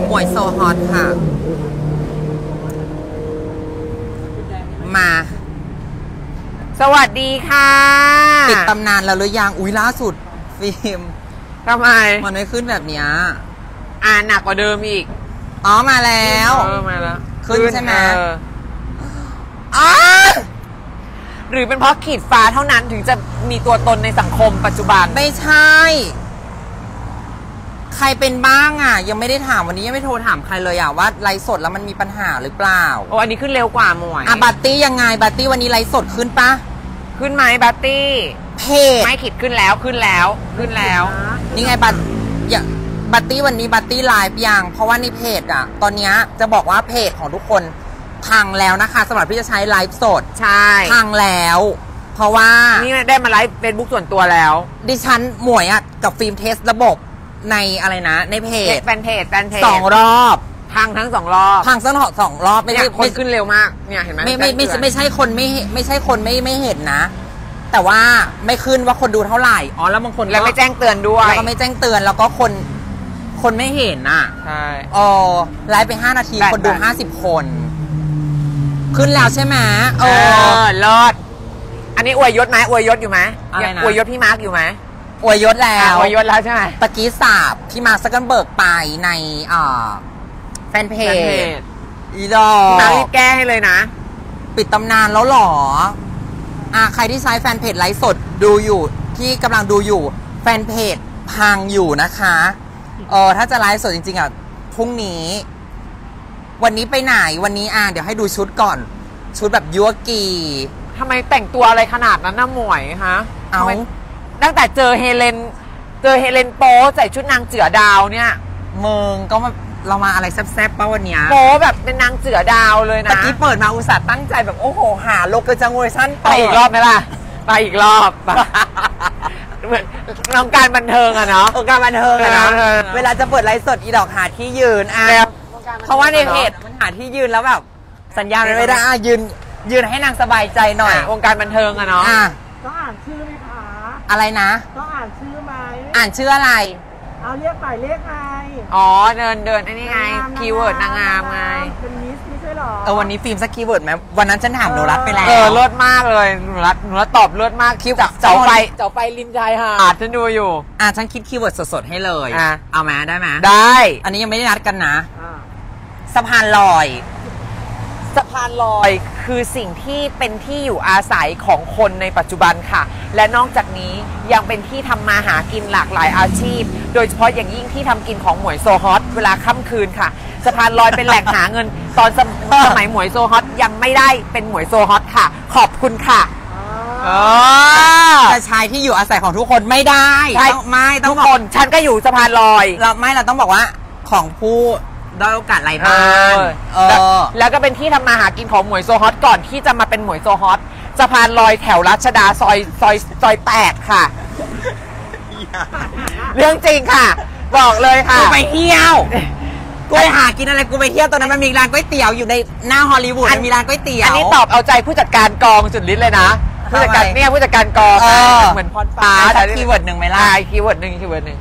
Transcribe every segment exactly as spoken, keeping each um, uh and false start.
หมวยโซฮอตค่ะมาสวัสดีค่ะปิดตำนานแล้วหรือยังอุ้ยล่าสุดฟิล์มทำไมมันไม่ขึ้นแบบเนี้ยอ่าหนักกว่าเดิมอีกอ๋อมาแล้วเออมาแล้วขึ้นใช่ไหมอ๋อหรือเป็นเพราะขีดฟ้าเท่านั้นถึงจะมีตัวตนในสังคมปัจจุบันไม่ใช่ใครเป็นบ้างอ่ะยังไม่ได้ถามวันนี้ยังไม่โทรถามใครเลยอ่ะว่าไลฟ์สดแล้วมันมีปัญหาหรือเปล่าโอ้อันนี้ขึ้นเร็วกว่าหมวยอ่ะบัตตี้ยังไงบัตตี้วันนี้ไลฟ์สดขึ้นปะขึ้นไหมบัตตี้เพจไม่ขีดขึ้นแล้วขึ้นแล้วขึ้นแล้วนี่ไงบัตอย่าบัตตี้วันนี้บัตตี้ไลฟ์ยังเพราะว่าในเพจอ่ะตอนนี้จะบอกว่าเพจของทุกคนพังแล้วนะคะสำหรับที่จะใช้ไลฟ์สดใช่พังแล้วเพราะว่านี่ได้มาไลฟ์เฟซบุ๊กส่วนตัวแล้วดิฉันหมวยอ่ะกับฟิล์มเทสระบบในอะไรนะในเพจแฟนเพจแฟนเพจสองรอบพังทั้งสองรอบพังทั้งสองรอบไม่ได้คนขึ้นเร็วมากเนี่ยเห็นไหมไม่ไม่ไม่ไม่ใช่คนไม่ไม่ใช่คนไม่ไม่เห็นนะแต่ว่าไม่ขึ้นว่าคนดูเท่าไหร่อ๋อแล้วบางคนแล้วไม่แจ้งเตือนด้วยแล้วก็ไม่แจ้งเตือนแล้วก็คนคนไม่เห็นอ่ะใช่อ๋อไลฟ์ไปห้านาทีคนดูห้าสิบคนขึ้นแล้วใช่ไหมเออเลิศอันนี้อวยยศไหมอวยยศอยู่ไหมอวยยศพี่มาร์กอยู่ไหมอวยยศแล้วอวยยศแล้วใช่ไหมตะกี้สาบที่มาร์คซักเกอร์เบิร์กไปในอ่าแฟนเพจอีดอพี่มาร์กแก้ให้เลยนะปิดตำนานแล้วหรออ่าใครที่ใช้แฟนเพจไลฟ์สดดูอยู่ที่กำลังดูอยู่แฟนเพจพังอยู่นะคะเออถ้าจะไลฟ์สดจริงๆอ่ะพรุ่งนี้วันนี้ไปไหนวันนี้อ่ะเดี๋ยวให้ดูชุดก่อนชุดแบบยัวกีทำไมแต่งตัวอะไรขนาดนั้นน่ะหมวยฮะเอาตั้งแต่เจอเฮเลนเจอเฮเลนโป๊ใส่ชุดนางเจือดาวเนี่ยมึงก็มาเรามาอะไรแซ่บๆป่ะวันนี้โป๊แบบเป็นนางเจือดาวเลยนะตะกี้เปิดมาอุตส่าห์ตั้งใจแบบโอ้โหหาโลเคชั่นเวอร์ชันไปอีกรอบไหมล่ะไปอีกรอบเหมือนวงการบันเทิงอะเนาะวงการบันเทิงอะเนาะเวลาจะเปิดไลฟ์สดอีดอกหาที่ยืนอ่ะเพราะว่าในเพจมันหาที่ยืนแล้วแบบสัญญาณไม่ได้ยืนยืนให้นางสบายใจหน่อยวงการบันเทิงอะเนาะต้องอ่านชื่อไหมคะอะไรนะต้องอ่านชื่อไหมอ่านชื่ออะไรเอาเรียกหมายเลขไงอ๋อเดินเดินไอ้นี่ไงคีย์เวิร์ดนางงามไงเป็นมิสไม่ใช่หรอเออวันนี้ฟิล์มสักคีย์เวิร์ดไหมวันนั้นฉันถามหนูรัดไปแล้วเออเลิศมากเลยหนูรัดหนูรัดตอบเลิศมากคิวเสาไฟเสาไฟริมชายหาดฉันดูอยู่อ่ะฉันคิดคีย์เวิร์ดสดๆให้เลยอ่ะเอาไหมได้ไหมได้อันนี้ยังไม่ได้นัดกันนะสะพานลอยสะพานลอยคือสิ่งที่เป็นที่อยู่อาศัยของคนในปัจจุบันค่ะและนอกจากนี้ยังเป็นที่ทำมาหากินหลากหลายอาชีพโดยเฉพาะอย่างยิ่งที่ทำกินของหมวยโซฮอตเวลาค่ำคืนค่ะสะพานลอยเป็นแหล่งหาเงินตอนสมัยหมวยโซฮอตยังไม่ได้เป็นหมวยโซฮอตค่ะขอบคุณค่ะแต่ชายที่อยู่อาศัยของทุกคนไม่ได้ไม่ทุกคนฉันก็อยู่สะพานลอยเราไม่เราต้องบอกว่าของผู้ได้โอกาสไรบ้างแล้วก็เป็นที่ทำมาหากินของหมวยโซฮอตก่อนที่จะมาเป็นหมวยโซฮอตสะพานลอยแถวรัชดาซอยซอยซอยแปดค่ะเรื่องจริงค่ะบอกเลยค่ะกูไปเที่ยวกูไปหากินอะไรกูไปเที่ยวตอนนั้นมันมีร้านก๋วยเตี๋ยวอยู่ในหน้าฮอลลีวูดมีร้านก๋วยเตี๋ยวอันนี้ตอบเอาใจผู้จัดการกองสุดฤทธิ์เลยนะผู้จัดการเนี่ยผู้จัดการกองเหมือนพรฟ้าแต่คีย์เวิร์ดหนึ่งไหมล่ะคีย์เวิร์ดหนึ่งคีย์เวิร์ดหนึ่ง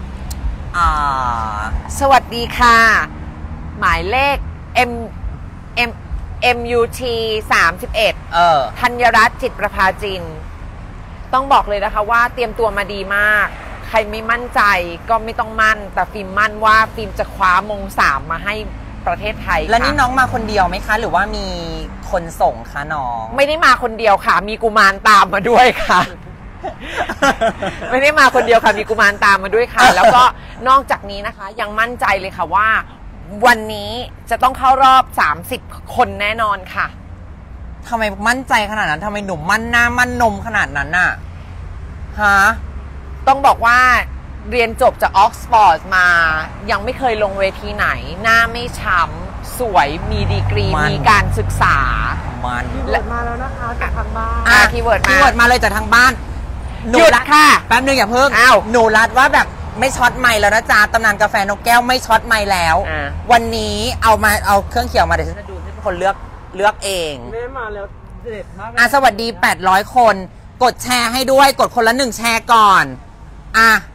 สวัสดีค่ะหมายเลข M M M U T สามสิบเอ็ดเออธัญรัตน์จิตประภาจินต้องบอกเลยนะคะว่าเตรียมตัวมาดีมากใครไม่มั่นใจก็ไม่ต้องมั่นแต่ฟิล์มมั่นว่าฟิล์มจะคว้ามงสามมาให้ประเทศไทยแล้วนี่น้องมาคนเดียวไหมคะหรือว่ามีคนส่งคะน้องไม่ได้มาคนเดียวค่ะมีกุมารตามมาด้วยค่ะไม่ได้มาคนเดียวค่ะมีกุมารตามมาด้วยค่ะแล้วก็นอกจากนี้นะคะยังมั่นใจเลยค่ะว่าวันนี้จะต้องเข้ารอบสามสิบคนแน่นอนค่ะทำไมมั่นใจขนาดนั้นทำไมหนุ่มมั่นหน้ามั่นนมขนาดนั้นน่ะฮะต้องบอกว่าเรียนจบจากออกซฟอร์ดมายังไม่เคยลงเวทีไหนหน้าไม่ช้ำสวยมีดีกรีมีการศึกษามันคีย์เวิร์ดมาแล้วนะคะจากทางบ้านอ่ะคีย์เวิร์ดมาคีย์เวิร์ดมาเลยจากทางบ้านหยุดค่ะแป๊บนึงอย่าเพิ่งอ้าวหนูรัดว่าแบบไม่ช็อตไมค์แล้วนะจ๊ะตำนานกาแฟนกแก้วไม่ช็อตไมค์แล้ววันนี้เอามาเอาเครื่องเขียวมาเดี๋ยวฉันจะดูฉันเป็นคนเลือกเลือกเองแม่มาแล้วเด็ดมากอ่ะสวัสดีแปดร้อยคนกดแชร์ให้ด้วยกดคนละหนึ่งแชร์ก่อนอ่ะ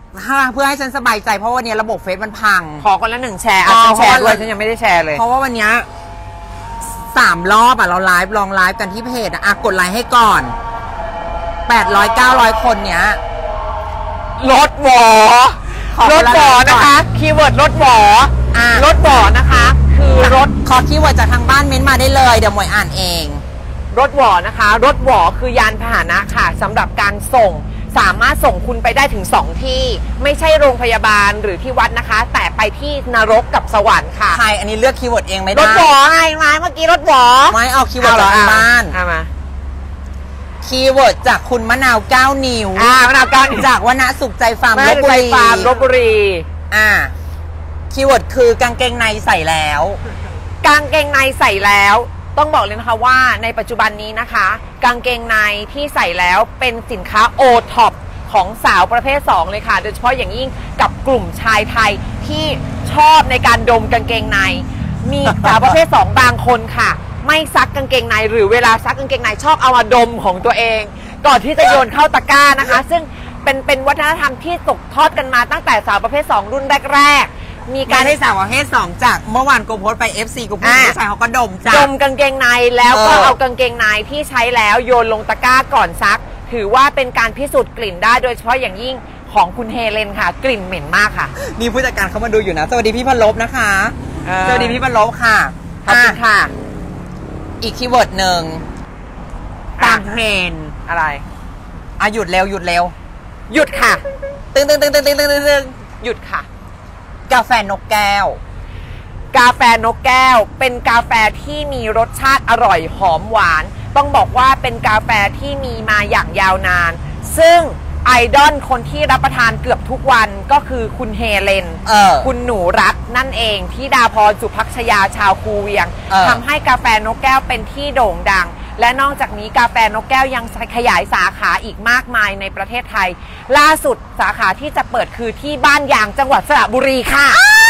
ถ้าเพื่อให้ฉันสบายใจเพราะวันนี้ระบบเฟซมันพังขอคนละหนึ่งแชร์อ่ะฉันแชร์ด้วยฉันยังไม่ได้แชร์เลยเพราะว่าวันนี้สามรอบอ่ะเราไลฟ์ลองไลฟ์กันที่เพจอ่ะอ่ะกดไลค์ให้ก่อนแปดร้อยเก้าร้อยคนเนี้ยรถหวอรถหวอนะคะคีย์เวิร์ดรถหวออ่ะรถหวอนะคะคือรถขอคีย์เวิร์ดจากทางบ้านเม้นต์มาได้เลยเดี๋ยวหมวยอ่านเองรถหวอนะคะรถหวอคือยานพาหนะค่ะสำหรับการส่งสามารถส่งคุณไปได้ถึงสองที่ไม่ใช่โรงพยาบาลหรือที่วัดนะคะ แต่ไปที่นรกกับสวรรค์ค่ะใครอันนี้เลือกคีย์เวิร์ดเองไม่รได้ถหวอไงมาเมื่อกี้รถหวอไม่เอาคีย์เวิร์ดจากทางบ้านเอามาคีย์เวิร์ดจากคุณมะนาวเก้านิ้วอ่ามะนาวเก้าจากวณสุขใจฟาร์มมาลลบบ บุบุรีรีฟาร์มลบบุรีอ่าคีย์เวิร์ดคือกางเกงในใส่แล้วกางเกงในใส่แล้วต้องบอกเลยนะคะว่าในปัจจุบันนี้นะคะ กางเกงในที่ใส่แล้วเป็นสินค้าโอท็อปของสาวประเภทสองเลยค่ะโดยเฉพาะอย่างยิ่งกับกลุ่มชายไทยที่ชอบในการดมกางเกงใน มีสาวประเภทสองบางคนค่ะ ไม่ซักกางเกงในหรือเวลาซักกางเกงในชอบเอามาดมของตัวเอง ก่อนที่จะโยนเข้าตะกร้านะคะ ซึ่งเป็นเป็นวัฒนธรรมที่ตกทอดกันมาตั้งแต่สาวประเภทสองรุ่นแรกๆมีกาการรให้สาวประเภทสองจากเมื่อวานกูโพสต์ไป เอฟ ซี กูพูดอ่ะผู้ชายเขาก็ดมจ้ะดมกางเกงในแล้วก็เออเอากางเกงในที่ใช้แล้วโยนลงตะกร้าก่อนซัก ถือว่าเป็นการพิสูจน์กลิ่นได้โดยเฉพาะอย่างยิ่งของคุณเฮเลนค่ะ กลิ่นเหม็นมากค่ะมีผู้จัดการเขามาดูอยู่นะสวัสดีพี่พันลบนะคะเออสวัสดีพี่พันลบค่ะขอบคุณค่ะอีกคีย์เวิร์ดหนึ่งตามเทรนด์อะไรอ่ะหยุดเร็วหยุดเร็วหยุดค่ะตึงตึงตึงตึงตึงตึงตึงตึงหยุดค่ะกาแฟนกแก้วกาแฟนกแก้วเป็นกาแฟที่มีรสชาติอร่อยหอมหวาน ต้องบอกว่าเป็นกาแฟที่มีมาอย่างยาวนาน ซึ่งไอดอลคนที่รับประทานเกือบทุกวันก็คือคุณเฮเลนเออคุณหนูรัตน์นั่นเองที่ดาพรสุภักชยาชาวคูเวียงเออทำให้กาแฟนกแก้วเป็นที่โด่งดัง และนอกจากนี้กาแฟนกแก้วยังขยายสาขาอีกมากมายในประเทศไทย ล่าสุดสาขาที่จะเปิดคือที่บ้านยางจังหวัดสระบุรีค่ะ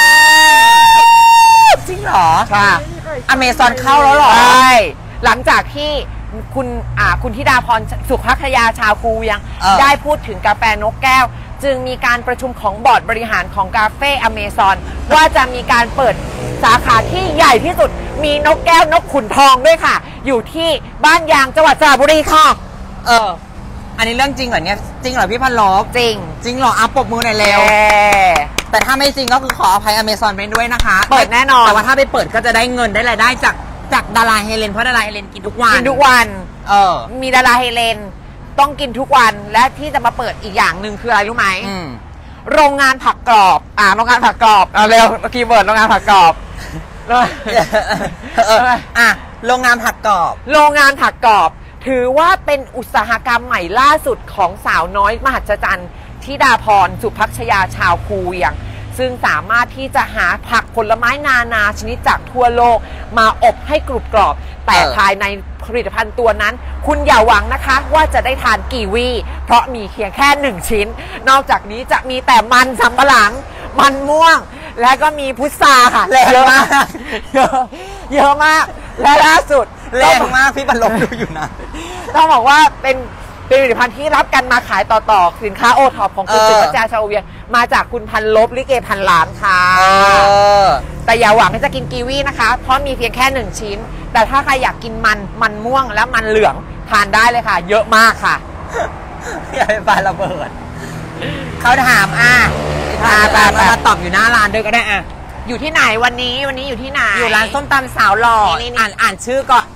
จริงเหรอค่ะอเมซอนเข้าแล้วเหรอใช่หลังจากที่คุณอ่าคุณธิดาพรสุภัคยาชาวคูเวียงเออได้พูดถึงกาแฟนกแก้ว จึงมีการประชุมของบอร์ดบริหารของกาเฟ่อเมซอนว่าจะมีการเปิดสาขาที่ใหญ่ที่สุดมีนกแก้วนกขุนทองด้วยค่ะ อยู่ที่บ้านยางจังหวัดสระบุรีค่ะเออ อันนี้เรื่องจริงเหรอเนี่ยจริงเหรอพี่พันลบจริงจริงเหรออ่ะปรบมือหน่อยเร็วแย่แต่ถ้าไม่จริงก็คือขออภัยอเมซอนไปด้วยนะคะเปิดแน่นอนแต่ว่าถ้าไปเปิดก็จะได้เงินได้รายได้จากจากดาราเฮเลนเพราะดาราเฮเลนกินทุกวันกินทุกวันเออมีดาราเฮเลนต้องกินทุกวันและที่จะมาเปิดอีกอย่างหนึ่งคืออะไรรู้ไหมอืมโรงงานผักกรอบ อ่า โรงงานผักกรอบ เอาเร็วคีย์เวิร์ดโรงงานผักกรอบเอออ่ะโรงงานผักกรอบโรงงานผักกรอบ ถือว่าเป็นอุตสาหกรรมใหม่ล่าสุดของสาวน้อยมหัศจรรย์ธิดาพรสุภักชยาชาวคูเวียง ซึ่งสามารถที่จะหาผักผลไม้นานาชนิดจากทั่วโลก มาอบให้กรุบกรอบ แต่เออภายในผลิตภัณฑ์ตัวนั้น คุณอย่าหวังนะคะว่าจะได้ทานกีวี เพราะมีเพียงแค่หนึ่งชิ้น นอกจากนี้จะมีแต่มันสำปะหลัง มันม่วง และก็มีพุทราค่ะแรงเยอะมากเยอะเยอะมาก และล่าสุดแรงมากพี่พันลบดูอยู่นะต้องบอกว่าเป็นเป็นผลิตภัณฑ์ที่รับกันมาขายต่อๆสินค้าโอท็อปของคุณเออสุวัจจาชาวเวียงมาจากคุณพันลบลิเกพันล้านค่ะเออแต่อย่าหวังที่จะกินกีวีนะคะ เพราะมีเพียงแค่หนึ่งชิ้น แต่ถ้าใครอยากกินมันมันม่วงและมันเหลืองทานได้เลยค่ะ เยอะมากค่ะอย่าไปปาระเบิด เขาถามอ่ะอ่ะตามไปมาตอบอยู่หน้าร้านด้วยก็ได้อ่ะอยู่ที่ไหนวันนี้วันนี้อยู่ที่ไหนอยู่ร้านส้มตำสาวหล่อนี่ๆอ่านอ่านชื่อก่อน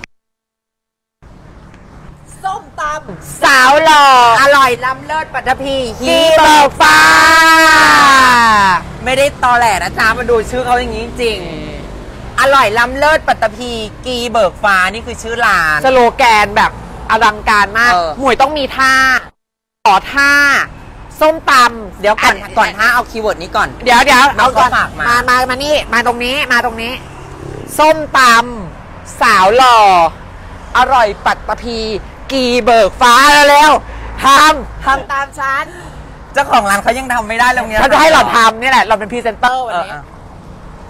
ส้มตำสาวหล่ออร่อยล้ำเลิศปัตตภีฮีเบิกฟ้าไม่ได้ตอแหลนะจ๊ะมาดูชื่อเขาอย่างนี้จริงๆอร่อยล้ำเลิศปัตตภีกีเบิกฟ้านี่คือชื่อร้านสโลแกนแบบอลังการมากเออหมวยต้องมีท่าขอท่า ส้มตำเดี๋ยวก่อนก่อนถ้าเอาคีย์เวิร์ดนี้ก่อนเดี๋ยวเดี๋ยวน้เอาองก่อนเขาฝากมามามามานี่มาตรงนี้มาตรงนี้ ส้มตำสาวหล่ออร่อยปัตตภีกีเบิกฟ้าแล้วๆทำทำตามฉันเจ้าของร้านเขายังทำไม่ได้เลยเนี่ยฉันจะให้เราทำนี่แหละ เราเป็นพรีเซนเตอร์วันเออนี้อ่ะ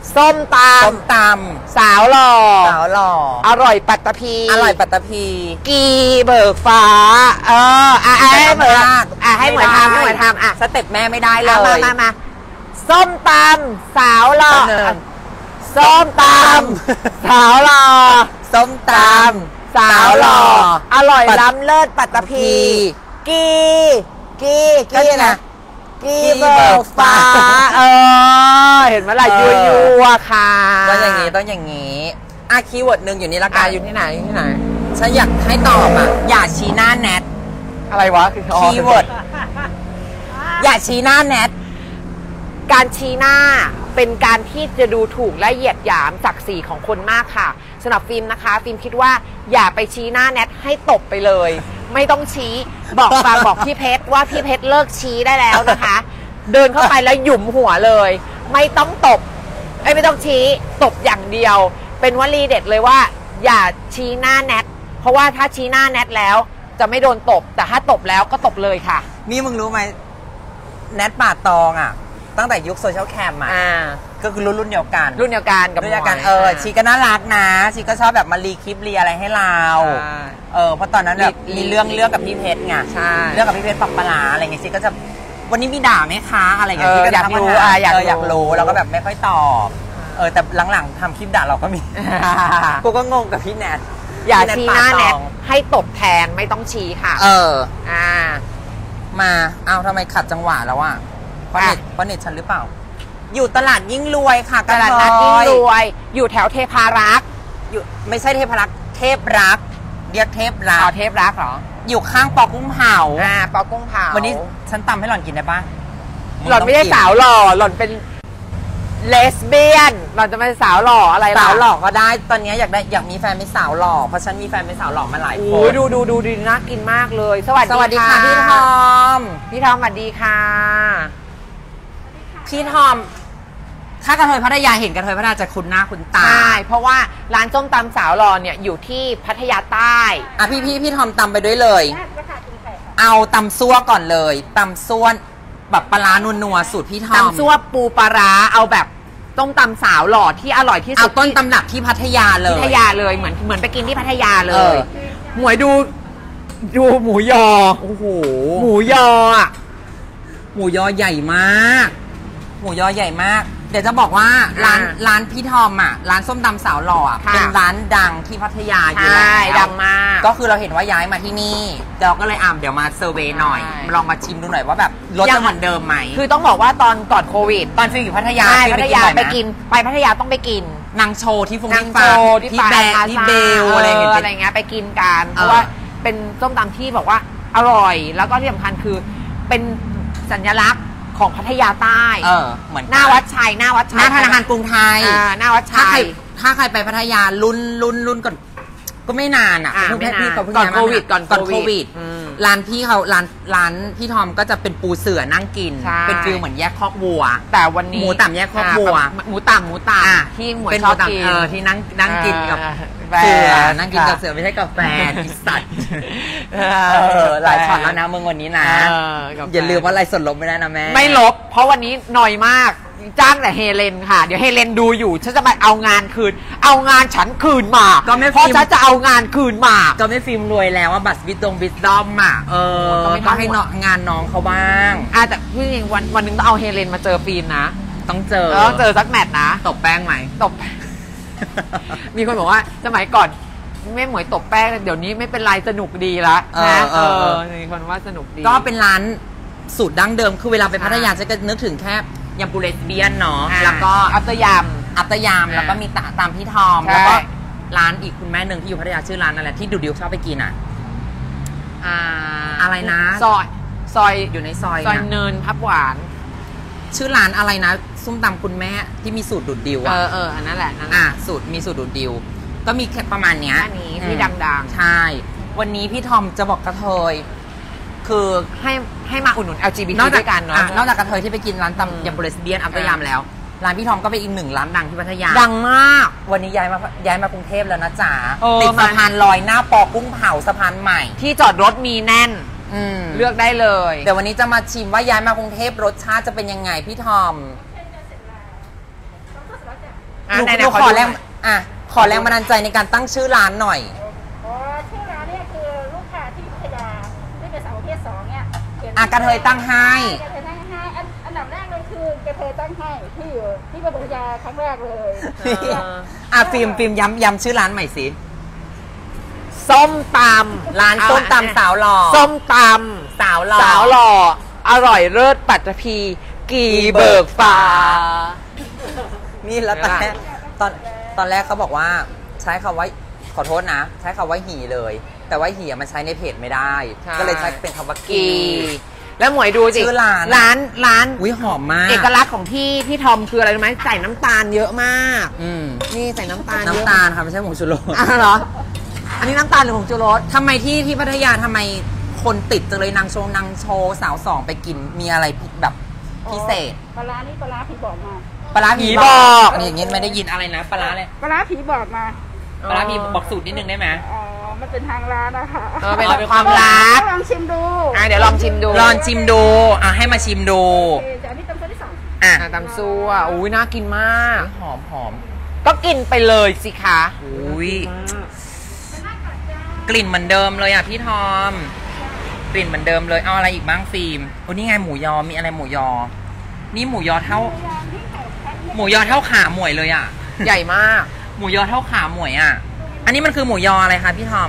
ส้มตส้มตำสาวหล่อำสาวหล่ออร่อยปัตตภีอร่อยปัตตภีกีเบิกฟ้า เอออ่ะอ่ะให้เหมือนอ่ะให้เหมือนทำให้เหมือนทำอ่ะสเต็ปแม่ไม่ได้เลมาย มามาส้มตำสาวหล่อเนินส้มตำสาวหล่อส้มตสาวหล่ออร่อยล้ำเลิศปัตตภีำกีกีกีก็นี่นะนะกีเบิกฟ้าเออเห็นไหมล่ะเอยัอวยัวๆค่ะต้องอย่างนี้ต้องอย่างนี้อ่ะคีย์เวิร์ดหนึ่งอยู่นี่ละกัอ่ะนอยู่ที่ไหนอยู่ที่ไหนฉันอยากให้ตอบอ่ะอย่าชี้หน้าแนทอะไรวะอ๋อคีย์เวิร์ดอย่าชี้หน้าแนทการชี้หน้าเป็นการที่จะดูถูกและเหยียดหยามศักดิ์ศรีของคนมากค่ะสำหรับฟิล์มนะคะฟิล์มคิดว่าอย่าไปชี้หน้าแนทให้ตบไปเลย ไม่ต้องชี้บอกฟังบอกพี่เพชรว่าพี่เพชรเลิกชี้ได้แล้วนะคะ เดินเข้าไปแล้วหยุมหัวเลย ไม่ต้องตบไอ้ยไม่ต้องชี้ตบอย่างเดียว เป็นวลีเด็ดเลยว่า อย่าชี้หน้าแนทเพราะว่าถ้าชี้หน้าแนทแล้วจะไม่โดนตบแต่ถ้าตบแล้วก็ตบเลยค่ะนี่มึงรู้ไหมแนทป่าตองอ่ะตั้งแต่ยุคโซเชียลแคมอ่ะอ่าก็คือรุ่นรุ่นเดียวกันรุ่นเดียวกันกับรุ่นเดียวกันหมเออชีก็น่ารักนะชีก็ชอบแบบมารีคลิปรีอะไรให้เราใช่เออเพราะตอนนั้นแบบรีมีเรื่องรีเรื่องกับพี่เพชรไงใช่เรื่องกับพี่เพชรปักปลาอะไรเงี้ยชีก็จะวันนี้มีด่าไหมคะอะไรเงี้ยเออชีก็จะอยากทำรู้ปัญหอ่ะอยากเอยากรู้รู้แล้วก็แบบไม่ค่อยตอบเออแต่หลังๆทำคลิปด่าเราก็มี กูก็งงกับพี่แนทอย่าพี่ชี้ป่หน้าแนทตองให้ตบแทนไม่ต้องชี้ค่ะเอออ่ามาเอาทำไมขัดจังหวะแล้วอ่ะเพราะอ่ะเน็ตเพราะเน็ตฉันหรือเปล่า อยู่ตลาดยิ่งรวยค่ะตลาดนัดยิ่งรวย อยู่แถวเทพารักษ์อยู่ไม่ใช่เทพรักษ์เทพรักษ์เรียกเทพรัอ๋กอษ์เทพรักษ์เหรออยู่ข้างปอกุ้งเผาอ่าปอกุ้งเผาวันนี้ฉันตำให้หล่อนกินได้ปะหล่อนไม่ใช่สาวหล่อหล่อนเป็นเลสเบี้ยนหล่อนจะเป็นสาวหล่ออะไรล่ะสาวหล่อก็ได้ตอนนี้อยากได้อยากมีแฟนเป็นสาวหล่อเพราะฉันมีแฟนเป็นสาวหล่อมาหลายคโอ้ยนดูดูดูดีน่ากินมากเลย สวัสดีสวัสดีค่ะพี่ทอมพี่ทอมสวัสดีค่ะพี่ทอม ถ้ากระเทยพัทยาเห็นกระเทยพัทยาจะคุ้นหน้าคุ้นตาใช่เพราะว่าร้านส้มตำสาวหล่อเนี่ยอยู่ที่พัทยาใต้อ่ะพี่พี่พี่ทอมตำไปด้วยเลย เอาตำซั่วก่อนเลยตำซั่วแบบปลาร้านัวๆสูตรพี่ทอมตำซั่วปูปลาร้าเอาแบบต้มตำสาวหล่อที่อร่อยที่สุเอาดต้นตำรับที่พัทยาเลพัยทยาเลยเหมือนเหมือนไปกินที่พัทยาเลเอย อหมวยดูดูหมูยอโอ้โหหมูยออ่ะหมูยอใหญ่มาก หมูยอใหญ่มาก เดี๋ยวจะบอกว่าร้านร้านพี่ทอมอ่ะร้านส้มตำสาวหล่ออ่ะเป็นร้านดังที่พัทยาอยู่แล้วใช่ดังมากก็คือเราเห็นว่าย้ายมาที่นี่เราก็เลยอ่าเดี๋ยวมาเซอร์เวย์หน่อยใช่ลองมาชิมดูหน่อยว่าแบบรสจะเหมือนเดิมไหมคือต้องบอกว่าตอนก่อนโควิดตอนฟิลอยู่พัทยาใช่ฟิลพัทยาบ่อไปหมกินไปพัทยาต้องไปกินนางโชว์ที่ฟงนางที่โจฟ้าที่ที่ปาแบพาที่เบลอะไรอย่างเงี้ยอะไรเงี้ยไปกินกันเพเออราะว่าเป็นส้มตำที่บอกว่าอร่อย แล้วก็ที่สำคัญคือเป็นสัญลักษณ์ของพัทยาใต้เออเหมือนหน้าวัดชัยหน้าวัดหชัยน้าธนาคารกรุงไทยอ่าหน้าวัดถ้าชัใครยถ้าใครไปพัทยารุ่นรุ่นรุ่นก่อนก็ไม่นานอ่ะอ่าเพิ่งไม่นานพี่เขาเพิ่งก่อนย้ายมาโควิดก่อนก่อนโคโควิวิดดอืมร้านพี่เขาร้านร้านพี่ทอมก็จะเป็นปูเสือนั่งกินใช่เป็นฟิลเหมือนแยกคอกวัวแต่วันนี้หมูต่ำแยกครอบครัวาหมูต่ำหมูต่ำอ่ะที่หมวยเป็นชอบหมูต่ำกินเออที่นั่งนั่งกินกับอ่าเสือแฟนนั่งกินกับค่ะเสือไม่ใช่กับแฟนอีสัตว์เอเออหลายช็อตแล้วนะมึงวันนี้นะเออกับแฟนอย่าลืมว่าอะไรส่วนลดไม่ได้นะแม่ไม่ลบ เพราะวันนี้หน่อยมากจ้างแต่เฮเลนค่ะ เดี๋ยวเฮเลนดูอยู่ฉันจะไปเอางานคืน เอางานฉันคืนมาก็ไม่เพราะฟิล์มฉันจะเอางานคืนมาก็ไม่ฟิล์มรวยแล้วว่าบัตรวิดดงวิดดอมอ่ะเออก็ไม่ก็ต้องให้เนาะงานน้องเขาบ้างอ่ะแต่พี่จริงวันวันหนึงต้องเอาเฮเลนมาเจอฟิล์มนะต้องเจอต้องเจอสักแมตช์นะตบแป้งไหมตบ มีคนบอกว่าสมัยก่อนไม่หมวยตบแป้งเดี๋ยวนี้ไม่เป็นไรสนุกดีละเออนะเออเออมีคนว่าสนุกดีก็เป็นร้านสูตรดั้งเดิมคือเวลาไปใช่พัทยาจะก็นึกถึงแค่ยำปูเลสเบียนเนาะอ่ะแล้วก็อัปเตอร์ยอัปตยามอ่าแล้วก็มีตาตามพี่ทอมใช่แล้วก็ร้านอีกคุณแม่หนึ่งที่อยู่พัทยาชื่อร้านอะไรที่ดูดิวชอบไปกินอ่ะำอ่าอะไรนะซอยซอยอยู่ในซอยซอยนะเนินพับหวานชื่อร้านอะไรนะส้มตำคุณแม่ที่มีสูตรดูดดิวเออ่ะอเอออันนั้นแหละนั่นแหละอ่ะสูตรมีสูตรดูดดิว ก็มีแค่ประมาณเนี้ยแค่นี้ที่อืมดังๆใช่ วันนี้พี่ทอมจะบอกกระเทยคือให้ให้มาอุดหนุน แอล จี บีนทีอกจากด้วยกันเนาะอ่ะนอกจากกระเทยที่ไปกินร้านอืมตำยำปูเลสเบียนอัปตยามอ่ะแล้ว ร้านพี่ทอมก็เป็นอีกหนึ่งร้านดังที่พัทยาดังมากวันนี้ย้ายมาย้ายมากรุงเทพแล้วนะจ๋าเออติดมาสะพานลอยหน้าปอกุ้งเผาสะพานใหม่ที่จอดรถมีแน่นอืมเลือกได้เลยเดี๋ยววันนี้จะมาชิมว่าย้ายมากรุงเทพรสชาติจะเป็นยังไงพี่ทอมหนูไหนๆหนูขอขอดูแรงหน่อยอ่ะขอแรงบันดาลใจในการตั้งชื่อร้านหน่อยอ๋อชื่อร้านเนี่ยคือลูกค้าที่พัทยาที่เป็นสาวประเภทสองเนี่ยเขียนอ่ะกระเทยตั้งให้กระเทยตั้งให้อันอันดับแรกเลยคือกระเทยตั้งให้ที่อยู่ที่พัทยาครั้งแรกเลยอ่ะฟิล์มฟิล์มย้ำย้ำชื่อร้านใหม่สิส้มตร้านำส้มตำสาวหล่อส้มตสาวหล่อำสาวหล่ออร่อยเลิศปัตตภีกีเบิกฟ้านี่แล้วตอนแรกตอนตอนแรกเขาบอกว่าใช้คำว่าขอโทษนะ ใช้คำว่าหีเลย แต่ว่าหีอะมันใช้ในเพจไม่ได้ใช่ก็เลยใช้เป็นคำว่ากีกีแล้วหมวยดูสิชื่อร้านร้านร้านอุ้ยหอมมากเอกลักษณ์ของที่พี่ทอมคืออะไรรู้ไหมใส่น้ำตาลเยอะมากอืมนี่ใส่น้ำตาลเยอะน้ำตาลค่ะไม่ใช่ผงชูรสอ่ะเหรอ อันนี้น้ำตาลหรือผงชูรสทำไมที่ที่พัทยาทำไมคนติดจังเลยนางโชว์นางโชว์สาวสองไปกินมีอะไรแบบพิเศษปลาร้านี่ปลาร้าผีบอกมาปลาร้าผีผีบบ ออก กอันนี้อย่างงี้ไม่ได้ยินอะไรนะปลาร้าเลยปลาร้าผีบอกมาปลาร้าผีบอกสูตรนิดนึงได้ไหมอ๋อมันเป็นทางร้านนะคะเออเป็นอ๋อเป็นความลับลองชิมดูอ่ะเดี๋ยวลองชิมดูลองชิมดูอ่ะให้มาชิมดูโอเคแต่อันนี้ตำส้มที่สองอ่ะอ่ะตำซั่วอุ้ยน่ากินมากหอมหอมก็กินไปเลยสิคะอุ้ยกลิ่นเหมือนเดิมเลยอ่ะพี่ทอม กลิ่นเหมือนเดิมเลยเอาอะไรอีกบ้างฟิล์มโอ้นี่ไงหมูยอมีอะไรหมูยอ นี่หมูยอเท่า หมูยอเท่าขาหมวยเลยอ่ะใหญ่มากหมูยอเท่าขาหมวยอ่ะ อันนี้มันคือหมูยออะไรคะพี่ทอม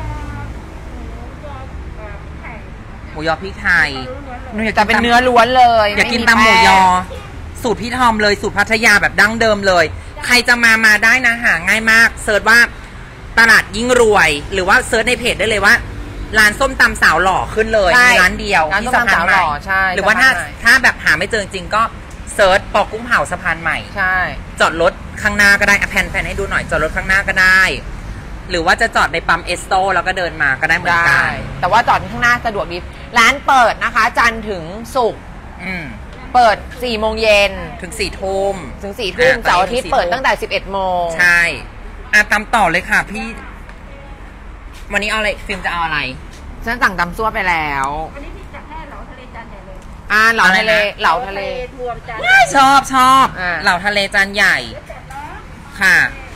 หมูยอพริกไทยหนูอยากแต่กินเป็นตำเนื้อล้วนเลยอยากกินไตำหมูยอ สูตรพี่ทอมเลยสูตรพัทยาแบบดั้งเดิมเลย ใครจะมามาได้นะหาง่ายมากเซิร์ชว่าตลาดยิ่งรวย หรือว่าเซิร์ชในเพจได้เลยว่า ร้านส้มตำสาวหล่อขึ้นเลยใช่มีร้านเดียวร้านที่ส้มสะพานตำสาวใหหล่ม่อใช่หรือว่าถ้าสะพานใหม่ถ้าแบบหาไม่เจอจริงๆก็เซิร์ชปอกุ้งเผาสะพานใหม่ใช่จอดรถข้างหน้าก็ได้อ่ะแผ่นแผ่นให้ดูหน่อยจอดรถข้างหน้าก็ได้ หรือว่าจะจอดในปั๊มเอสโตแล้วก็เดินมาก็ได้เหมือนกัได้นแต่ว่าจอดข้างหน้าสะดวกดี ร้านเปิดนะคะ จันทร์ถึงศุกร์อืมเปิดสี่โมงเย็นถึงสี่ทุ่มถึงสี่ทุ่มอ่ะเสาร์อาทิตย์ไปถึงสี่เปิดทุ่มตั้งแต่สิบเอ็ดโมงใช่อ่ะตามต่อเลยค่ะพี่ วันนี้เอาอะไรฟิล์มจะเอาอะไรฉันสั่งตำซั่วไปแล้วอันนี้พี่จัดให้เหลาทะเลจานใหญ่เลยอ่าเหลาอะไรทะเลนะเหลาทะเลรวมจานชอบชอบอ่าเหล่าทะเลจานใหญ่จัดเนาะค่ะ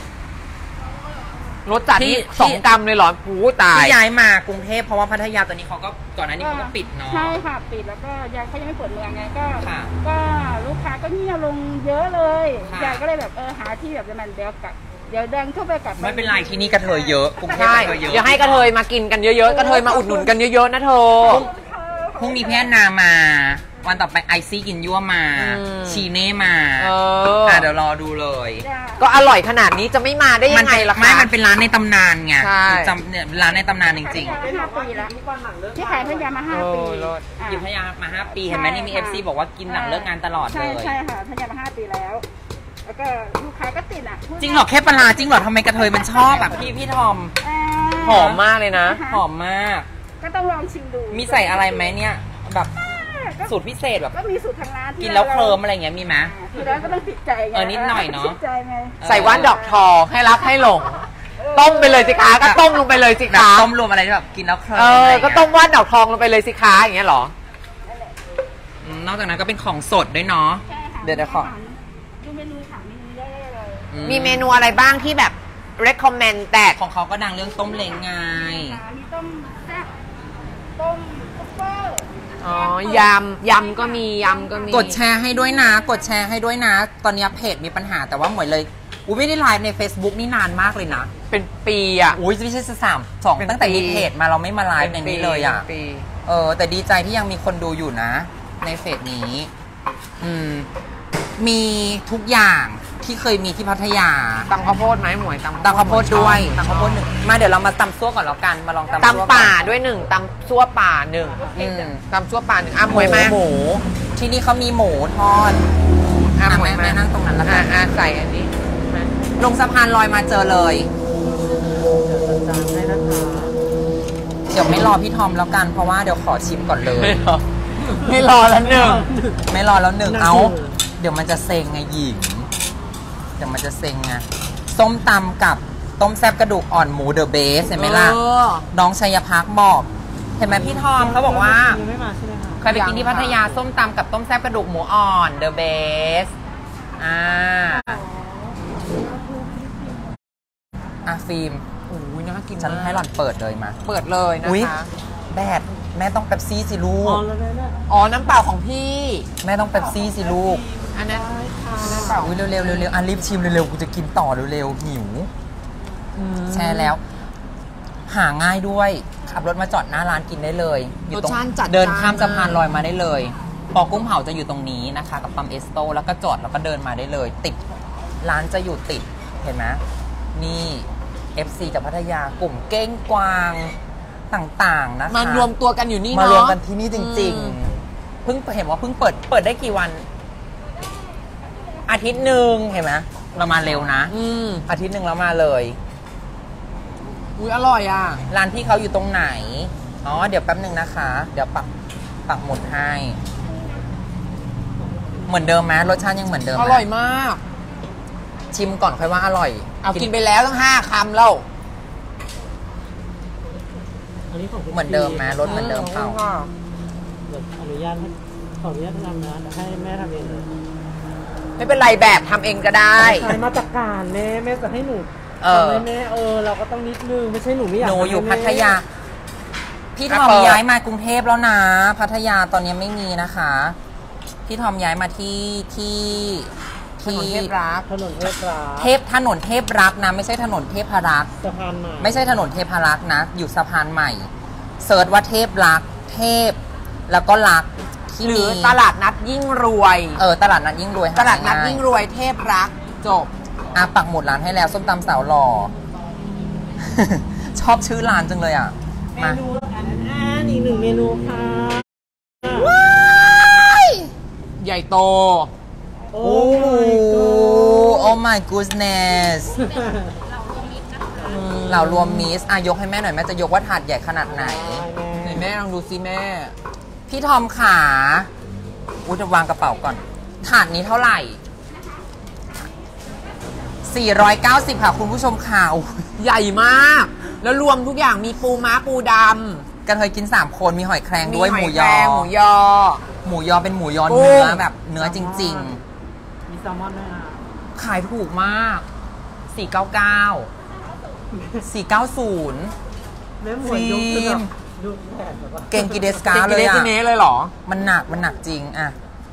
รสจัดที่นี่ที่สองกรัมเลยเหรอปูตายที่ย้ายมากรุงเทพเพราะว่าพัทยาตอนนี้เขาก็ก่อนหน้านี้เขาก็ปิดเนาะใช่ค่ะปิดแล้วก็ยังเขายังไม่เปิดเมืองไงก็ค่ะก็ลูกค้าก็เงียบลงเยอะเลยค่ะยายก็เลยแบบเออหาที่แบบจะมันเดี๋ยวกลับเดี๋ยวเดินทั่วไปกลับไม่เป็นไรที่นี่กระเทยเยอะกรุงเทพใช่กระเทยเยอะเดี๋ยวให้กระเทยมากินกันเยอะๆ กระเทยมาอุดหนุนกันเยอะๆนะเธอพรุ่งนี้พี่แอนนามา วันต่อไปไอซี่กินยั่วมาอืมชีเน่มาเอออ่ะเดี๋ยวรอดูเลยจ้ะก็อร่อยขนาดนี้จะไม่มาได้ยังไงล่ะคะไม่มันเป็นร้านในตำนานไงใช่จำเนี่ยร้านในตำนานจริงขายพยามาห้าปีแล้วที่ขายพยามาห้าปีโอ้รสอ่ะๆกินพยามาห้าปีเห็นไหมนี่มีเอฟซีบอกว่ากินหลังเลิกงานตลอดเลใช่ยใช่ค่ะพยามาห้าปีแล้ว แล้วก็ลูกค้าก็ติดอ่ะจริงเหรอแค่ปลาร้าจริงเหรอทำไมกระเทยมันชอบแบบพี่พี่ทอมอ่าหอมมากเลยนะหอมมากก็ต้องลองชิมดูมีใส่อะไรไหมเนี่ย แบบก็สูตรพิเศษแบบก็มีสูตรทางร้านที่กินแล้วเคลิมอะไรอย่างเงี้ยมีไหมคือร้านก็ต้องติดใจไงเออนิดหน่อยเนอะติดใจไงใส่ว่านดอกทองให้รักให้หลง ต้มไปเลยสิคะก็ต้มลงไปเลยสิแบบคะต้มรวมอะไรที่แบบกินแล้วเคลิมเออะไรออย่างก็เงี้ยต้มว่านดอกทองลงไปเลยสิคะอย่างเงี้ยเหรออืมนอกจากนั้นก็เป็นของสดด้วยเนาะใช่ค่ะเดี๋ยวเดี๋ยวขอดูเมนูค่ะเมนูได้เลยอืมีเมนูอะไรบ้างที่แบบ recommend แต่ของเขาก็ดังเรื่องต้มเล้งไงค่ะมีต้มแซ่บต้มซุปเปอร์อ๋อยำยำก็มียำก็มีกดแชร์ให้ด้วยนะ กดแชร์ให้ด้วยนะ ตอนนี้เพจมีปัญหาแต่ว่าหมวยเลยอุ้ยไม่ได้ไลฟ์ใน Facebook นี่นานมากเลยนะเป็นปีอ่ะอุ้ยไม่ใช่สามสองเป็นตั้งแต่มีปีเพจมาเราไม่มาไลฟ์ในนี้เลยอ่ะป็นปีเออแต่ดีใจที่ยังมีคนดูอยู่นะ ในเฟซนี้ อืม มีทุกอย่างที่เคยมีที่พัทยาตำข้าวโพดไหมหมวยตำตำข้าวโพดด้วยชอบตำข้าวโพดหนึ่งมาเดี๋ยวเรามาตำซั่วก่อนแล้วกันมาลองตำซั่วตำป่าด้วยหนึ่งตำซั่วป่าหนึ่งอืมตำซั่วป่าหนึ่งอ่ะหหมมูวยมาหมูที่นี่เขามีหมูทอดอ่ะอ่ะหมวยแม่มาแม่นั่งตรงนั้นแล้วกัอ่ะนอ่ะใส่อันนี้มาลงสะพานลอยมาเจอเลยจานให้นะคะเดี๋ยวไม่รอพี่ทอมแล้วกัน เพราะว่าเดี๋ยวขอชิมก่อนเลยไม่รอไม่รอแล้วหนึ่งไม่รอแล้วหนึ่งเอา เดี๋ยวมันจะเซ็งไงหญิงเดี๋ยวมันจะเซ็งไงส้มตำกับต้มแซ่บกระดูกอ่อนหมูเดอะเบสเห็นไหมล่ะเออน้องชัยพักบอก เห็นไหมพี่ทอมเขาบอกว่ายังไม่มาใช่ไหมคะเคยไปกินที่พัทยาส้มตำกับต้มแซ่บกระดูกหมูอ่อนเดอะเบสอ่าอ่ะฟิล์มโอ้ยน่ากินฉันมากให้หล่อนเปิดเลยมาเปิดเลยนะอุ๊ยคะแบดแม่ต้องเป๊ปซี่สิลูอ๋อก แล้วได้ได้อ๋อน้ำเปล่าของพี่แม่ต้องเป๊ปซี่สิลูกอันนั้นได้ค่ะอันนั้นเปล่าอุ้ยเร็วๆเร็วๆอ่ะรีบชิมเร็วๆกูจะกินต่อเร็วๆหิวอืมแช่แล้ว หาง่ายด้วยขับรถมาจอดหน้าร้านกินได้เลยอยู่ตรงรสชาติจัดเดินข้ามจ้านสะพานลอยมาได้เลยปอกุ้งเผาจะอยู่ตรงนี้นะคะ กับปั๊มเอสโตแล้วก็จอดแล้วก็เดินมาได้เลย ติดร้านจะอยู่ติดเห็นไหมนี่ เอฟ ซี จากพัทยากลุ่มเก้งกวางต่างๆนะคะมารวมตัวกันอยู่นี่เนาะมารวมกันที่นี่จริงอืมๆเพิ่งเห็นว่าเพิ่งเปิดเปิดได้กี่วัน อาทิตย์หนึ่งเห็นไหมเรามาเร็วนะอืมอาทิตย์หนึ่งแล้วมาเลยอุ้ยอร่อยอ่ะร้านพี่เขาอยู่ตรงไหน อ๋อ เดี๋ยวแป๊บหนึ่งนะคะ เดี๋ยวปักปักหมุดให้ เหมือนเดิมไหมรสชาติยังเหมือนเดิมไหมอร่อยมากชิมก่อนค่อยว่าอร่อยเอากินไปแล้วตั้งห้าคำแล้วอันนี้ของคุณเหมือนเดิมไหมรสเหมือนเดิมเปล่าเดี๋ยวอนุญาตให้ขออนุญาตทำนะเดี๋ยวให้แม่ทำเองเลยไม่เป็นไรแบบทำเองก็ได้ใช้มาตรการแม่แม่จะให้หนูเออทำให้แม่เออเราก็ต้องนิดนึงไม่ใช่หนูไม่อยากหนูอยู่ทำให้พัทยาแม่พี่อ่ะทอมเปิดย้ายมากรุงเทพแล้วนะ พัทยาตอนนี้ไม่มีนะคะ พี่ทอมย้ายมาที่ที่ถนนเทพรักถนนเทพรักเทพถนนเทพรักษ์นะ ไม่ใช่ถนนเทพรักษ์สะพานใหม่ไม่ใช่ถนนเทพรักษ์นะ อยู่สะพานใหม่เซิร์ชว่าเทพรักษ์เทพ แล้วก็รักษ์ที่หรือมีตลาดนัดยิ่งรวยเออตลาดนัดยิ่งรวยหตลาดนัดง่ยิ่งรวยเทพรัก จบอ่ะปักหมุดร้านให้แล้วส้มตำสาวหล่อ ชอบชื่อร้านจังเลยอ่ะเมมานูอันนั้นอีกหนึ่งเมนูค่ะใหญ่โตโอ้โอ้ my god my goodness เหล่ารวมมิสอ่ะยกให้แม่หน่อยแม่จะยกว่าถาดใหญ่ขนาดไหนไหนแม่ลองดูซิแม่พี่ทอมขาอุ้ยจะวางกระเป๋าก่อน ถาดนี้เท่าไหร่ สี่ร้อยเก้าสิบ ค่ะคุณผู้ชมข่าวใหญ่มาก แล้วรวมทุกอย่างมีปูม้าปูดกระเทยกินสามคนมีหอยแครงำด้วยหมูยอแครงหมูยอหมูยอเป็นหมูยอกุ้งเนื้อแบบเนื้อจริงมีแซลมอนด้วยนะๆ ขายถูกมาก สี่เก้าเก้า สี่เก้าศูนย์แม่หมวยยกขึ้นฟิล์แบมบยกแขนแบบว่าเก่งกิเดสกาเก่งเลกิยเลสอ่ะเนเลยเหรอมันหนักมันหนักจริงอะ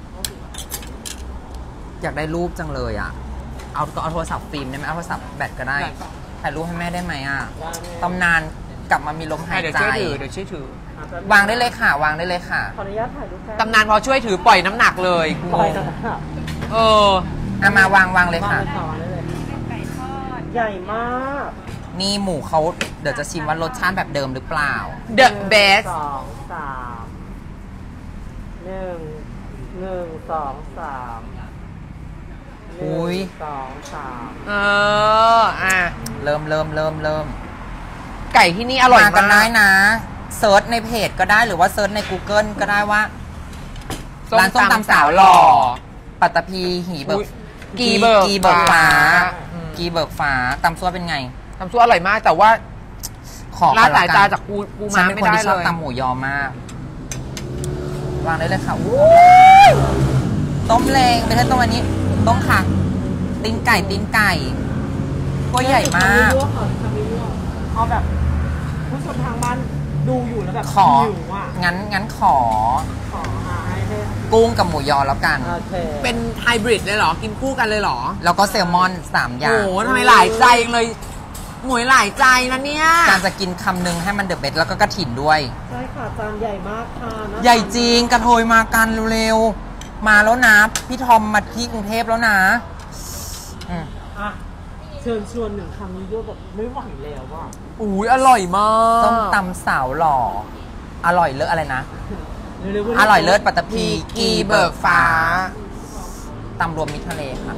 อยากได้รูปจังเลยอะเอาก็เอาโทรศัพท์ฟิล์มได้ไหมเอาโทรศัพท์แบตก็ได้ได้ค่ะถ่ายรูปให้แม่ได้ไหมอะได้แม่ตำนานกลับมามีลมหายเดี๋ยวใจช่วยถือเดี๋ยวช่วยถืออ่ะแป๊บนึวางได้เลยค่ะ วางได้เลยค่ะขออนุญาตถ่ายรูปแป๊บตำนานพอช่วยถือปล่อยน้ำหนักเลยงปล่อยงนะครับเอออ่ะมาวางวางเลยค่ะวางเลยค่ะวางได้เลยใหญ่มากนี่หมูเขาเดี๋ยวจะชิมว่ารสชาติแบบเดิมหรือเปล่า The best สองสามหนึ่งหนึ่งสองสามหนึ่งอุ๊ยสองสามเออ อ่ะเริ่มเริ่มเริ่มเริ่มไก่ที่นี่อร่อยมากันมาได้กนะเซิร์ชในเพจก็ได้หรือว่าเซิร์ชใน Google ก็ได้ว่า ร้านส้มตำสาวหล่อ ปัตตภีหีเบิอุ๊กยกีเบิกกีเบิกฟ้าอืมกีเบิกฟ้าตำซัวเป็นไงทำซัวอร่อยมาก แต่ว่าขอลาดก่อนสายละตากันจากปูปูฉัม้านเป็นไม่คนได้ที่ชอบเลยตำหมูยอมาก วางได้เลยค่ะวู้ยต้มแรงไม่ใช่ต้มอันนี้ ต้มขาตีนไก่ตีนไก่ก็ใหญ่มากทำวิดีโอค่ะทำวิดีโอเอาแบบผู้ชมทางบ้านดูอยู่แล้วแบบขอหิวอ่ะงั้นงั้นขอขอหาให้ให้กุ้งกับหมูยอแล้วกันโอเคเป็นไฮบริดเลยเหรอ กินคู่กันเลยเหรอแล้วก็แซลมอนสามอย่าโอ้งโหทำไมหลายใจเลย หมวยหลายใจนะเนี่ยการจะกินคำนึงให้มันเดอะเบสแล้วก็กระถิ่นด้วยใช่ค่ะจานใหญ่มากค่ะนะใหญ่จริงกระโทยมากันเร็วๆ มาแล้วนะ พี่ทอมมาที่กรุงเทพแล้วนะอืมอ่ะเชิญชวนหนึ่งคำนี้ด้วยแบบไม่ไหวแล้วว่ะอุ้ยอร่อยมากต้มตำสาวหล่อ อร่อยเลิศอะไรนะเร็วๆอร่อยเลิศปัตตภีกีเบิกฟ้าตำรวมมิตรทะเลค่ะ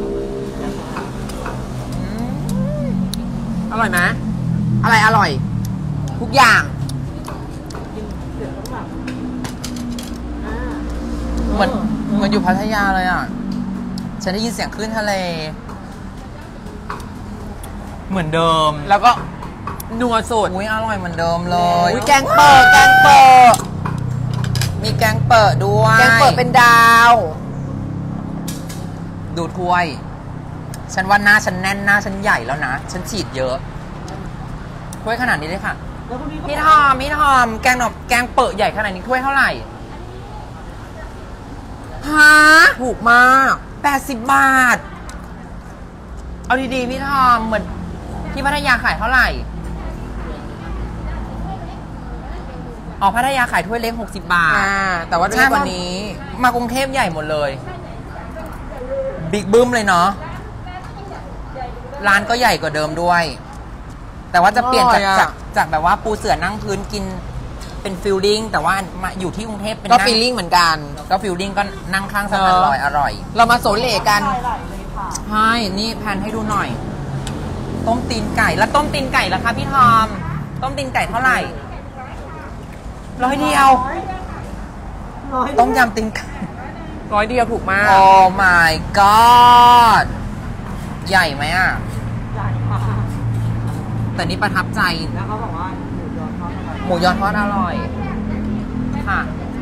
อืมอร่อยไหมอะไรอร่อย ทุกอย่างกินเสร็จต้องแบบอ่าเหมือนเหมือนอยู่พัทยาเลยอ่ะ ฉันได้ยินเสียงคลื่นทะเล เหมือนเดิมแล้วก็นัวสุดอุ้ยอร่อยเหมือนเดิมเลยอุ้ยแกงเปิดแกงเปิดมีแกงเปิดด้วยแกงเปิดเป็นดาวดูถ้วยฉันว่าหน้าฉันแน่นหน้าฉันใหญ่แล้วนะ ฉันฉีดเยอะถ้วยขนาดนี้เลยค่ะแล้วพวกนี้ก็พี่ทอมพี่ทอมแกงหนอบแกงเปิดใหญ่ขนาดนี้ถ้วยเท่าไหร่ฮะถูกมากแปดสิบบาท เอาดีๆพี่ทอมเหมือนที่พัทยาขายเท่าไหร่อ๋อพัทยาขายถ้วยเล็กหกสิบบาทอ่า แต่ว่าจะได้กว่านี้มากรุงเทพใหญ่หมดเลย บิ๊กบึ้มเลยเนาะร้านก็ใหญ่กว่าเดิมด้วย แต่ว่าจะเปลี่ยนจากอร่อยอะจากจากแบบว่าปูเสื่อนั่งพื้นกินเป็นฟิลลิ่งแต่ว่ามาอยู่ที่กรุงเทพเป็นก็นั่งฟีลลิ่งเหมือนกันก็ฟิลลิ่งก็นั่งข้างสะพานลอยอร่อยเรามาโซเลกันใช่นี่แพนให้ดูหน่อย ต้มตีนไก่แล้วต้มตีนไก่ล่ะคะพี่ทอม ต้มตีนไก่เท่าไหร่ร้อยเดียวร้อยต้มยำตีนไก่ร้อยเดียวถูกมากโอ้ my god ใหญ่ไหมอ่ะใหญ่มากแต่นี่ประทับใจแล้วเขาบอกว่าหมูยอทอดอร่อยหมูยอทอดอร่อย ค่ะ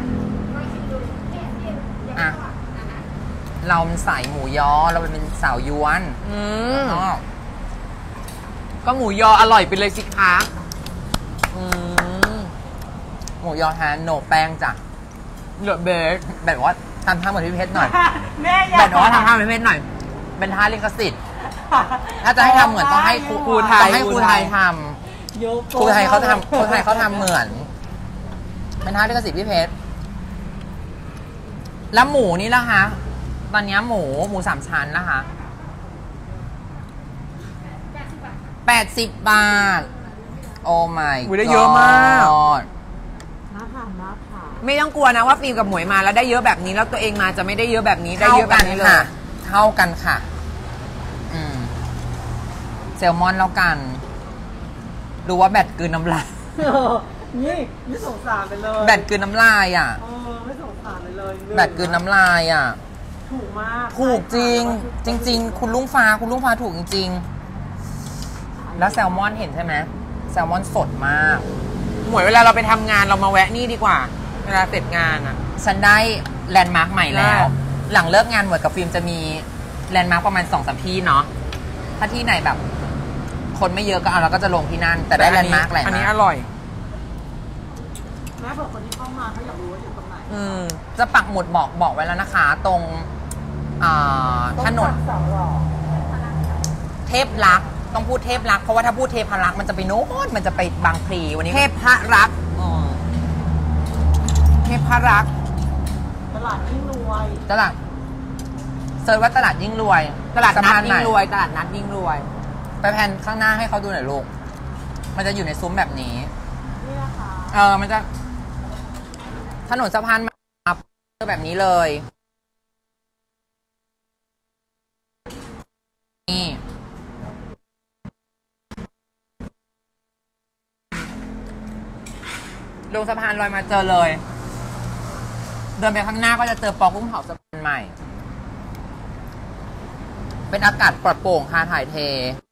อ่ะ เราเป็นสายหมูยอ เราเป็นสาวยวนอืมอ๋อก็หมูยออร่อยไปเลยสิคะอืมหมูยอแทนโนแป้งจ้ะเหลือเบสแบบว่าทำท่าเหมือนพี่เพชรหน่อยแม่อยาแบกบว่าทำท่าเหมือนพี่เพชรหน่อย เป็นท่าลิขสิทธิ์ ถ้าจะให้ทำเหมือนต้องให้ครูครูไทยต้องให้ครูไทยทยกำครูไทยเขาทำครูไทยเขาทำเหมือน เป็นท่าลิขสิทธิ์พี่เพชร แล้วหมูนี่ล่ะคะ ตอนนี้หมูหมูสามชั้นนะคะ แปดสิบบาท โอ้ my อุ๊ยได้เยอะมาก god น่าทานมากค่ะไม่ต้องกลัวนะว่าฟิล์มกับหมวยมาแล้วได้เยอะแบบนี้แล้วตัวเองมาจะไม่ได้เยอะแบบนี้ได้เท่าเยอะแบกับ นนี้เลค่ะยเท่ากันค่ะ อืมแซลมอนแล้วกัน ดูว่าแบตกลืนน้ำลายนี่ไม่สงสารไปเลยแบตกลืนน้ำลายอ่ะเออไม่สงสารไปเลยแบตกลืนน้ำลายอ่ะถูกมากถูกจริง จริง ๆ คุณลุงฟ้า คุณลุงฟ้าถูกจริง ๆ แล้วแซลมอนเห็นใช่ไหมแซลมอนสดมากหมวยเวลาเราไปทำงานเรามาแวะนี่ดีกว่า เวลาเสร็จงานอ่ะฉันได้แลนด์มาร์คใหม่แล้วได้หลังเลิกงานเหมือนกับฟิล์มจะมีแลนด์มาร์คประมาณสองสามที่เนาะ ถ้าที่ไหนแบบ คนไม่เยอะก็เอาเราก็จะลงที่นั่น แต่ได้แลนด์มาร์คแหละอันนี้อร่อยแม่บอกคนที่เข้ามาเขาอยากรู้ว่าอยู่ตรงไหนอืมจะปักหมุดบอกบอกไว้แล้วนะคะ ตรงอ่าถนนสองหล่อเทพรักษ์ต้องพูดเทพรักษ์เพราะว่าถ้าพูดเทพรักษ์มันจะไปโน้นมันจะไปบางพลีวันนี้เทพพระรักอืมเทพพระรักตลาดยิ่งรวยตลาดเซิร์ชว่าตลาดยิ่งรวยตลาดสะนัดพานยิ่ใหม่งรวยตลาดนัดยิ่งรวยไปแพนข้างหน้าให้เขาดูหน่อยลูก มันจะอยู่ในซุ้มแบบนี้นี่นะคะเออ มันจะ ถนนสะพานใหม่แบบนี้เลย นี่ ลงสะพานลอยมาเจอเลย เดินไปข้างหน้าก็จะเจอปอกุ้งเผาสะพานใหม่ เป็นอากาศปลอดโปร่งค่ะถ่ายเท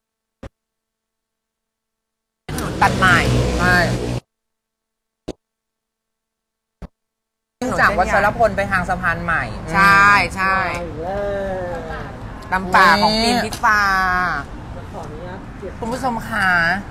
ตัดใหม่ใช่จากวัชรพลไปทางสะพานใหม่ใช่ใช่ไปเลยตำป่าของฟิล์มพิฟ้าขออนุญาตเก็บคุณผู้ชมคะ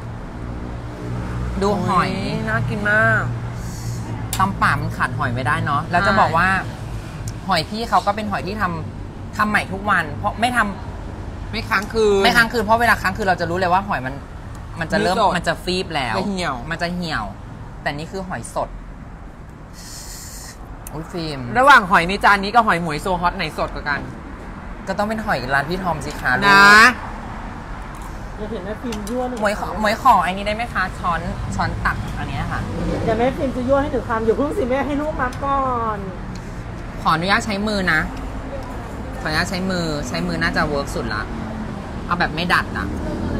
ดูหอยน่ากินมากตำป่ามันขาดหอยไม่ได้เนาะแล้วจะใช่บอกว่า หอยพี่เขาก็เป็นหอยที่ทำทำใหม่ทุกวัน เพราะไม่ทำไม่ค้างคืนไม่ค้างคืนเพราะเวลาค้างคืนเราจะรู้เลยว่าหอยมัน มันจะเริ่มไม่สดมันจะฟีบแล้วจะเหี่ยวมันจะเหี่ยว แต่นี่คือหอยสดอุ้ยฟิล์มระหว่างหอยในจานนี้กับหอยหมวยโซฮอตไหนสดกว่ากันก็ต้องเป็นหอยร้านพี่ทอมสิคะลูกนะอยากเห็นแม่ฟิล์มยั่วหนึ่งหมวยขอหมวยขออันนี้ได้ไหมคะช้อนช้อนตักอันเนี้ยค่ะเดี๋ยวแม่ฟิล์มจะยั่วให้หนึ่งคำอย่าเพิ่งสิแม่ให้ลูกมาก่อนขออนุญาตใช้มือนะ ขออนุญาตใช้มือใช้มือน่าจะเวิร์กสุดละ เอาแบบไม่ดัดนะ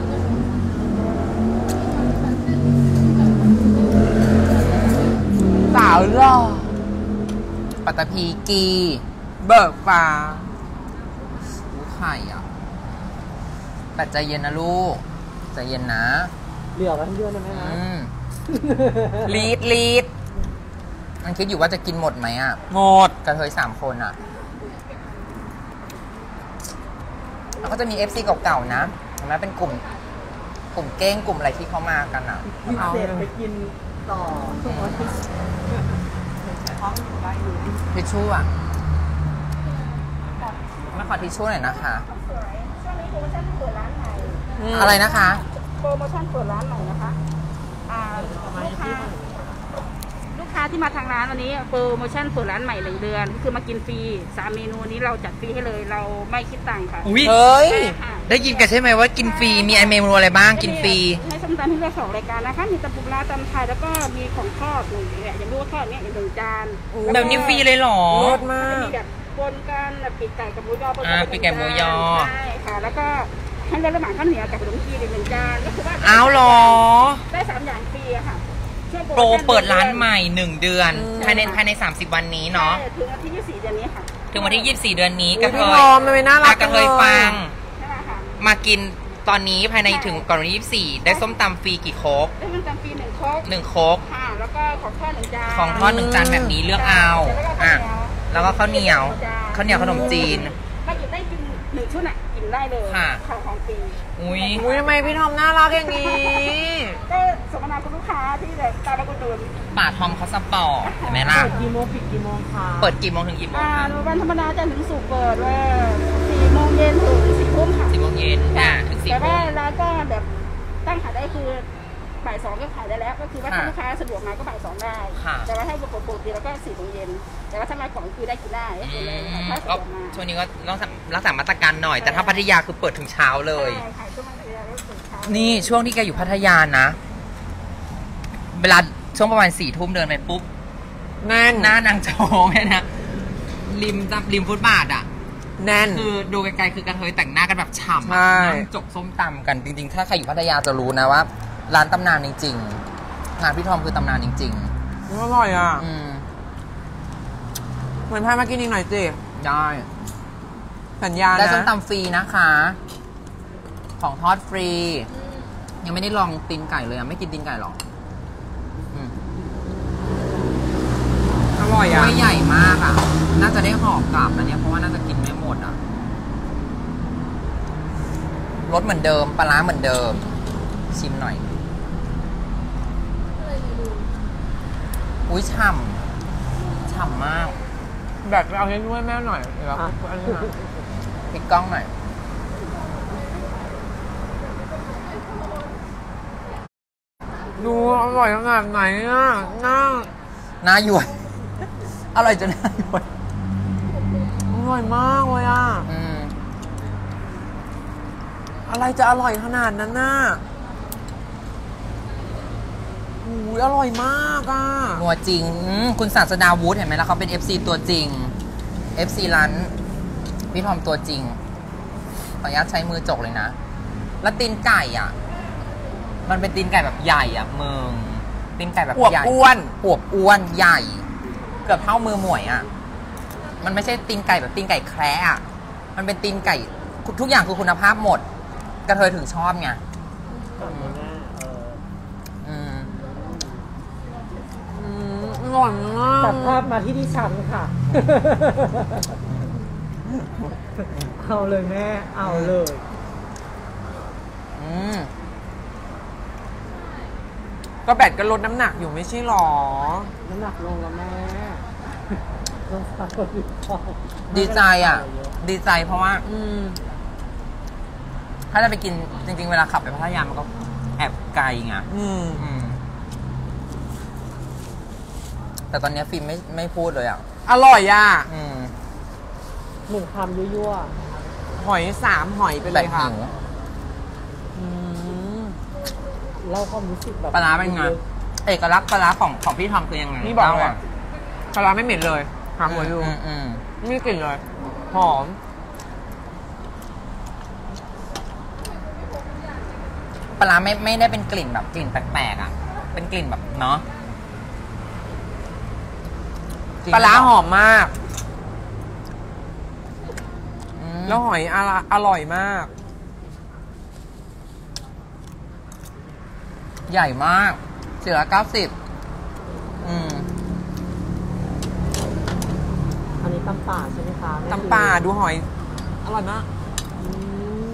สาวหล่อปัตตภีกีเบิกฟ้ารู้ไข่อ่ะแต่ใจเย็นนะลูก ใจเย็นนะเหลือไว้ให้ยั่วนะแม่นะอืมลีดลีดมันคิดอยู่ว่าจะกินหมดไหมอ่ะหมดกระเทยสามคนอ่ะ อแล้วก็จะมี เอฟ ซี เก่าๆนะเห็นไหมเป็นกลุ่มกลุ่มเก้งกลุ่มอะไรที่เขามากันอ่ะกินเสร็จไปกินต่อทุกคนทิชชู่อ่ะมาขอทิชชู่หน่อยนะคะสวยช่วงนี้โปรโมชั่นเปิดร้านใหม่อะไรนะคะโปรโมชั่นเปิดร้านใหม่นะคะอ่าลูกค้าลูกค้าที่มาทางร้านวันนี้โปรโมชั่นเปิดร้านใหม่หนึ่งเดือนก็คือมากินฟรีสามเมนูนี้เราจัดฟรีให้เลยเราไม่คิดตังค์ค่ะอุ้ยเฮ้ยค่ะได้ยินกันใช่ไหมว่ากินฟรี มีไอเมนูอะไรบ้างกินฟรีให้ส้มตำให้เลือกสองรายการนะคะมีตำปูปลาตำไทยแล้วก็มีของทอดหนึ่งเนี่ยอย่างรู้ว่าทอดเนี่ยอย่างหนึ่งจานแบบนี้ฟรีเลยเหรอรสมาจะกมีแบบปนกันแบบปีกไก่กับหมูยอปนอ่าปีกไก่หมูยอใช่ค่ะแล้วก็ให้เลือกระหว่างข้าวเหนียวกับขนมจีนอีกหนึ่งจานก็คือว่าอ้าวเหรอได้สามอย่างฟรีอะค่ะช่วงโปรโมชั่นเปิดร้านใหม่หนึ่งเดือนอืมภายในภายในสามสิบวันนี้เนาะใช่ถึงวันที่ยี่สิบสี่เดือนนี้ค่ะถึงวันที่ยี่สิบสี่เดือนนี้กอุ๊ระยเทพี่ยนอมมันไม่น่ารักกระเทยฟังใช่ไหมคะมากินตอนนี้ภายในถึงก่อนวันที่ยี่สิบสี่ได้ส้มตำฟรีกี่โคกได้เงินจำฟรีหนึ่งโคกหนึ่งโคกค่ะแล้วก็ของทอดหนึ่งจานของทอดหนึ่งจานแบบนี้เลือกเอาอ่ะแล้วก็ข้าวเหนียวข้าวเหนียวขนมจีนมาหยิบได้กินหนึ่งชุดน่ะกินได้เลยค่ะของของฟรีอุ้ยอุ้ยทำไมพี่ทอมน่ารักอย่างนี้ก็สมนาคุณลูกค้าที่แบบตามมากุดหนุนป่าทอมเขาสปอร์ตเห็นไหมล่ะเปิดกี่โมงปิดกี่โมงคะเปิดกี่โมงถึงกี่โมงอ่าคะวันธรรมดาจะถึงสุกร์เปิดว่าสี่โมงเย็นถึงสี่ทุ่มค่ะสี่โมงเย็นอ่ะถึงสี่แต่โมว่าง ร้านก็แบบตั้งขายได้คือบ่ายสองก็ขายได้แล้ว ก็คือว่าถ้าค่ะลูกค้าสะดวกมาก็บ่ายสองได้ค่ะแต่ว่าถ้าปกติแล้วก็สี่โมงเย็นแต่ว่าถ้ามาของคือได้กินได้ก็คือเลยค่ะถ้าสะดก็วกมาช่วงนี้ก็ต้องรักษามาตรการหน่อย แต่ถ้าพัทยาคือเปิดถึงเช้าเลยใช่ขายช่วงวันเดียวแล้วถึงเช้านี่ช่วงที่แกอยู่พัทยานะ เวลาช่วงประมาณสี่ทุ่มเดินไปปุ๊บแน่นหน้านางโจงเนี่ยนะริมริมฟุตบาทอ่ะแน่นคือดูไกลๆคือกระเทยแต่งหน้ากันแบบฉ่ำใช่อะนั่งจกส้มตำกันจริงๆ ถ้าใครอยู่พัทยาจะรู้นะว่า ร้านตำนานจริงๆร้านพี่ทอมคือตำนานจริงอร่อยอ่ะๆ อืมเหมือนพามากินอีกหน่อยสิได้สัญญานะได้ส้มตำฟรีนะคะ ของทอดฟรี ยังไม่ได้ลองตีนไก่เลยอ่ะ ไม่กินตีนไก่หรออืมอร่อยถ้อ่ะวยใหญ่มากอ่ะ น่าจะได้ห่อกลับนะเนี่ยเพราะว่าน่าจะกินไม่หมดอ่ะรสเหมือนเดิมปลาร้าเหมือนเดิม ชิมหน่อย อุ้ยฉ่ำฉ่ำมากแบบไปเอาเนื้อแม่หน่อยเดี๋ยวอันนี้นะพลิกกล้องหน่อยดูอร่อยขนาดไหนอ่ะน่าหน้าหยวน อร่อยจนหน้าหยวนอร่อยมากเลยอ่ะอืมอะไรจะอร่อยขนาดนั้นน่ะโอ้ยอร่อยมากอ่ะนัวจริงอืมคุณศาสดาวุฒิเห็นไหมล่ะเขาเป็น เอฟ ซี ตัวจริง เอฟ ซี ร้านพี่ทอมตัวจริง ขออนุญาตใช้มือจกเลยนะ แล้วตีนไก่อ่ะ มันเป็นตีนไก่แบบใหญ่อ่ะมึงตีนไก่แบบอวบใหญ่อ้วนอวบอ้วนใหญ่ เกือบเท่ามือหมวยอ่ะ มันไม่ใช่ตีนไก่แบบตีนไก่แคระอ่ะ มันเป็นตีนไก่ทุกอย่างคือคุณภาพหมด กระเทยถึงชอบไงอืมอืมอร่อยมากตัดภาพมาที่ดิฉันค่ะ เอาเลยแม่ เอาเลยอืมก็แบตก็ลดน้ำหนักอยู่ไม่ใช่หรอน้ำหนักลงแล้วแม่ลงสาวดีพอดีใจอ่ะ ดีใจเพราะว่าอืมถ้าจะไปกินจริงๆ เวลาขับไปพัทยามันก็แอบไกลไงอืมอืม แต่ตอนเนี้ยฟิล์มไม่ไม่พูดเลยอ่ะอร่อยอ่ะอืมหนึ่งคำยั่วหอยสามหอยไปแบเลบยค่ะหิวอืมๆเล่าความรู้สึกแบบปลาร้าเป็นไง เอกลักษณ์ปลาร้าของของพี่ทอมคือยังไงนี่บอกเลยล่าะปลาร้าไม่เหม็นเลยหาหัวดูอืมอืมไม่มีกลิ่นเลย หอมปลาร้าไม่ไม่ได้เป็นกลิ่นแบบกลิ่นแปลกๆอ่ะ เป็นกลิ่นแบบเนาะปลาร้าหอมมากอืมแล้วหอยอร่อยอร่อยมากใหญ่มากสี่ร้อยเก้าสิบอืมอันนี้ตำป่าใช่ไหมคะตำป่าดูหอย อร่อยมากอืม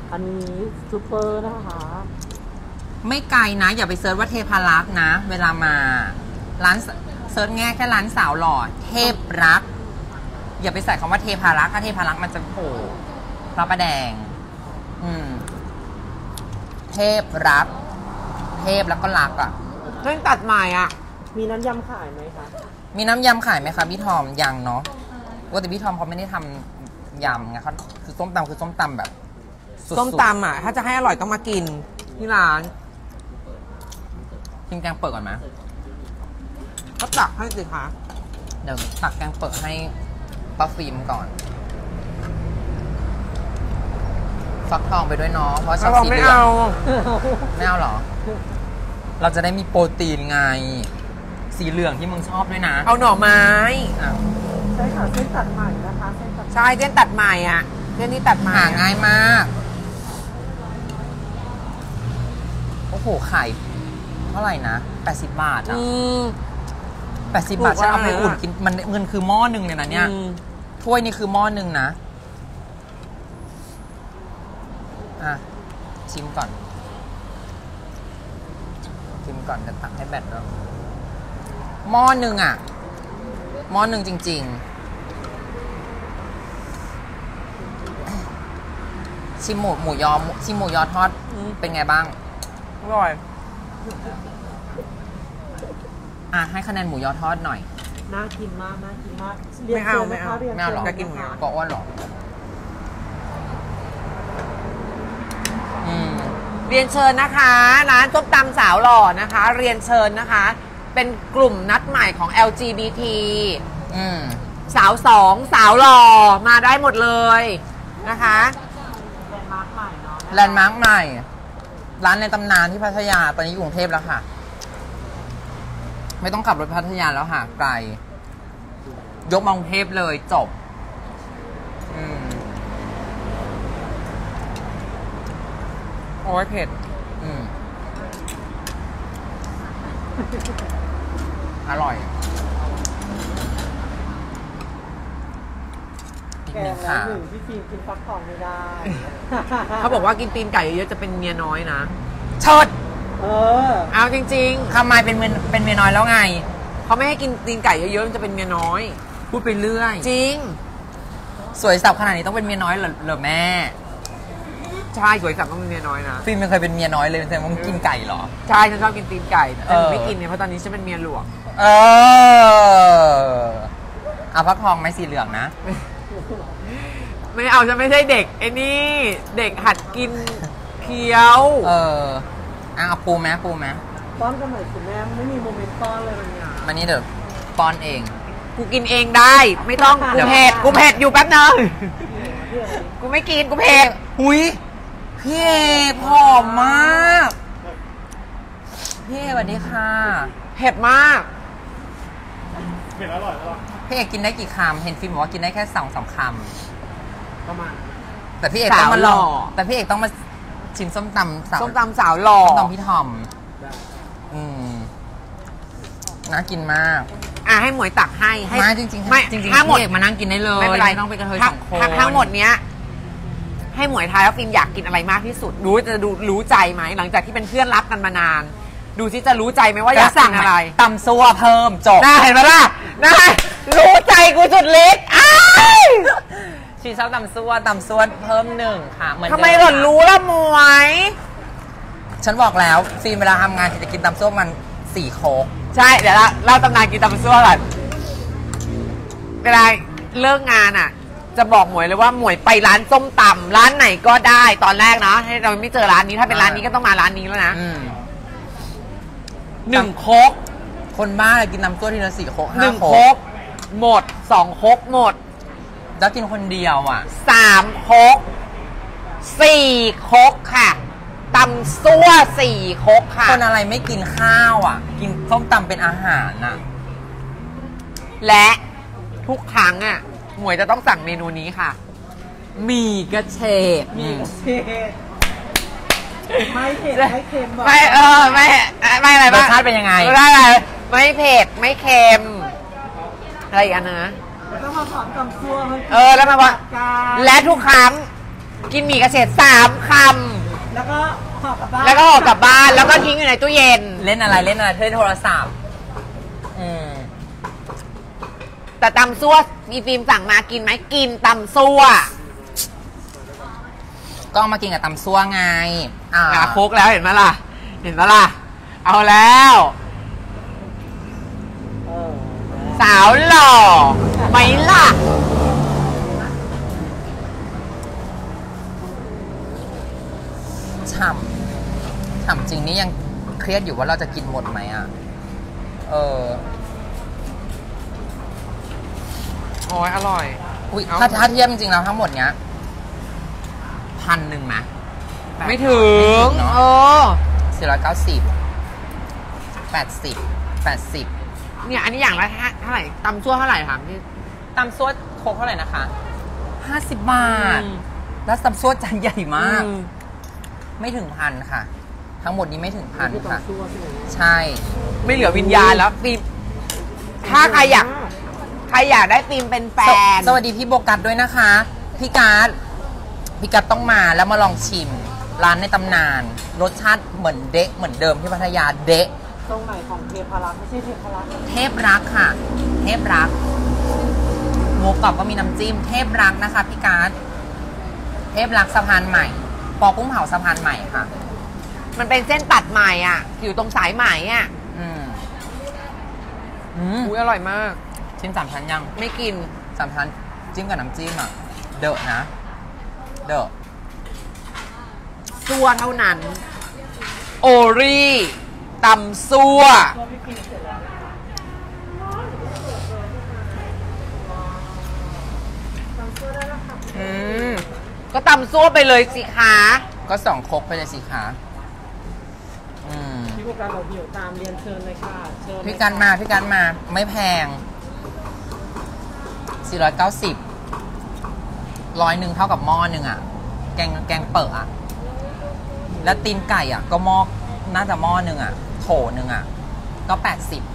อันนี้ซูเปอร์นะคะไม่ไกลนะ อย่าไปเซิร์ชว่าเทพารักษ์นะ เวลามาร้านเซิร์ชแง่แค่ร้านสาวหล่อเทพรักษ์อย่าไปใส่คำว่าเทพารักษ์ถ้าเทพารักษ์มันจะโผล่พระประแดง อืม เทพรักษ์เทพแล้วก็รักอ่ะเรื่องตัดใหม่อ่ะมีน้ำยำขายไหมคะมีน้ำยำขายไหมคะพี่ทอมยังเนาะว่าแต่พี่ทอมเขาไม่ได้ทำยำไงเขาคือส้มตำคือส้มตำแบบสุดๆส้มตำอ่ะ ถ้าจะให้อร่อยต้องมากินที่ร้านกินแกงเปิดก่อนไหมก็ตักให้สิคะเดี๋ยวตักแกงเปิดให้ป้าฟิล์มก่อนฟักทองไปด้วยเนาะเพราะชอบสีเหลืองไม่เอาเหรอ เราจะได้มีโปรตีนไง สีเหลืองที่มึงชอบด้วยนะเอาหน่อไม้อ่ะใช่ค่ะเส้นตัดใหม่นะคะเส้นตัดใช่เส้นตัดใหม่อ่ะเส้นนี้ตัดใหม่หาง่ายมาก โอ้โหไข่เท่าไหร่นะแปดสิบบาทอ่ะอืมแปดสิบบาทถูกฉันเอาไปมากอุ่นกินมันเงินคือหม้อหนึ่งเลยนะเนี่ยอืมถ้วยนี่คือหม้อหนึ่งนะ อ่ะ ชิมก่อน ชิมก่อนจะตักให้แบตแล้วหม้อหนึ่งอ่ะหม้อหนึ่งจริง ๆ ชิมหมูหมูยอชิมหมูยอทอดเป็นไงบ้างอร่อยอ่ะ ให้คะแนนหมูยอทอดหน่อยน่ากินมากน่ากินมากไม่เอาไม่เอารียนไม่เอาหรอชิญจะกินหมูยอก็อ้วนหรอ อืมเรียนเชิญนะคะร้านส้มตำสาวหล่อนะคะ เรียนเชิญนะคะ เป็นกลุ่มนัดใหม่ของ แอล จี บี ทีอืมสาวสองสาวหล่อมาได้หมดเลยนะคะแลนด์มาร์คใหม่เนาะแลนด์มาร์คใหม่ ร้านในตำนานที่พัทยา ตอนนี้อยู่กรุงเทพแล้วค่ะ ไม่ต้องขับรถพัทยาแล้วค่ะไกล ยกมากรุงเทพเลยจบ อืมโอ้ยเผ็ดอืม อร่อย อีกแกหนึ่งงแล้วค่ะหนึ่งพี่ฟิล์มกินฟักทองไม่ได้เขาบอกว่ากินตีนไก่เยอะๆจะเป็นเมียน้อยนะเชิดเออเอาจริงทำไมเป็นเมียเป็นเมียน้อยแล้วไงๆเขาไม่ให้กินตีนไก่เยอะๆมันจะเป็นเมียน้อยพูดไปเรื่อยจริงสวยสับขนาดนี้ต้องเป็นเมียน้อยเหรอเหรอแม่ใช่สวยสับต้องเป็นเมียน้อยนะฟิล์มไม่เคยเป็นเมียน้อยเลยแต่ว่ามึงกินไก่เหรอใช่ฉันชอบกินตีนไก่แต่หนูเออไม่กินเนี่ยเพราะตอนนี้ฉันเป็นเมียหลวงเออเอาพักทองไหมสีเหลืองนะไม่เอาฉันไม่ใช่เด็กไอ้นี่ เด็กหัดกินเคี้ยวเอออ่ะเอาปูไหมปูไหมป้อนกันหน่อยสิแม่ไม่มีโมเมนต์ป้อนเลยวันเนี้ยวันนี้เดี๋ยวป้อนเองกูกินเองได้ ไม่ต้องกูเผ็ดกูเผ็ดอยู่แป๊บนึงกูไม่กินกูเผ็ดหุยพี่เอผอมมาก พี่เอสวัสดีค่ะเผ็ดมากพี่เอกินได้กี่คำเห็นฟิล์มบอกว่ากินได้แค่สองสามคประมาณำแต่พี่เอกต้องมาลสาวหล่อองแต่พี่เอกต้องมาชิมส้มตำสาวส้มตำสาวหล่อส้มตำพี่ทอม อืมน่ากินมากอ่ะให้หมวยตักให้ให้ไม่จริงๆไม่จริงๆทั้งหมดพี่เอกมานั่งกินได้เลยไม่เป็นไรต้องเป็นกระเทยทั้สองคนทั้ทั้งหมดเนี้ย ให้หมวยทายว่าฟิล์มอยากกินอะไรมากที่สุด รู้จะดูรู้ใจไหมหลังจากที่เป็นเพื่อนรักกันมานาน ดูซิจะรู้ใจไหมว่าอยากกินอะไรตำซัวเพิ่มจบน่าเห็นไหมล่ะน่ารู้ใจกูสุดฤทธิ์อ้ายชีชอบตำซัวตำซัวเพิ่มหนึ่งค่ะเหมือนทำไมเดิหล่อนรู้ล่ะหมวยฉันบอกแล้วฟิล์มเวลาทำงานจะกินตำซัวมันสี่โคกใช่เดี๋ยวละเล่าตำนานกินตำซั่วก่อนเวลาเลิกงานอ่ะ จะบอกหมวยเลยว่าหมวยไปร้านส้มตำร้านไหนก็ได้ตอนแรกนะให้เราไม่เจอร้านนี้ถ้าเป็นร้านนี้ก็ต้องมาร้านนี้แล้วนะอืมหนึ่งโคกคนบ้าเลยกินน้ำซัวทีละสี่โคกหห้านึ่งโคโคกกหมดสองโคกหมดแล้วกินคนเดียวอ่ะสามโคกสี่โคกค่ะตำซั่วสี่โคกค่ะคนอะไรไม่กินข้าวอ่ะ กินส้มตำเป็นอาหารน่ะและทุกครั้งอ่ะหมวยจะต้องสั่งเมนูนี้ค่ะหมี่กระเฉดอืมเผ็ดไม่เผ็ดไม่เค็มบอกไม่เออไม่ไม่อะไรรบ้าสงชาติเป็นยังไงไม่ได้อะไรไม่เผ็ดไม่เค็มอะไรอีกอันนึงนะต้องมาสอนตำซั่วให้เออแล้วมาว่าการและทุกครั้งกินหมี่กระเฉดสามคแล้วก็ห่อกลับบ้าำนแล้วก็ออกกลับบ้านแล้วก็ทิ้งอยู่ในตู้เย็นเล่นอะไรเล่นอะไรเล่นโทรศัพท์อืมแต่ตำซั่วมีฟิล์มสั่งมากินไหมกินตำซั่วก็เอามากินกับตำซั่วไงอ่าอ่ะโคกแล้วเห็นไหมล่ะ เห็นไหมล่ะ เอาแล้วเออสาวหล่อไหมล่ะฉ่ำฉ่ำจริงนี่ยังเครียดอยู่ว่าเราจะกินหมดไหมอ่ะ เออโอ้ยอร่อยอุ้ยเอาถ้าถ้าเทียบจริงๆแล้วทั้งหมดเนี้ยพันหนึ่งไหมไม่ถึงเนาะเออสี่ร้อยเก้าสิบแปดสิบแปดสิบเนี่ยอันนี้อย่างละเท่าไหร่ตำซั่วเท่าไหร่ถามพี่ตำซั่วโคกเท่าไหร่นะคะห้าสิบบาทอืมแล้วตำซั่วจานใหญ่มากอืมไม่ถึงพันค่ะ ทั้งหมดนี้ไม่ถึงพันคือค่ะตำซั่วใช่ไหมใช่ไม่เหลือวิญญาณแล้วฟิล์มถ้าใครอยากใครอยากได้ฟิล์มเป็นแฟสนสวัสดีพี่โบกัสด้วยนะคะ พี่การ์ดพี่การ์ดต้องมาแล้วมาลองชิม ร้านในตำนาน รสชาติเหมือนเดะเหมือนเดิมที่พัทยาเดะตรงไหนของเทพารักษ์ไม่ใช่เทพารักษ์เทพรักค่ะ เทพรักหมูกรอบก็มีน้ำจิ้ม เทพรักนะคะพี่การ์ดเทพรักสะพานใหม่ ปอกุ้งเผาสะพานใหม่ค่ะมันเป็นเส้นตัดใหม่อ่ะ อยู่ตรงสายไหมอ่ะอืมอืมอุ้ยอร่อยมากชิมสามชั้นยังไม่กินสามชั้นจิ้มกับน้ำจิ้มอ่ะ เดอะนะ เดอะซั่วเท่านั้น โอรี่ตำซั่ว อืม ก็ตำซั่วไปเลยสิคะก็สองครกไปเลยสิคะอืมพี่ผู้การเราเดี่ยวตามเรียนเชิญเลยค่ะเชิญเลยพี่กันมา พี่กันมา ไม่แพง สี่ร้อยเก้าสิบ ร้อยหนึ่งเท่ากับหม้อหนึ่งอ่ะ แกงแกงเปิดอ่ะ แล้วตีนไก่อ่ะ ก็หม้อน่าจะหม้อหนึ่งอ่ะ โถหนึ่งอ่ะ ก็แปดสิบ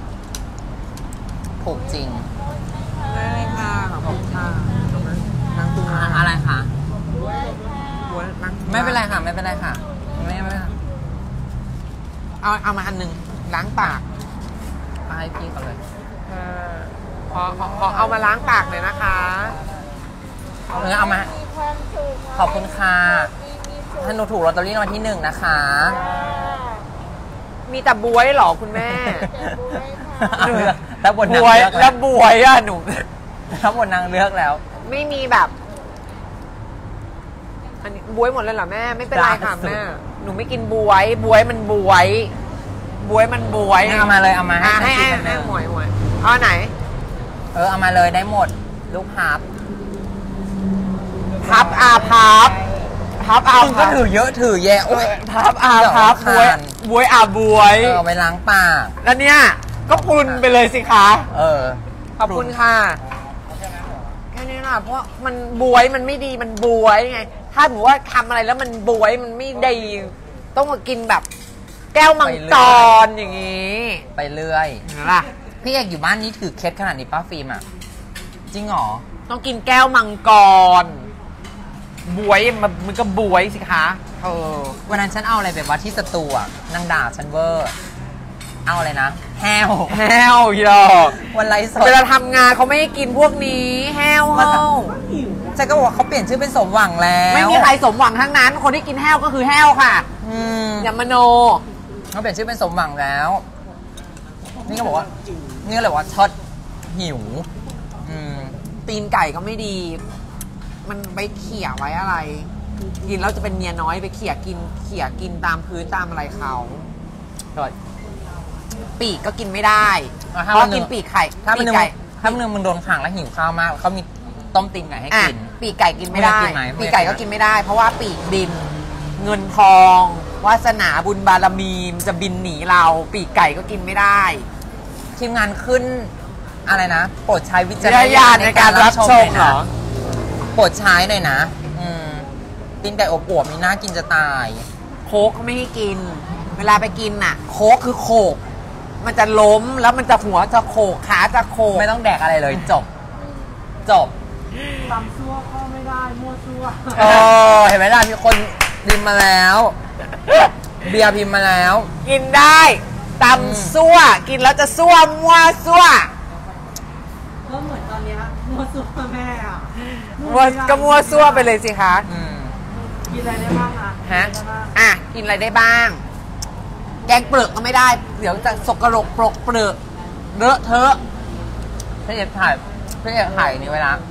ถูกจริงได้เลยค่ะขอบคุณค่ะนั่งตรงอะนั้นอะไรคะนั่งไม่เป็นไรค่ะ ไม่เป็นไรค่ะ ไม่ไม่เป็นไรเอาเอามาอันหนึ่งล้างปากเอาให้พี่เขาเลยขอขอขอเอามาล้างปากหน่อยนะคะเออเอามา ขอบคุณค่ะถ้าหนูถูกลอตเตอรี่รางวัลที่หนึ่งนะคะมีแต่บวยเหรอคุณแม่แล้วบนบนางวยเลือกแล้แล้ว วบวยอ่ะหนูแล้วบนนางเลือกแล้วไม่มีแบบ อันนี้บวยหมดเลยเหรอแม่ ไม่เป็นไรค่ะล่าสุดแม่ หนูไม่กินบวย บวยมันบวย บวยมันบวยเอามาเลยเอามาให้อ่ะให้ฉัให้นกินให้อันหนึ่งหมวยหมวยเอาไหนเออเอามาเลยได้หมด ลูกพับพับอาพับ พับอาคุณก็พับถือเยอะถือแยะโอ้ยพับอาพับบวยเดี๋ยวบวยอาบวยเออเอาไปล้างปากแล้วเนี่ย ก็ปรุนไปเลยสิคะเออขอบคุณค่ะแค่นี้ค่ะเพราะมันบวยมันไม่ดีมันบวยไง ถ้าหนูว่าทำอะไรแล้วมันบวยมันไม่ดีต้องมากินแบบ แก้วมังกรอย่างนี้ไปเรื่อยเห็นไหมล่ะพี่เอกอยู่บ้านนี้ถือเคสขนาดนี้ป้าฟิล์มอ่ะ จริงเหรอต้องกินแก้วมังกร บวยมันมันก็บวยสิคะเออวันนั้นฉันเอาอะไรแบบว่าที่สตูอ่ะนางด่าฉันเวอร์ เอาอะไรนะ แฮวแห้วอีดอกวันไลฟ์สดเวลาทำงานเขาไม่ให้กินพวกนี้ แห้วเฮาฉันก็บอกว่าเขาเปลี่ยนชื่อเป็นสมหวังแล้วไม่มีใครสมหวังทั้งนั้น คนที่กินแห้วก็คือแห้วค่ะอืมอย่ามโนเขาเปลี่ยนชื่อเป็นสมหวังแล้ว นี่ก็บอกว่า นี่ก็เลยว่าช็อตหิว อืมตีนไก่ก็ไม่ดี มันไปเขี่ยไว้อะไร กินแล้วจะเป็นเมียน้อยไปเขี่ยกิน เขี่ยกินตามพื้นตามอะไรเขาปีกก็กินไม่ได้อ่ะเพถ้าราะมันกินปีกไข่ถ้ามัปีนกนึงไก่ถ้ามันนึงมึงโดนขังแล้วหิวข้าวมากเขามีต้มตีนไก่ให้อ่ะกินปีกไก่กินไม่ได้ไม่ได้กินไหมปีกไก่ก็กินไม่ได้ เพราะว่าปีกบิน เงินทอง วาสนาบุญบารมีมันจะบินหนีเรา ปีกไก่ก็กินไม่ได้ทีมงานขึ้นอะไรนะ โปรดใช้วิจารณวิจารณญาญาณณในในกาการ รรัรับบ ชชมมเหรอนะโปรดใช้หน่อยนะ อืมตีนไก่อบอวบนี่น่ากินจะตายโค้กเขาไม่ให้กิน เวลาไปกินน่ะโค้กคือโขกมันจะล้มแล้วมันจะหัวจะโขกขาจะโขกไม่ต้องแดกอะไรเลยจบ จบตำซั่วก็ไม่ได้มั่วซั่วเออเห็นไหมล่ะมีคนพิมพ์มาแล้ว เบียร์พิมพ์มาแล้วกินได้ตำซั่วกินแล้วจะซั่วมั่วซั่วก็เหมือนตอนเนี้ยมั่วซั่วแม่อะมั่วก็มั่วซั่วไปเลยสิคะอืมกินอะไรได้บ้างอะฮะกินอะไรได้บ้างอ่ะกินอะไรได้บ้าง แกงเปลือกก็ไม่ได้ เดี๋ยวจะสกปรกปรกเปลือกเลอะเทอะเพื่อนอยากถ่ายเพื่อนอยากถ่ายนี้ไว้ละ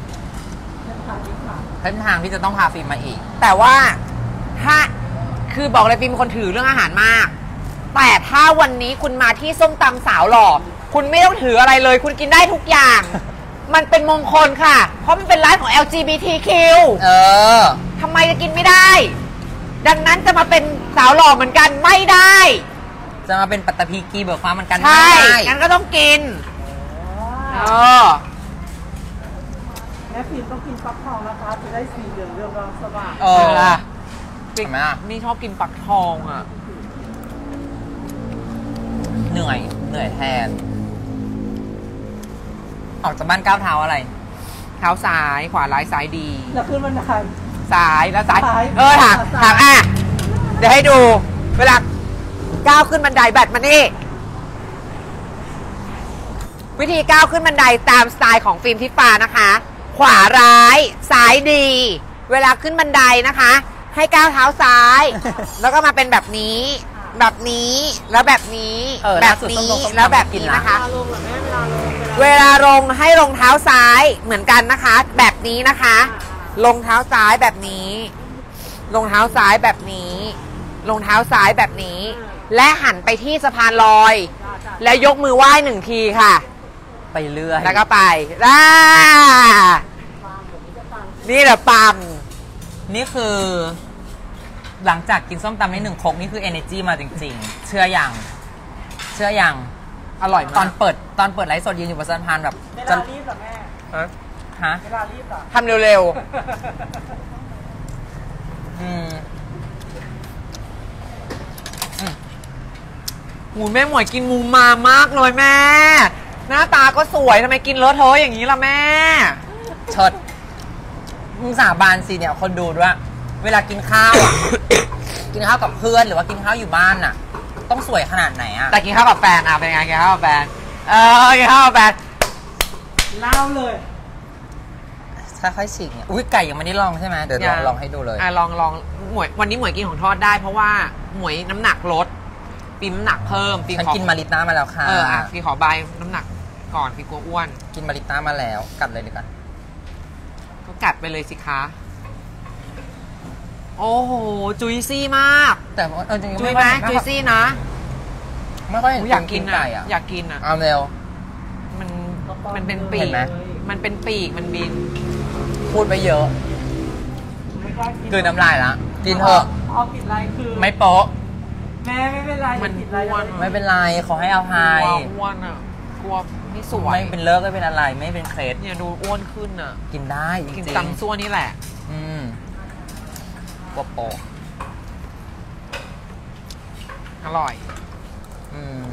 เส้นทางที่จะต้องพาฟิล์มมาอีกแต่ว่าถ้าคือบอกเลยฟิล์มเป็นคนถือเรื่องอาหารมาก แต่ถ้าวันนี้คุณมาที่ส้มตำสาวหล่อคุณไม่ต้องถืออะไรเลย คุณกินได้ทุกอย่าง มันเป็นมงคลค่ะ เพราะมันเป็นร้านของ แอล จี บี ที คิวเออทำไมจะกินไม่ได้ ดังนั้นจะมาเป็นสาวหล่อเหมือนกันไม่ได้จะมาเป็นปัตตภีกีเบิกความเหมือนกันใช่ไม่ได้งั้นก็ต้องกินเออแม่ฟิล์มต้องกินฟักทองนะคะจะได้สีเหลืองเรืองรองสว่างเออเออเห็นไหมล่ะนี่ชอบกินปักทองอ่ะเหนื่อย เหนื่อยแทน ออกจากบ้านก้าวเท้าอะไรเท้าซ้ายขวาร้ายซ้ายดีแล้วขึ้นบันไดซ้ายแล้วซ้ายซ้ายเออถามซ้ายถามอ่ะเดี๋ยวให้ดู เวลาก้าวขึ้นบันไดแบตมานี่ วิธีก้าวขึ้นบันไดตามสไตล์ของฟิล์มทิพฟ้านะคะ ขวาร้ายซ้ายดี เวลาขึ้นบันไดนะคะ ให้ก้าวเท้าซ้าย แล้วก็มาเป็นแบบนี้ แบบนี้แล้วแบบนี้เออแบล่าบสุดนี้ส้มๆส้มๆแล้วแบบกินนี้ละนะคะเวลาลงเหรอแม่เวลาลงเวลาลงให้ลงเท้าซ้ายเหมือนกันนะคะ แบบนี้นะคะ ลงเท้าซ้ายแบบนี้ ลงเท้าซ้ายแบบนี้ ลงเท้าซ้ายแบบนี้ และหันไปที่สะพานลอย แล้วยกมือไหว้หนึ่งทีค่ะไปเรื่อยแล้วก็ไปล่านี่แหละปังนี่คือ หลังจากกินส้มตำในหนึ่งครกนี่คือ energy มาจริงๆ เชื่อยัง เชื่อยังอร่อยตมาอก นเปิดตอนเปิดไลฟ์สดยืนอยู่บนสะพานแบบเวจะลารีบเหรอแม่ฮะฮะเวลารีบเหรอทำเร็วอืมๆหูแม่หมวยกินมูมามากเลยแม่ หน้าตาก็สวยทำไมกินเลอะเทอะอย่างนี้ล่ะแม่เชิดมึงสาบานสิเนี่ยคนดูด้วย เวลากินข้าวอะ กินข้าวกับเพื่อนหรือว่ากินข้าวอยู่บ้านน่ะ ต้องสวยขนาดไหนอะแต่กินข้าวกับแฟนอ่ะเป็นไงกินข้าวกับแฟนเออกินข้าวกับแฟนเล่าเลยค่อยๆฉีกเนี่ยอุ้ยไก่ยังไม่ได้ลองใช่ไหมเดี๋ยวลองลองให้ดูเลยอ่ะลองลองหมวยวันนี้หมวยกินของทอดได้เพราะว่าหมวยน้ำหนักลดปีน้ำหนักเพิ่มปีฉันขอกินมาริต้ามาแล้วค่ะเอออ่ะปีขอบายน้ำหนักก่อนปีกลัวอ้วนกินมาริต้ามาแล้วกัดเลยดีกว่าก็กัดไปเลยสิคะโอ้โหจุยซี่มากแต่ว่าเออจริงๆจุยไม่ไหมค่อยจุยซี่นะไม่ค่อยเห็นอยากกินคอ่ะไก่อะอยากกินอ่ะเอาเร็วมันมันเป็นปีเห็กนไหมมันเป็นปีกมันบินพูดไปเยอะไม่กล้ากินกลืนน้ำลายละกินเถอะพอปิดไลน์คือไม่โป๊ะแม่ไม่เป็นไรมันปิดไลน์อ้วนไม่เป็นไรขอให้เอาพายกลัวอ้วนอ่ะกลัวไม่สวยไม่เป็นเลิกไม่เป็นอะไรไม่เป็นเคล็ดเนี่ยดูอ้วนขึ้นอ่ะกินได้จริงๆกินตำซั่วนี่แหละอืมกลัวโป๊ะอร่อยอืม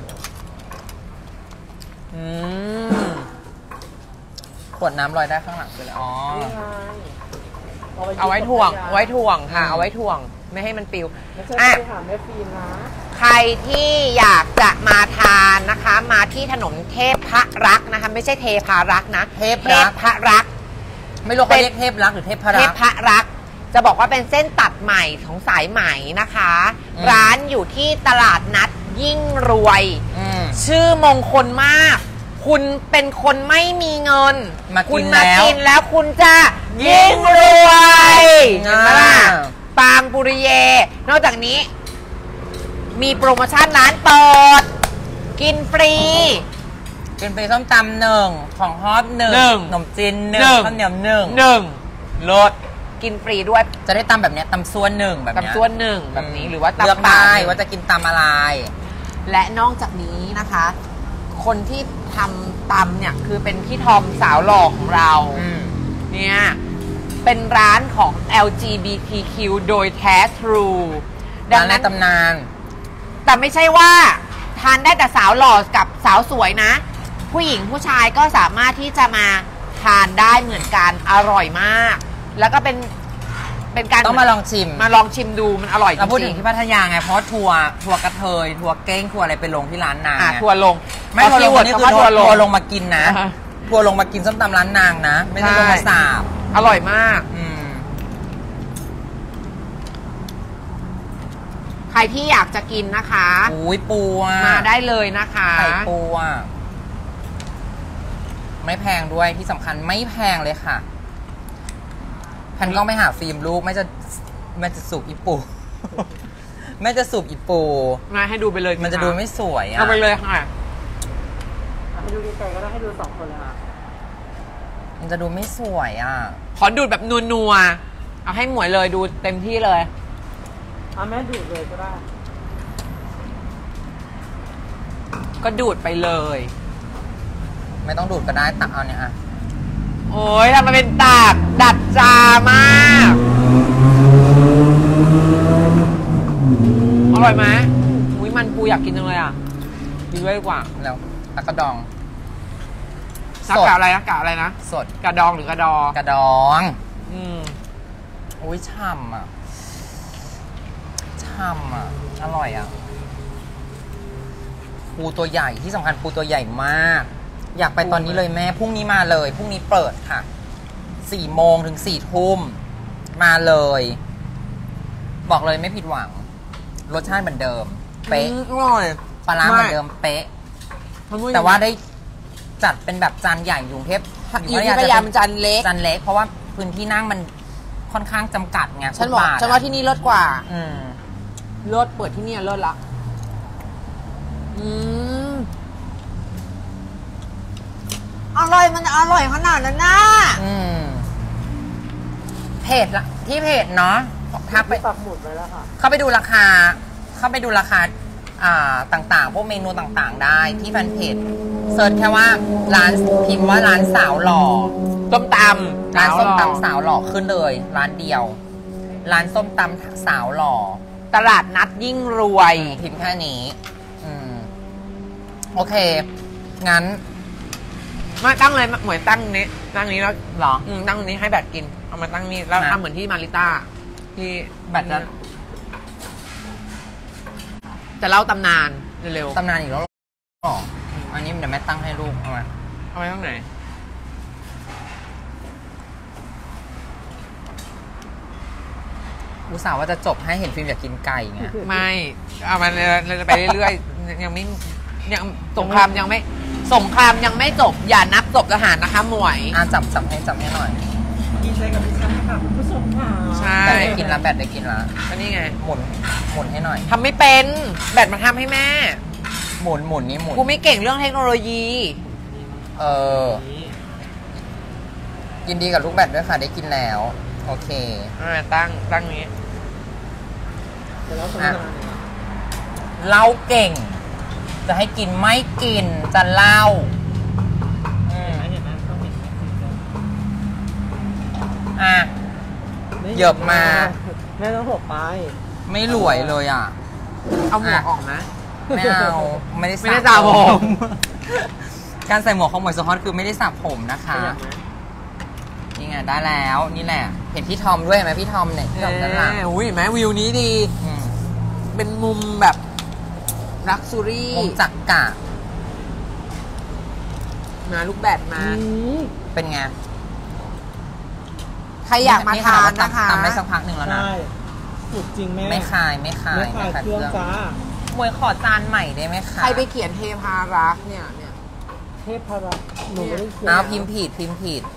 อืมขวดน้ำลอยได้ข้างหลังไปเลยอ๋อนี่ไงเอาไว้ถ่วงเอาเอาไว้ถ่วงค่ะอืมเอาไว้ถ่วง ไม่ให้มันปิวไม่ใช่อ่ะไปหาแม่ฟิล์มนะใครที่อยากจะมาทานนะคะ มาที่ถนนเทพพระรักษ์นะคะ ไม่ใช่เทพารักษ์นะเทพรักพระรักษ์ไม่รู้เขาเรียกเทพรักหรือเทพพเทรัพกพระรักษ์จะบอกว่าเป็นเส้นตัดใหม่ของสายไหมนะคะอืมร้านอยู่ที่ตลาดนัดยิ่งรวยอืมชื่อมงคลมาก คุณเป็นคนไม่มีเงินมากินคุณมาแล้วกินแล้วคุณจะยิ่งรวยเห็นไหมล่ะอ่าปางบุริเย นอกจากนี้ มีโปรโมชั่นร้านเปิด กินฟรีเป็นไปส้มตำหนึ่งของฮอตหนึ่งหนึ่งขนมจีนหนึ่หนึ่งงข้าวเหนียวหนึ่งหนึ่งรสกินฟรีด้วยจะได้ตำแบบเนี้ยตำส่วนหนึ่งแบบเนี้ยตำส่วนหนึ่งแบบนี้หรือว่าเลือกตำป่าได้หนึ่งว่าจะกินตำอะไรและนอกจากนี้นะคะ คนที่ทำตำเนี่ยคือเป็นพี่ทอมสาวหล่อของเราอืมเนี่ย เป็นร้านของ แอล จี บี ที คิว โดยแท้ทรู ดัร้าง นในนั้นตำนานแต่ไม่ใช่ว่าทานได้แต่สาวหล่อกับสาวสวยนะ ผู้หญิงผู้ชายก็สามารถที่จะมาททานได้เหมือนกันอร่อยมาก แล้วก็เป็นเป็นการต้องมาลองชิมมาลองชิมดูมันอร่อยจริงเราพูดถึงที่พัทยาไงเพราะทัวร์ทัวร์กระเทยทัวร์เก้งทัวร์อะไรไปลงที่ร้านนางอ่ะไงทัวร์ลงไม่ทัวร์ลงนี่คือทัวร์ทัวร์ลงมากินนะอ่าทัวร์ลงมากินส้มตำร้านนางนะ ไม่ได้ลงมาสาบอร่อยมากอืมใครที่อยากจะกินนะคะอุ้ยปูอ่ะมาได้เลยนะคะไข่ปูอ่ะไม่แพงด้วยที่สำคัญไม่แพงเลยค่ะแผ่นกล้องไม่หาฟิล์มลูกไม่จะไม่จะสูบอีปู ไม่จะสูบอีปูมาให้ดูไปเลยมันจะดูไม่สวยอ่ะเอาไปเลยค่ะให้ดูไกลๆก็ได้ให้ดูสองคนเลยค่ะมันจะดูไม่สวยอ่ะขอดูดแบบนัวๆเอาให้หมวยเลยดูเต็มที่เลยเอาแม่ดูดเลยก็ได้ก็ดูดไปเลยไม่ต้องดูดก็ได้ตักเอาเนี่ยอ่ะโอ้ยทำมาเป็นตากดัดจามากอร่อยไหมอุ้ยมันปูอยากกินจังเลยอ่ะกินด้วยดีกว่าแล้วแล้วก็ดองนักกะอะไรนะกะอะไรนะสดกะดองหรือกะดอกระดองอืมอุ้ยช่ำอ่ะช่ำอ่ะอร่อยอ่ะปูตัวใหญ่ที่สำคัญปูตัวใหญ่มาก อยากไปตอนนี้เลยแม่พรุ่งนี้มาเลยพรุ่งนี้เปิดค่ะสี่โมงถึงสี่ทุ่มมาเลย บอกเลยไม่ผิดหวัง รสชาติเหมือนเดิม เป๊ะอร่อยปลาร้าเหมือนเดิมเป๊ะ แต่ว่าได้จัดเป็นแบบจานใหญ่อยู่กรุงเทพอยู่ที่พยายามจานเล็กจานเล็กเพราะว่าพื้นที่นั่งมันค่อนข้างจำกัดไงฉันบอกฟุตบทฉันว่าที่นี่เลิศกว่าอืมเลิศเปิดที่นี่เลิศละอืมอร่อยมันอร่อยขนาดนั้นนะอืมเพจละที่เพจเนาะทักไปปักหมุดไว้แล้วค่ะเข้าไปดูราคา เข้าไปดูราคา อ่าต่างๆ พวกเมนูต่างๆ ได้ที่แฟนเพจเซิร์ชแค่ว่าร้านพิมพ์ว่าร้านสาวหล่อส้มตำร้านส้มหล่อตำสาวหล่อขึ้นเลย ร้านเดียว ร้านส้มตำสาวหล่อตลาดนัดยิ่งรวยพิมพ์แค่นี้ อืม โอเค งั้นมาตั้งเลยเหมือนตั้งนี้ตั้งนี้แล้วเหรออืมตั้งนี้ให้แบตกิน เอามาตั้งนี้แล้วนะทำเหมือนที่มาริต้าที่แบตจะจะเล่าตำนานเร็วตำนานอีกแล้วเหรออันนี้เดี๋ยวแม่ตั้งให้ลูกเอามาๆเอาไว้ตรงไหนอุตส่าห์ว่าจะจบให้เห็นฟิล์มอยากกินไก่ไงไม่เอามันเลยไปเรื่อยๆ ยังไม่ยังสงครามยังไม่สงครามยังไม่จบ อย่านับจบทหารนะคะหมวยอ่ะจับจับให้จับให้หน่อยดีใจกับดิฉันค่ะคุณผู้ชมค่ะใช่แบตได้กินละแบตได้กินละก็นี่ไงหมุนหมุนให้หน่อยทำไม่เป็นแบตมาทำให้แม่หมุนหมุนนี่หมุนกูไม่เก่งเรื่องเทคโนโลยีเออยินดีกับลูกแบตด้วยค่ะได้กินแล้ว โอเคอ่าตั้งตั้งนี้เดี๋ยวเราสนทนาเล่าเก่ง จะให้กินไม่กินจะเล่าอืมเห็นไหมต้องเห็นไหมอ่ะ เหยิบมาแม่ต้องหกไปไม่รวยเลยอ่ะเอาหมวกอ่ะออกนะไม่เอาไม่ได้ไม่ได้สระผมการใส่หมวกของหมวยสะฮอตคือไม่ได้สระผมนะคะขยับไหมนี่ไงได้แล้วนี่แหละ เห็นพี่ทอมด้วยเห็นไหมพี่ทอมเนี่ยพี่ทอมด้านหลังเอ้ยอุ้ยเห็นไหมวิวนี้ดีอืมเป็นมุมแบบลักซูรี่มุมจักกะมาลูกแบดมาอืมเป็นไงใครอยากมาทานนะคะตำได้สักพักหนึ่งแล้วนะใช่สุดจริงแม่ไม่คายไม่คายไม่ขายเครื่องจ้ามวยขอจานใหม่ได้ไหมคะใครไปเขียนเทพารักษ์เนี่ยเนี่ยเทพพรักษ์หนูไม่ได้เขียนอ้าวพิมพ์ผิดพิมพ์ผิด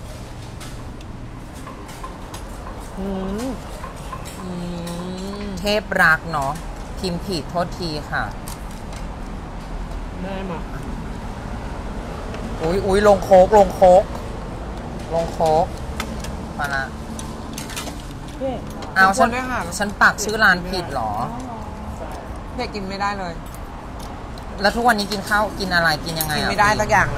อืมอืมเทพรักเนาะพิมพ์ผิดโทษทีค่ะแม่มาอุ้ยอุ้ยลงโคกลงโคกลงโคกมาละเท่เอาฉันด้วยค่ะฉันปักชื่อร้านผิดเหรอเด็กกินไม่ได้เลยแล้วทุกวันนี้กินข้าวกินอะไรกินยังไงกินอะไม่ได้สักอย่างเลย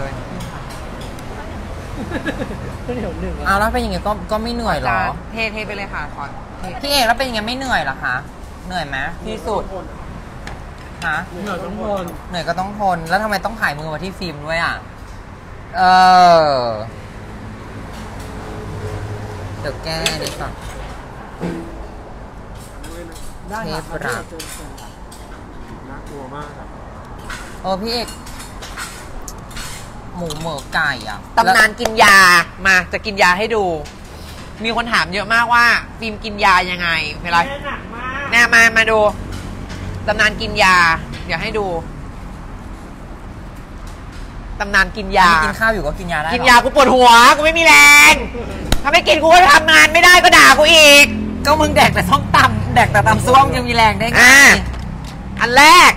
ข้าวเหนียวหนึ่งเอาแล้วเป็นอย่างงี้ก็ก็ไม่เหนื่อยเหรอเทเทไปเลยค่ะขอเทพี่เอกแล้วเป็นยังไงไม่เหนื่อยเหรอคะ เหนื่อยไหมที่สุดฮะเหนื่อยต้องทนเหนื่อยก็ต้องทน แล้วทำไมต้องถ่ายมือมาที่ฟิล์มด้วยอ่ะ เออเดี๋ยวแก้ดีกว่าได้ครับเทปรักเจอเจอน่ากลัวมากครับโอ้พี่เอกหมูเหมือไก่อ่ะตำนานกินยามาจะกินยาให้ดู มีคนถามเยอะมากว่าฟิล์มกินยายังไงเวลาแม่หนักมากแน่มามาดูตำนานกินยาเดี๋ยวให้ดูตำนานกินยานี่กินข้าวอยู่ก็กินยาได้เหรอกินยากูปวดหัวกูไม่มีแรงถ้าไม่กินกูก็ทำงานไม่ได้ก็ด่ากูอีกก็มึงแดกแต่ส้มตำแดกแต่ตำส้วมยังมีแรงได้ไงอ่าอันแรก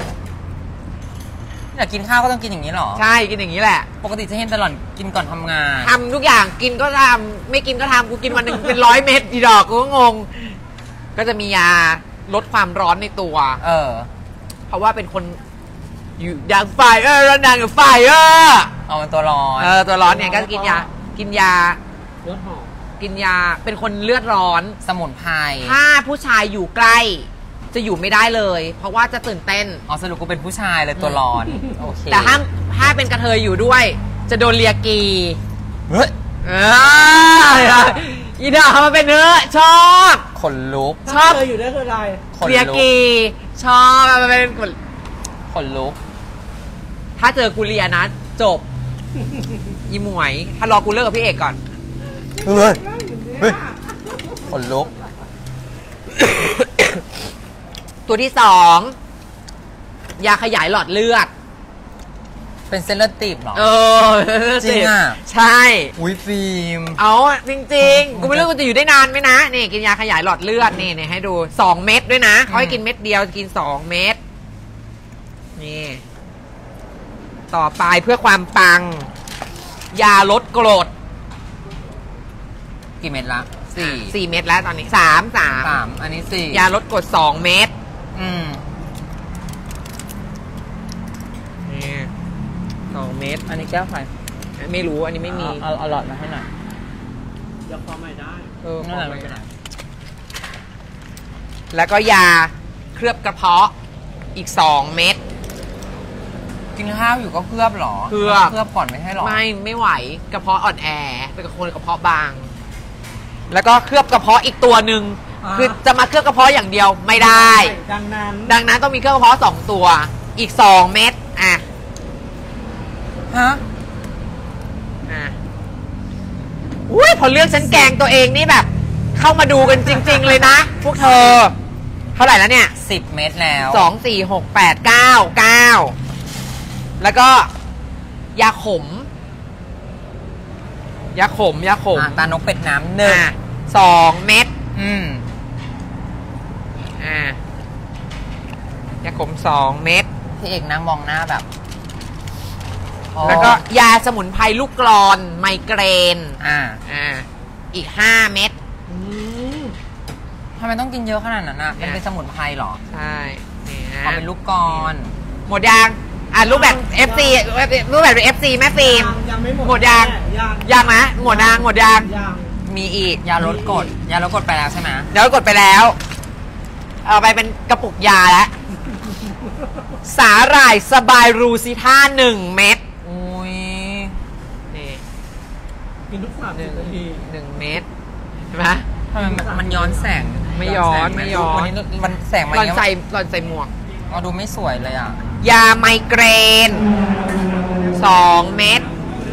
อยากกินข้าวก็ต้องกินอย่างนี้เหรอใช่กินอย่างนี้แหละปกติจะเห็นตลอดกินก่อนทำงานทำทุกอย่างกินก็ทำไม่กินก็ทำกูกินวันหนึ่งเป็นร้อยเม็ดอีดอกกูก็งง ก็จะมียาลดความร้อนในตัวเออเพราะว่าเป็นคนอยู่ดังไฟเออแล้วนางอยู่ไฟเออเอาเป็นตัวร้อนเออตัวร้อนเนี่ยก็กินยากินยาเลือดหอมกินยาเป็นคนเลือดร้อนสมุนไพรถ้าผู้ชายอยู่ใกล้จะอยู่ไม่ได้เลย เพราะว่าจะตื่นเต้นอ๋อสรุปกูเป็นผู้ชายเลยตัวร้อน โอเคแต่ถ้าถ้าเป็นกระเทยอยู่ด้วย จะโดนเลียกีเฮ้ยเอออีดอกมาเป็นเนื้อชอบขนลุกชอบเคยอยู่ได้คืออะไรขนเลียลุกกีชอบมาเป็นคนขนลุกถ้าเจอกูเลียนะจบอีหมวย ถ้ารอกูเลิกกับพี่เอกก่อนเฮ้ยเฮ้ยขนลุกตัวที่สองยาขยายหลอดเลือดเป็นเส้นเลือดตีบเหรอเออจริงอะใช่อุ้ยฟิล์มเอาจริงๆ กูไม่รู้กูจะอยู่ได้นานไหมนะ นี่กินยาขยายหลอดเลือดนี่นี่ให้ดูสองเม็ดด้วยนะเขาให้กินเม็ดเดียวกินสองเม็ดนี่ต่อไปเพื่อความปัง ยาลดกรดกี่เม็ดละสี่สี่เม็ดแล้วตอนนี้สามสามสามอันนี้สี่ยาลดกรดสองเม็ดอืมนี่สองเม็ดอันนี้แก้วใครไม่รู้อันนี้ไม่มีเอาเอาหลอดมาให้หน่อยเดี๋ยวความใหม่ได้เออนั่นแหละไม่เป็นไรแล้วก็ยาเคลือบกระเพาะอีกสองเม็ดกินข้าวอยู่ก็เคลือบเหรอเคลือบเคลือบก่อนไม่ให้หรอไม่ไม่ไหวกระเพาะอ่อนแอเป็นคนกระเพาะบาง แล้วก็เคลือบกระเพาะอีกตัวหนึ่งคือจะมาเคลือบกระเพาะอย่างเดียวไม่ได้ดังนั้นดังนั้นต้องมีเคลือบกระเพาะสองตัวอีกสองเม็ดอ่ะฮะอ่ะอุ้ยพอเลือกฉันแกงตัวเองนี่แบบ เข้ามาดูกันจริง ๆ เลยนะ พวกเธอ เท่าไหร่แล้วเนี่ยสิบเม็ดแล้วสองสี่หกแปดเก้าเก้าแล้วก็ยาขม ยาขม ยาขมอ่ะตานกเป็ดน้ำหนึ่งอ่ะสองเม็ดอืมอ่ะยาขมสองเม็ดพี่เอกนั่งมองหน้าแบบโอ้แล้วก็ยาสมุนไพรลูกกรอนไมเกรนอ่าอ่าอีกห้าเม็ดอืมทำไมต้องกินเยอะขนาดนั้นอ่ะเนี่มันยเป็นสมุนไพรเหรอใช่นี่นะเอาเป็นลูกกรอนหมดยังอ่ะรูปแบบ เอฟ ซี รูปแบบ เอฟ ซี แม่ฟิล์มยังไม่หมดหมดยังยังยังนะหมดยังหมดยังยังมีอีกยาลดกรดยาลดกรดไปแล้วใช่ไหมเดี๋ยวกดไปแล้ว เอาไปเป็นกระปุกยาแล้ว สาหร่ายสบายรูซิท่าหนึ่งเม็ดอุ้ยนี่กินทุกสามหสินึ่บงนาทีหนึ่งเม็ดใช่ไหมทำไมมันมันย้อนแสงไม่ย้อนไม่ย้อนวันนี้มันแสงมาหล่อนเงี้ยใส่หล่อนใส่หมวกเอาดูไม่สวยเลยอ่ะยาไมเกรนสองเม็ด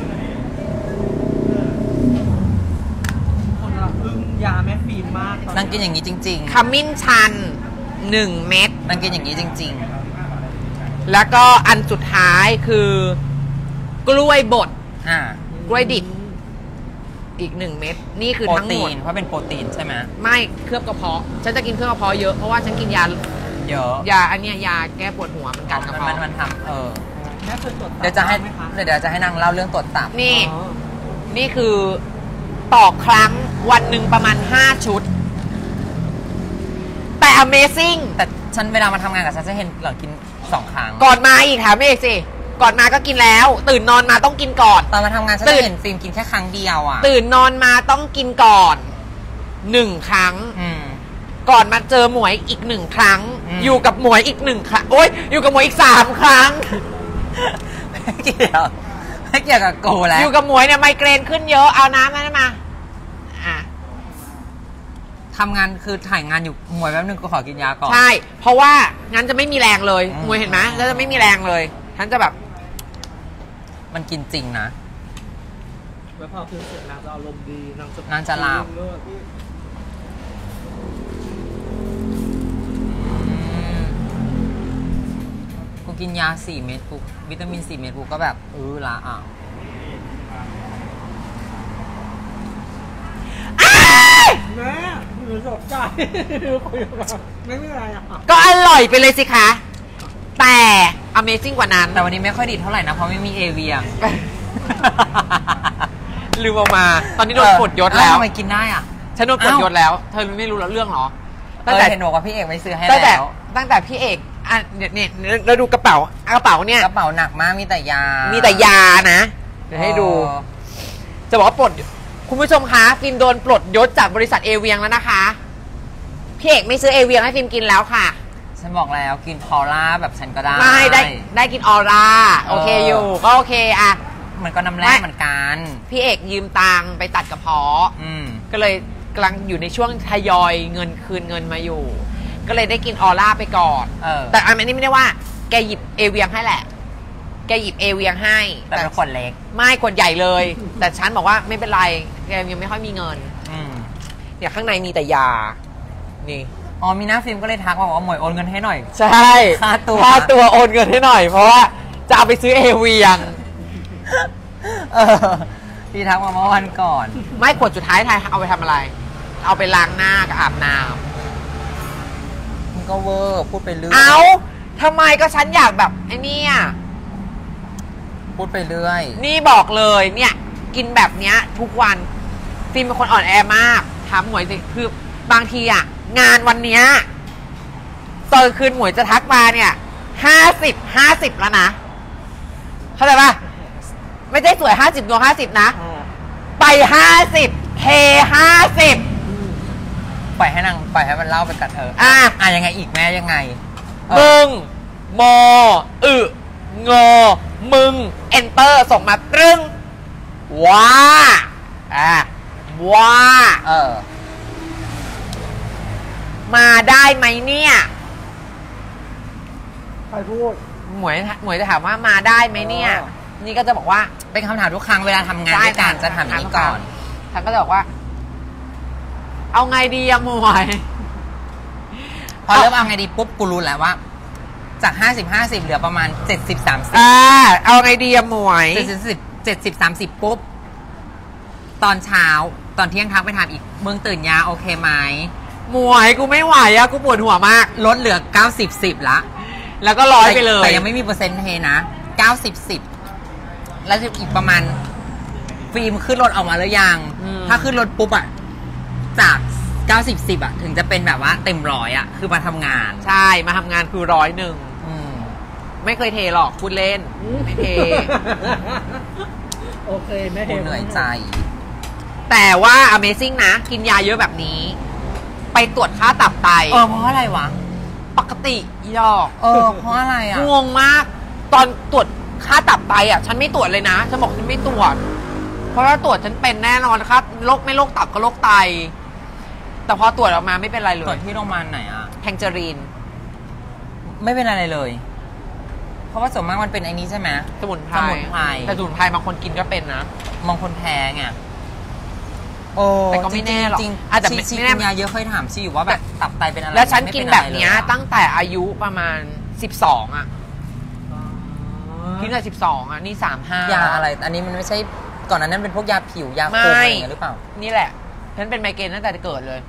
คนละอึ้งยาแม่ฟิล์มมากตนางกินอย่างนี้จริงขมิ้นชันหนึ่งเม็ดๆนางกินอย่างนี้จริงแล้วก็อันสุดท้ายคือกล้วยบดๆ อ่ากล้วยดิบ อีกหนึ่งเม็ดนี่คือโปรทั้งหตีมดนเพราะเป็นโปรตีนใช่ไหมไม่เคลือบกระเพาะ ฉันจะกินเคลือบกระเพาะเยอะเพราะว่าฉันกินยาเยอะยาอันเนี้ยยาแก้ปวดหัวเหมือนกันกระมันเพาะมันทำเออแม่เคยตรวจตับเดี๋ยวจะให้ไหมคะเดี๋ยวจะให้นางเล่าเรื่องตรวจตับนี่อ๋อนี่คือต่อครั้งวันหนึ่งประมาณห้าชุด แต่ Amazing แต่ฉันเวลามาทำงานกับฉันจะเห็นหล่อนกินสองครั้งก่อนมาอีกถามเอกสิ ก่อนมาก็กินแล้ว ตื่นนอนมาต้องกินก่อนตอนมาทำงานฉันตื่จะนเห็นฟิล์มกินแค่ครั้งเดียวอ่ะตื่นนอนมาต้องกินก่อนหนึ่งครั้งอืมก่อนมาเจอหมวยอีกหนึ่งครั้งอืมอยู่กับหมวยอีกหนึ่งครั้งโอ๊ยอยู่กับหมวยอีกสามครั้งไม่เกี่ยวไม่เกี่ยวกับโกแล้วอยู่กับหมวยเนี่ยไมเกรนขึ้นเยอะเอาน้ำนั้นมาอ่ะทำงานคือถ่ายงานอยู่หมวยแป๊บนึงก็ขอกินยาก่อนใช่ เพราะว่างั้นจะไม่มีแรงเลยอืมมวยเห็นไหมแล้วจะไม่มีแรงเลยฉันจะแบบมันกินจริงนะแล้วพอคืนเสร็จนางจะอารมณ์ดีนางจะนางจะหลับเลิกกูกินยาสี่เม็ดกูวิตามินสี่เม็ดกูก็แบบเออละอ่ะแม่หนูสดใจคุยกับไม่เป็นไรอ่ะก็อร่อยไปเลยสิคะ แต่ Amazing กว่านั้นแต่วันนี้ไม่ค่อยดีเท่าไหร่นะ เพราะไม่มีเอเวียลืมเอามา ตอนนี้โดนปลดยศแล้วทำไมกินได้อ่ะฉันโดนปลดยศแล้ว เธอไม่รู้เรื่องเหรอตั้งแต่เห็นบอกว่าพี่เอกไม่ซื้อให้ตั้งแต่แล้วตั้งแต่พี่เอกอ่ะเนี่ยเนี่ยเราดูกระเป๋ากระเป๋าเนี่ยกระเป๋าหนักมากมีแต่ยามีมีแต่ยานะ เดี๋ยวให้ดู จะบอกว่าปลด คุณผู้ชมคะฟิล์มโดนปลดยศจากบริษัทเอเวียงแล้วนะคะ พี่เอกไม่ซื้อเอเวียงให้ฟิล์มกินแล้วค่ะฉันบอกแล้วกินพอล่าแบบฉันก็ได้ไม่ได้ได้กินออร่า โอเคอยู่ ก็โอเคอะมันก็น้ำแร่เหมือนกันพี่เอกยืมตังค์ไปตัดกระเพาะอืมก็เลยกำลังอยู่ในช่วงทยอยเงินคืนเงินมาอยู่ ก็เลยได้กินออร่าไปก่อนเออแต่อันนี้ไม่ได้ว่าแกหยิบเอเวียงให้แหละ แกหยิบเอเวียงให้แต่เป็นคนเล็กไม่คนใหญ่เลย แต่ฉันบอกว่าไม่เป็นไรแกยังไม่ค่อยมีเงินอืมเนี่ยข้างในมีแต่ยา นี่อ๋อมีหน้าฟิล์มก็เลยทักมาบอกว่าหมวยโอนเงินให้หน่อยใช่ค่าตัวค่าตัวโอนเงินให้หน่อย เพราะว่าจะเอาไปซื้อเอเวียงเออพี่ทักมาเมื่อวันก่อนไม่ขวดสุดท้ายไทยเอาไปทำอะไร เอาไปล้างหน้ากับอาบน้มันก็เวอร์พูดไปเรื่อำยเอาทำไมก็ฉันอยากแบบไอ้นี่อ่ะพูดไปเรื่อยนี่บอกเลยเนี่ยกินแบบเนี้ยทุกวันฟิล์มเป็นคนอ่อนแอมากถามหมวยสิคือบางทีอ่ะงานวันเนี้ยตอนคืนหมวยจะทักมาเนี่ยห้าสิบห้าสิบแล้วนะเข้าใจปะไม่ได้สวยห้าสิบดวงห้าสิบนะ ไปห้าสิบเทห้าสิบปล่อยให้นางปล่อยให้มันเล่าไปกันเอออ่ะอ่ะยังไงอีกแม่ยังไงเอมึองมออึงอมึง enter ส่งมาตรึงว่าอ่ะว่าเออมาได้ไหมเนี่ยใครพูดหมวยหมวยจะถามว่ามาได้ไหมเนี่ยอ๋อนี่ก็จะบอกว่าเป็นคำถามทุกครั้งเวลาทำงานด้วยกันจะถามอย่างนี้ก่อนฉันก็จะบอกว่า เอาไงดีอะหมวยพอเริ่มเอาไงดีปุ๊บกูรู้แล้วว่า จากห้าสิบห้าสิบเหลือประมาณเจ็ดสิบสามสิบอ่าเอาไงดีอะหมวยเจ็ดสิบเจ็ดสิบสามสิบปุ๊บ ตอนเช้าตอนเที่ยงทักไปถามอีกมึงตื่นยาโอเคไหมหมวยกูไม่ไหวอะกูปวดหัวมากลดเหลือเก้าสิบสิบละแล้วก็ร้อยไปเลยแต่ยังไม่มีเปอร์เซ็นต์เทนะเก้าสิบสิบแล้วอีกประมาณฟิล์มขึ้นรถออกมาแล้วยัง ถ้าขึ้นรถปุ๊บอะจากเก้าสิบสิบอะถึงจะเป็นแบบว่าเต็มร้อยอะคือมาทำงานใช่มาทำงานคือร้อยหนึ่งอืมไม่เคยเทหรอกพูดเล่น ไม่เทโอเคแม่กูเห็นเหนื่อยใจแต่ว่า Amazing นะ กินยาเยอะแบบนี้ ไปตรวจค่าตับไตเออเพราะอะไรวะปกติอีดอกเออเพราะอะไรอะงงมาก ตอนตรวจค่าตับไตอ่ะ ฉันไม่ตรวจเลยนะ ฉันบอกฉันไม่ตรวจ เพราะถ้าตรวจฉันเป็นแน่นอนครับโรคไม่โรคตับก็โรคไต แต่พอตรวจออกมาไม่เป็นไรเลตรวย จที่โรงพยาบาลไหนอะแทงเจอรีนไม่เป็นอะไรเลย เพราะว่าส่วนมากมันเป็นไอ้นี้ใช่ไหมสมุนไพรสมุนไพรแต่สมุนไพรบางคนกินก็เป็นนะบางคนแพ้ไงโอ้แต่ก็ไม่แน่หรอกจริงอาจจะชีไม่ชีไม่แน่กินยาเยอะเคยถามชีอยู่ว่าแบบตับไตเป็นอะไรแล้วฉันไม่กินเป็แบบอะไรเนี้ยเลยอะตั้งแต่อายุประมาณสิบสองอ่ะ กินแต่สิบสองอ่ะ นี่สามห้ายาอะไร อันนี้มันไม่ใช่ก่อนหนานั้นเป็นพวกยาผิวยาโคมไม่อะไรอย่างเงี้ยหรือเปล่านี่แหละ ฉันเป็นไมเกรนตั้งแต่เกิดเลย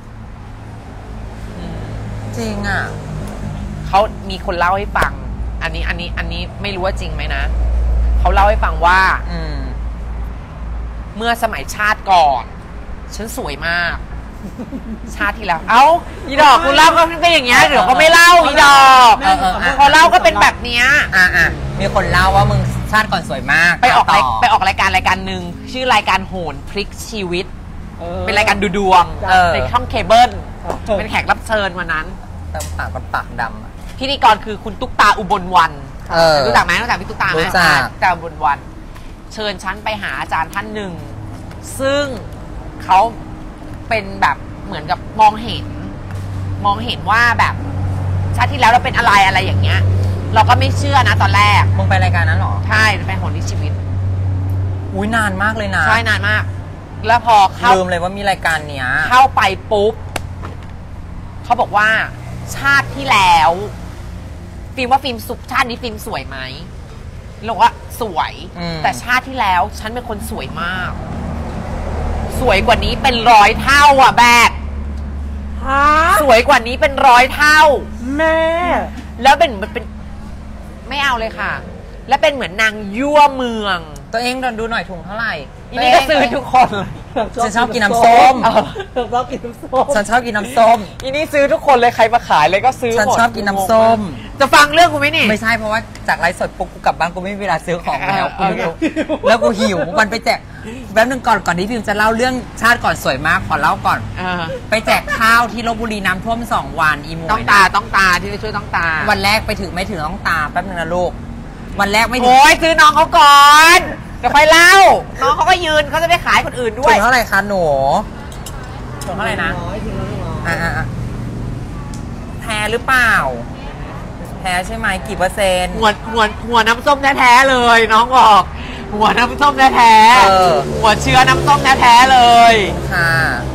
จริงอ่ะเขามีคนเล่าให้ฟัง อันนี้ อันนี้ อันนี้ไม่รู้ว่าจริงไหมนะ เขาเล่าให้ฟังว่าอืมเมื่อสมัยชาติก่อน ฉันสวยมาก ชาติที่แล้ว เอ้า อีดอกคุณเล่าก็เป็นอย่างเงี้ย เดี๋ยวก็ไม่เล่า อีดอกเออเออเออพอเล่าก็เป็นแบบเนี้ยอ่ะอ่ะมีคนเล่าว่ามึงชาติก่อนสวยมากไปออกต่รายไปออกรายการรายการหนึ่งชื่อรายการโหนพลิกชีวิตออเป็นรายการดูดวงเออในช่องเคเบิลเออเป็นแขกรับเชิญวันนั้นเติมปากมันปากดำอะพิธีกรคือคุณตุ๊กตาอุบลวันเออรู้จักไหมรู้จักพี่ตุ๊กตาไหมรู้จักอ่าตุ๊กตาอุบลวัน เชิญฉันไปหาอาจารย์ท่านหนึ่ง ซึ่งเขาเป็นแบบเหมือนกับมองเห็น มองเห็นว่าแบบชาติที่แล้วเราเป็นอะไรอะไรอย่างเงี้ย เราก็ไม่เชื่อนะตอนแรกมึงไปรายการนั้นหรอใช่ไปหนที่ชีวิตอุ้ยนานมากเลยนะใช่นานมาก แล้วพอเข้าลืมเลยว่ามีรายการเนี้ยเข้าไปปุ๊บเขาบอกว่าชาติที่แล้วฟิล์มว่าฟิล์มสุขชาตินี้ฟิล์มสวยไหมเราบอกว่าสวยอืมแต่ชาติที่แล้วฉันเป็นคนสวยมาก สวยกว่านี้เป็นร้อยเท่าอ่ะแบกฮะสวยกว่านี้เป็นร้อยเท่าแม่แล้วเป็นมันเป็นไม่เอาเลยค่ะ แล้วเป็นเหมือนนางยั่วเมืองตัวเองดูหน่อยถุงเท่าไหร่อีนี่ก็ซื้อทุกคนเลยฉันชอบกินน้ำส้มเออชอบกินน้ำส้มฉันชอบกินน้ำส้มอีนี่ซื้อทุกคนเลยใครมาขายเลยก็ซื้อหมดฉันชอบกินน้ำส้มจะฟังเรื่องกูไหมนี่ไม่ใช่เพราะว่าจากไลฟ์สดปุ๊บกูกลับบ้านกูไม่มีเวลาซื้อของแล้วเออกูแล้วกูหิววันไปแจกแป๊บนึงก่อนก่อนที่พิมจะเล่าเรื่องชาติก่อนสวยมากขอเล่าก่อนเออไปแจกข้าวที่ลบบุรีน้ำท่วมสองวันอีมวยต้องตาต้องตาที่จะช่วยต้องตาวันแรกไปถึงไม่ถึงต้องตาแป๊บนึงนะลูกวันแรกไม่ถึงโอ้ยซื้อน้องเขาก่อน เดี๋ยวค่อยเล่า น้องเขาก็ยืนเขาจะไปขายคนอื่นด้วถุยงเท่าไหร่คะหนูถุงเท่าไหร่นะร้อยถึงร้อยอ่าอ่าแพ้หรือเปล่า แพ้ใช่ไหมกี่เปอร์เซ็นต์หัวหัวหัวน้ำส้มแท้ๆเลย น้องบอก หัวน้ำส้มแท้เออหัวเชื้อน้ำส้มแท้ๆเลยค่ะ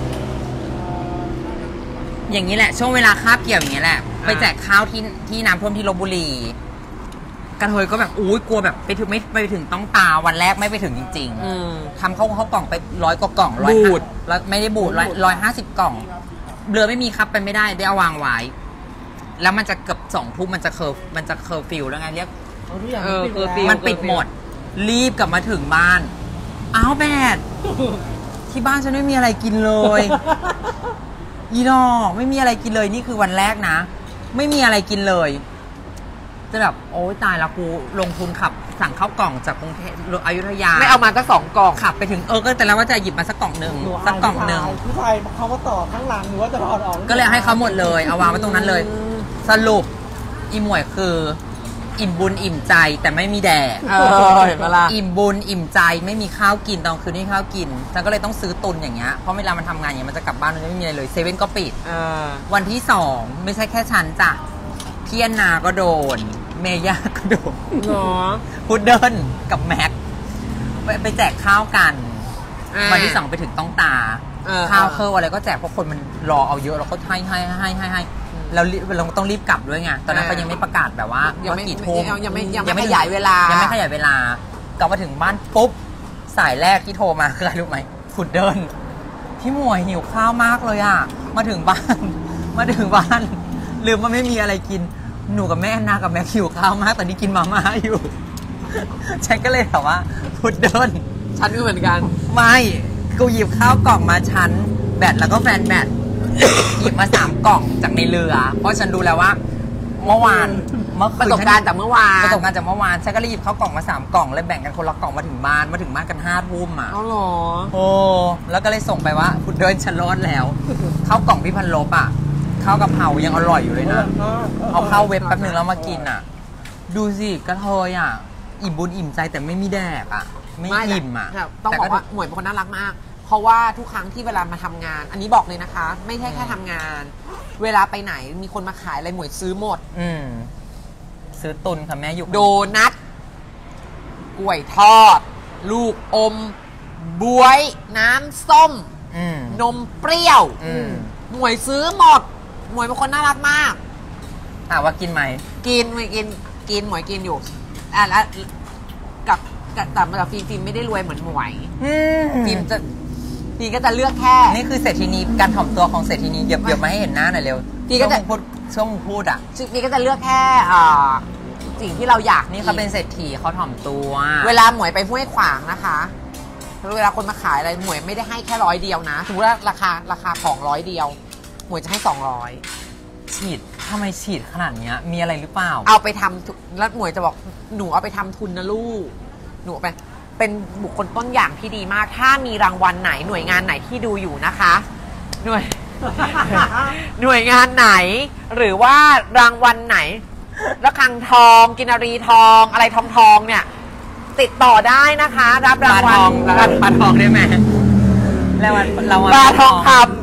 อย่างนี้แหละ ช่วงเวลาคาบเกี่ยวอย่างนี้แหละ ไปแจกข้าวที่ที่น้ำท่วมที่ลบบุรีกระเทยก็แบบอุ้ยกลัวแบบไปถึงไม่ไปถึงต้องตาวันแรกไม่ไปถึงจริงอืมๆทำเข้าเข้ากล่องไปร้อยกว่ากล่องร้อยบูดแล้วไม่ได้บูดร้อยร้อยห้าสิบกล่องเรือไม่มีครับไปไม่ได้ได้เอาวางไว้ แล้วมันจะเกือบสองทุ่มมันจะเคอร์มันจะเคอร์ฟิวแล้วไงเรียกเอาทุกอย่างเออปิดคือแล้วฟิลมันปิดหมด รีบกลับมาถึงบ้าน อ้าวแบดที่บ้านฉันไม่มีอะไรกินเลย ยีดอกไม่มีอะไรกินเลยนี่คือวันแรกนะ ไม่มีอะไรกินเลยจะแบบโอ้ยตายแล้วกูลงทุนขับ สั่งข้าวกล่องจากกรุงเทพอยุธยาไม่เอามาตั้งสองกล่องขับไปถึงเออก็แต่แล้วว่าจะหยิบมาสักกล่องหนึ่งหนูสักกล่องหนึ่งผู้ชายเขาก็ต่อข้างหลังหนูว่าจะถอดออกก็เลยให้เขาหมดเลยเอาวางไว้ตรงนั้นเลย สรุปอีหมวยคือ อิ่มบุญอิ่มใจแต่ไม่มีแดดเออเห็นปะล่ะอิ่มบุญอิ่มใจไม่มีข้าวกินตอนคืนนี้ข้าวกินฉันก็เลยต้องซื้อตุนอย่างเงี้ยเพราะเวลามันทำงานอย่างเงี้ยมันจะกลับบ้านมันไม่มีอะไรเลยเซเว่นก็ปิดเออวันที่สองไม่ใช่แค่ฉันจ้ะพี่แอนนาก็โดน เมย่าก็โดนเหรอพุดเดิ้ลกับแม็กไปไปแจกข้าวกันอ่าวันที่สองไปถึงต้องตาเออข้าวเคอร์อะไรก็แจกเพราะคนมันรอเอาเยอะเราก็ให้ให้ให้ให้ให้เรารีบเราต้องรีบกลับด้วยไงตอนนั้นอ่าเขายังไม่ประกาศแบบว่ายังว่าไม่กี่ทุ่มยังไม่ยังยังไม่ไม่ขยายเวลายัยังไม่ขยายเวลากลับมาถึงบ้านปุ๊บสายแรกที่โทรมาคืออะไรรู้ไหมพุดเดิ้ลพี่หมวยหิวข้าวมากเลยอ่ะมาถึงบ้าน มาถึงบ้านลืมว่าไม่มีอะไรกินหนูกับแม่แอนนากับแม่หิวข้าวมากตอนนี้กินมาม่าอยู่ ฉันก็เลยถามว่าพุดเดิ้ลฉันก็เหมือนกันไม่กูหยิบข้าวกล่องมาชั้นแบตแล้วก็แฟนแบต หยิบมาสามกล่องจากในเรือ เพราะฉันดูแล้วว่า เมื่อวานเมื่อปคืนระสบการณ์จากเมื่อวานประสบการณ์จากเมื่อวานฉันก็เลยหยิบข้าวกล่องมาสามกล่องแล้วแบ่งกันคนละกล่องมาถึงบ้านมาถึงบ้านกันห้าทุ่มอ่ะเอาเหรอโอ้แล้วก็เลยส่งไปว่าคุณเดินฉันรอดแล้วข้าวกล่องพี่พันลบอ่ะข้าวกะเพรายังอร่อยอยู่เลยนะเอาเข้าเว็บแป๊บนึงแล้วมากินอ่ะ ดูสิกระเทยอ่ะอิ่มบุญอิ่มใจแต่ไม่มีแดกอ่ะไม่อิ่มอ่ะแต่ต้องบอกว่าหมวยเป็นคนน่ารักมาก เพราะว่าทุกครั้งที่เวลามาทำงาน อันนี้บอกเลยนะคะ ไม่ใช่แค่ทำงาน เวลาไปไหนมีคนมาขายอะไรหมวยซื้อหมดอืมซื้อตุนค่ะแม่อยู่โดนัทกล้วยทอด ลูกอม บวย น้ำส้มอืมนมเปรี้ยวอืมหมวยซื้อหมด หมวยเป็นคนน่ารักมากถามว่ากินไหมกินหมวยกินกินหมวยกินอยู่อ่ะแล้วกับกับแต่แต่ฟิล์มฟิล์มไม่ได้รวยเหมือนหมวยอืมฟิล์มจะฟิล์มก็จะเลือกแค่นี่คือเศรษฐีนีการถ่อมตัวของเศรษฐีนีเหยียบเหยียบมาให้เห็นหน้าหน่อยเร็วพี่ก็จะช่วงพูดช่วงพูดอ่ะฟิล์มก็จะเลือกแค่อ่าสิ่งที่เราอยากนี่เขาเป็นเศรษฐีเขาถ่อมตัวเวลาหมวยไปห้วยขวางนะคะเวลาคนมาขายอะไรหมวยไม่ได้ให้แค่ร้อยเดียวนะสมมติว่าราคาราคาของร้อยเดียว หมวยจะให้สองร้อยฉีดทำไมฉีดขนาดเนี้ยมีอะไรหรือเปล่าเอาไปทำทุแล้วหมวยจะบอกหนูเอาไปทำทุนนะลูกหนูเอาไปเป็นบุคคลต้นอย่างที่ดีมาก ถ้ามีรางวัลไหนหน่วยงานไหนที่ดูอยู่นะคะ หน่วย หน่วยงานไหน หรือว่ารางวัลไหนระฆังทองกินรีทองอะไรทองทองเนี่ย ติดต่อได้นะคะ รับรางวัลปลาทองปลาทองได้ไหมแล้ววันเราปลาทองคำ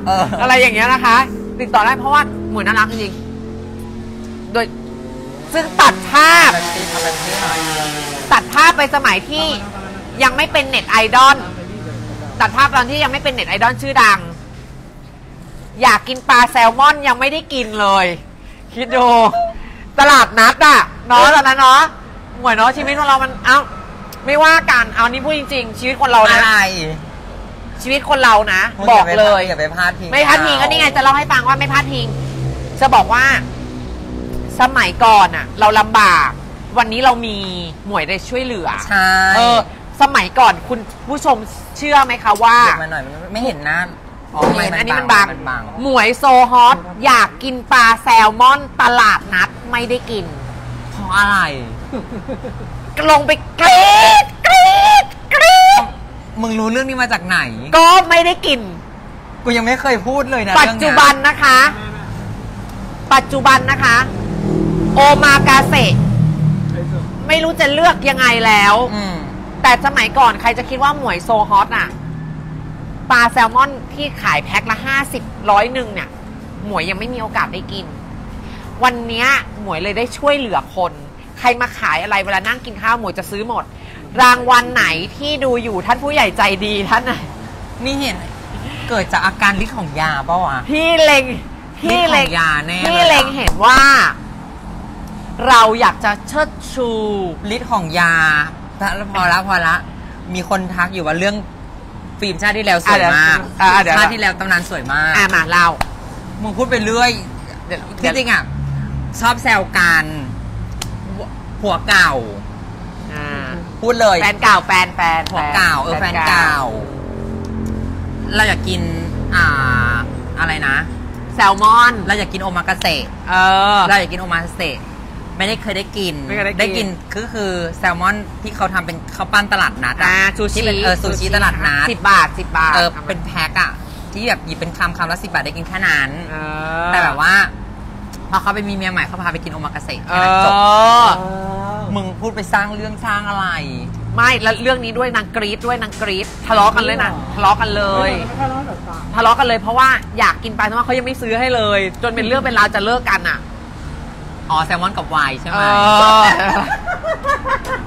เออออะไรอย่างเงี้ยนะคะ ติดต่อได้เพราะว่าหมวยน่ารักจริงๆโดยซึ่งตัดภาพแบบนี้ทำแบบนี้หน่อยตัดภาพไปสมัยที่ยังไม่เป็นเน็ตไอดอลตัดภาพตอนที่ยังไม่เป็นเน็ตไอดอลชื่อดัง อยากกินปลาแซลมอนยังไม่ได้กินเลย คิดดูตลาดนัดอะเนาะตอนนั้นเนาะหมวยเนาะชีวิตของเรามันเอ้าไม่ว่ากันเอานี่พูดจริงๆชีวิตคนเรานะอะไรชีวิตคนเรานะ บอกเลยอย่าไปพลาดพิงไม่พลาดพิงก็นี่ไงจะเล่าให้ฟังว่าไม่พลาดพิงจะบอกว่าสมัยก่อนอะเราลำบากวันนี้เรามีหมวยได้ช่วยเหลือใช่เออสมัยก่อนคุณผู้ชมเชื่อไหมคะว่าเก็บมาหน่อยมันไม่เห็นหน้าอ๋อเห็นไม่อันนี้มันบังมันบังหมวยโซฮอตอยากกินปลาแซลมอนตลาดนัดไม่ได้กินเพราะอะไรลงไปกรี๊ดกรี๊ดกรี๊ดมึงรู้เรื่องนี้มาจากไหนก็ไม่ได้กินกูยังไม่เคยพูดเลยนะปัจจุบันนะคะ ปัจจุบันนะคะ โอมากาเสะไม่รู้จะเลือกยังไงแล้วอืมแต่สมัยก่อนใครจะคิดว่าหมวยโซฮอตอ่ะปลาแซลมอนที่ขายแพ็คละห้าสิบร้อยหนึ่งเนี่ย หมวยยังไม่มีโอกาสได้กิน วันเนี้ยหมวยเลยได้ช่วยเหลือคน ใครมาขายอะไรเวลานั่งกินข้าวหมวยจะซื้อหมด รางวัลไหนที่ดูอยู่ท่านผู้ใหญ่ใจดีท่านไหนนี่เห็น เกิดจากอาการฤทธิ์ของยาเปล่าวะพี่เล็งพี่เล็งฤทธิ์ของยาแน่พี่เลยอะเล็งเห็นว่า เราอยากจะเชิดชูฤทธิ์ของยาพอละพอละ มีคนทักอยู่ว่าเรื่องฟิล์มชาติที่แล้วสวยมากอ่ะเดี๋ยวชาติที่แล้วตำนานสวยมากอ่ะมาเล่ามึงพูดไปเรื่อยเดี๋ยวที่จริงอ่ะ ชอบแซวกันผัวเก่าอ่าพูดเลยแฟนเก่าแฟนแฟนผัวเก่าเออแฟนเก่า เราอยากกิน อ่า อะไรนะแซลมอนเราอยากกินโอมากาเสะเออเราอยากกินโอมากาเสะไม่ได้เคยได้กินไม่เคยได้กินก็คือแซลมอนที่เขาทำเป็นข้าวปั้นตลาดนัดอ่าอะซูชิที่เป็นเออซูชิตลาดนัดสิบบาทสิบบาทเออเป็นแพ็คอะที่แบบหยิบเป็นคำคำละสิบบาทได้กินแค่นั้นเออแต่แบบว่า พอเขาไปมีเมียใหม่เขาพาไปกินโอมากาเสะเอแค่นั้นจบอมึงพูดไปสร้างเรื่องสร้างอะไรไม่แล้วเรื่องนี้ด้วยนางกรี๊ดด้วยนางกรี๊ดทะเลาะกันเลยนะทะเลาะกันเลยไม่ใช่ร้อนแบบตาทะเลาะกันเลยเพราะว่าอยากกินปลาแซลมอนเขายังไม่ซื้อให้เลย จนเป็นเรื่องเป็นราวจะเลิกกันอ่ะอ๋อแซลมอนกับไวน์ใช่ไหเอมอ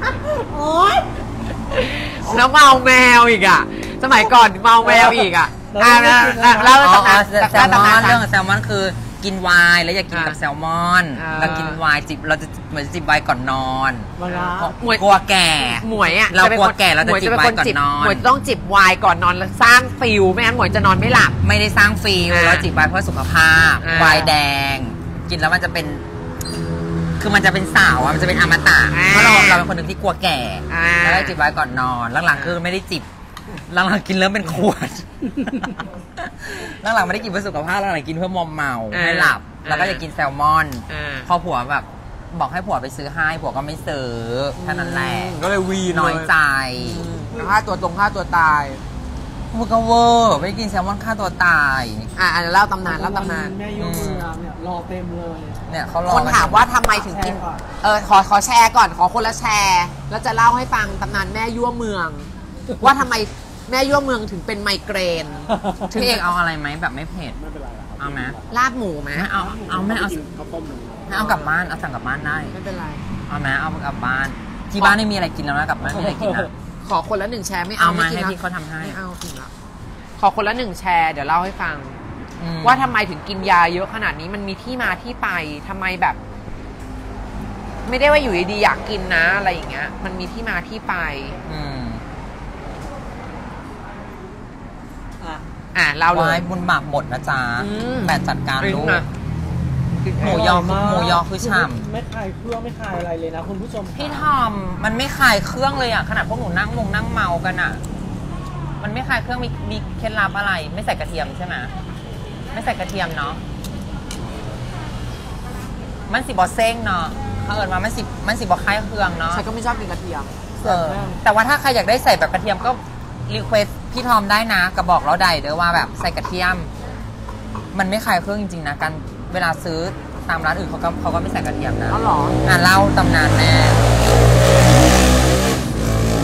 แล้วเมาแมวอีกอ่ะ สมัยก่อนเมาแมวอีกอ่ะอ่าแล้วอ๋อตำนานแซลมอนตำนานเรื่องแซลมอนคือกินไวน์แล้วอยากกินกับอ่าแซลมอนอ่าแล้วกินไวน์จิบเราจะเหมือนจิบไวน์ก่อนนอนมาละเพราะหมวยกลัวแก่หมวยอ่ะเราจะป็นกลัวคนแก่เราจะหมวยจิบเป็นไวน์คนก่อนจิบนอนหมวยต้องจิบไวน์ก่อนนอนแล้วสร้างฟิลไม่งั้นหมวยจะนอนไม่หลับไม่ได้สร้างฟิลอ่าเราจิบไวน์เพื่อสุขภาพอ่าไวน์แดง กินแล้วมันจะเป็น คือมันจะเป็นสาวอะมันจะเป็นอมตะอ่าเพราะเราเราเป็นคนหนึ่งที่กลัวแก่อ่าแล้วก็จิบไวน์ก่อนนอนหลังๆคือไม่ได้จิบหลังๆกินเริ่มเป็นขวด หลังๆไม่ได้กินเพื่อสุขภาพหลังๆกินเพื่อมอมเมาให้หลับ แล้วก็จะกินแซลมอนอ่าพอผัวแบบ บอกให้ผัวไปซื้อให้ผัวก็ไม่ซื้อแค่นั้นแหละก็เลยวีน้อยใจฆ่าตัวตรงฆ่าตัวตายมึงก็เวอร์ไม่ได้กินแซลมอนฆ่าตัวตายอ่ะอ่ะเล่าตำนานเล่าตำนานแม่ยกมือเนี่ยรอเต็มเลยเนี่ยเขารอคนถามว่าทำไมถึงกินแชร์ก่อนเออขอขอแชร์ก่อนขอคนละแชร์ แล้วจะเล่าให้ฟังตำนานแม่ยั่วเมือง ว่าทำไมแม่ยั่วเมืองถึงเป็นไมเกรนพี่เอกเอาอะไรไหมแบบไม่เผ็ดไม่เป็นไรครับเอาไหมลาบหมูไหมไม่เอาเอาไม่เอากินข้าวต้มหนึ่งไม่เอากลับบ้านเอาสั่งกลับบ้านได้ไม่เป็นไรเอาไหมเอากลับบ้าน ที่บ้านไม่มีอะไรกินแล้วนะกลับบ้านไม่มีอะไรกินนะขอคนละหนึ่งแชร์ไม่เอาเอามาไม่กินให้แล้วพี่เขาทำให้ไม่เอาถึงละขอคนละหนึ่งแชร์เดี๋ยวเล่าให้ฟังอืมว่าทำไมถึงกินยาเยอะขนาดนี้มันมีที่มาที่ไปทำไมแบบ ไม่ได้ว่าอยู่ดีๆอยากกินนะอะไรอย่างเงี้ย มันมีที่มาที่ไปอืมอ่ะอ่ะเล่าเลวาย ยบุญบาปหมดนะจ๊ะอืมแบบจัดการริ้ลูนกนะหมูยอคือหมูยอคือฉ่ไม่คลายเครื่องไม่คลายอะไรเลยนะคุณผู้ชมำพี่ทอมมันไม่คลายเครื่องเลยอ่ะขนาดพวกหนูนั่งมงนั่งเมากันอ่ะ มันไม่คลายเครื่องมีมีเคล็ดลับอะไร ไม่ใส่กระเทียมใช่ไหมไม่ใส่กระเทียมเนาะมันสิบอเซ้งเนาะเขาเอิญมามันสิมันสิบอคลายเครื่องเนาะฉันก็ไม่ชอบกินกระเทียมเออแต่ว่าถ้าใครอยากได้ใส่แบบกระเทียมก็รีเควสพี่ทอมได้นะกระบอกเราได้เด้อว่าแบบใส่กระเทียม มันไม่คลายเครื่องจริงๆนะการเวลาซื้อตามร้านอื่นเขาก็เขาก็ไม่ใส่กระเทียมนะอ๋อเหรออ่ะเล่าตำนานแม่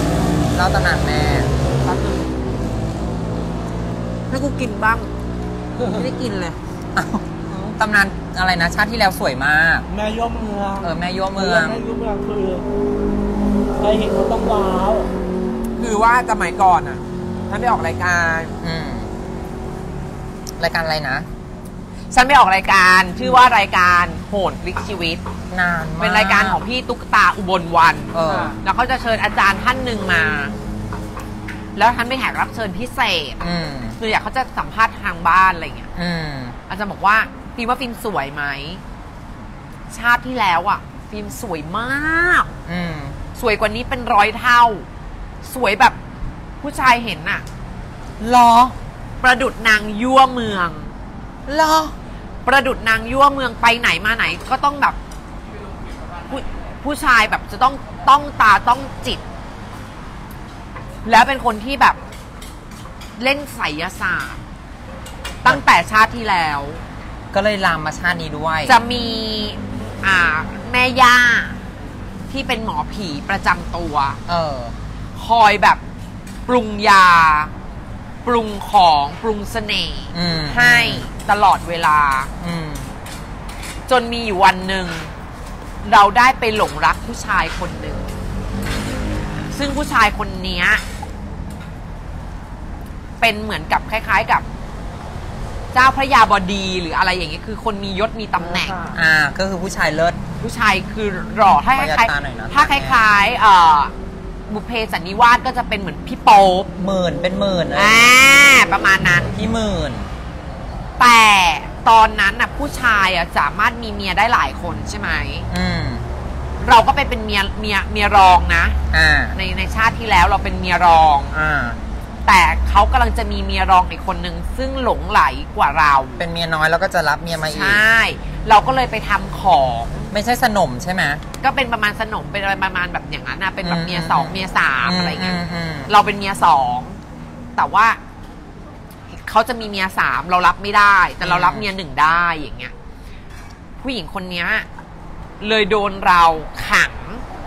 เล่าตำนานแม่แป๊บนึงให้กูกินบ้างไม่ได้กินเลยอ้าวตำนานอะไรนะชาติที่แล้วสวยมากแม่ย่อเมืองเออแม่ยั่วเมืองแม่ย่อเมืองคือใครเห็นเขาต้องว้าวคือว่าสมัยก่อนอ่ะฉันไปออกรายการอืมรายการอะไรนะฉันไปออกรายการชื่อว่ารายการโหนพลิกชีวิตนานมากเป็นรายการของพี่ตุ๊กตาอุบลวันเออแล้วเขาจะเชิญอาจารย์ท่านหนึ่งมา แล้วท่านไปแขกรับเชิญพิเศษอืมคืออยากเขาจะสัมภาษณ์ทางบ้านอะไรอย่างเงี้ยอืมอาจารย์บอกว่าฟิล์มว่าฟิล์มสวยไหมชาติที่แล้วอ่ะฟิล์มสวยมากอืมสวยกว่านี้เป็นร้อยเท่า สวยแบบผู้ชายเห็นน่ะรอประดุดนางยั่วเมืองรอประดุดนางยั่วเมืองไปไหนมาไหนก็ต้องแบบผู้ผู้ชายแบบจะต้องต้องตาต้องจิต แล้วเป็นคนที่แบบเล่นไสยศาสตร์ตั้งแต่ชาติที่แล้วก็เลยลามมาชาตินี้ด้วยจะมีอ่าแม่ย่าที่เป็นหมอผีประจำตัวเออคอยแบบปรุงยา ปรุงของปรุงเสน่ห์อืมให้ตลอดเวลาอืมจนมีอยู่วันหนึ่ง เราได้ไปหลงรักผู้ชายคนหนึ่ง ซึ่งผู้ชายคนนี้ เป็นเหมือนกับคล้ายๆกับ เจ้าพระยาบดีหรืออะไรอย่างเงี้ยคือคนมียศมีตำแหน่งอ่า ก็คือผู้ชายเลิศผู้ชายคือหล่อถ้าคขออนุญาล้ายตตาหน่อยนะๆถ้าคล้ายๆเอ่อบุพเพสันนิวาสก็จะเป็นเหมือนพี่โป๊ปหมื่นเป็นหมื่นเลยอ่าประมาณนั้นพี่หมื่นแต่ตอนนั้นน่ะผู้ชายอ่ะสามารถมีเมียได้หลายคนใช่ไหมอืมเราก็ไปเป็นเมียเมียเมียรองนะอ่าในในชาติที่แล้วเราเป็นเมียรองอ่าแต่เขากำลังจะมีเมียรองอีกคนนึงซึ่งหลงไหลกว่าเราเป็นเมียน้อยแล้วก็จะรับเมียมาอีใชก่ เราก็เลยไปทำของไม่ใช่สนมใช่ไหมก็เป็นประมาณสนมเป็นอะไรประมาณแบบอย่างนั้นนะเป็นแบบเมียสองเมียสามอะไรเงี้ยมอืมเราเป็นเมียสองแต่ว่าเขาจะมีเมียสามเรารับไม่ได้ แต่เรารับเมียหนึ่งได้อย่างเงี้ยผู้หญิงคนนี้เลยโดนเราขัง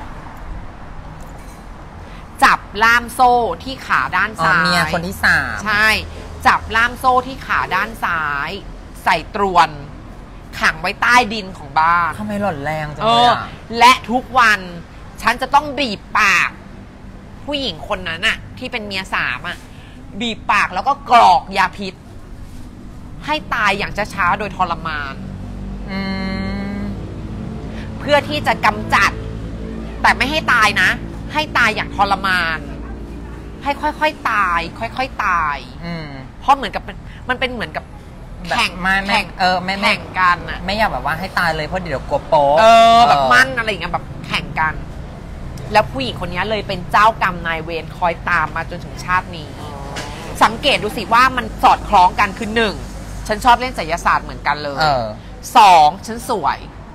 จับล่ามโซ่ที่ขาด้านอ๋อซ้ายเมียคนที่สามใช่ จับล่ามโซ่ที่ขาด้านซ้าย ใส่ตรวน ขังไว้ใต้ดินของบ้านทำไมหล่อนแรงจังเอเลยออ่ะและทุกวันฉันจะต้องบีบปาก ผู้หญิงคนนั้นอะที่เป็นเมียสามอะบีบปากแล้วก็กรอกยาพิษ ให้ตายอย่างช้าๆโดยทรมานอืมเพื่อที่จะกำจัด แต่ไม่ให้ตายนะ ให้ตายอย่างทรมาน ให้ค่อยๆตาย ค่อยๆตายอืมเพราะเหมือนกับเป็นมันเป็นเหมือนกับแบบแข่งไม่ไม่แข่งเออไม่ไม่แข่งกันอะไม่อยากแบบว่าให้ตายเลยเพราะเดี๋ยวกลัวโป๊ะเออแบบมั่นอะไรอย่างเงี้ยแบบแข่งกัน แล้วผู้หญิงคนนี้เลยเป็นเจ้ากรรมนายเวรคอยตามมาจนถึงชาตินี้ สังเกตดูสิว่ามันสอดคล้องกันคือหนึ่งฉันชอบเล่นไสยศาสตร์เหมือนกันเลยเออสองฉันสวย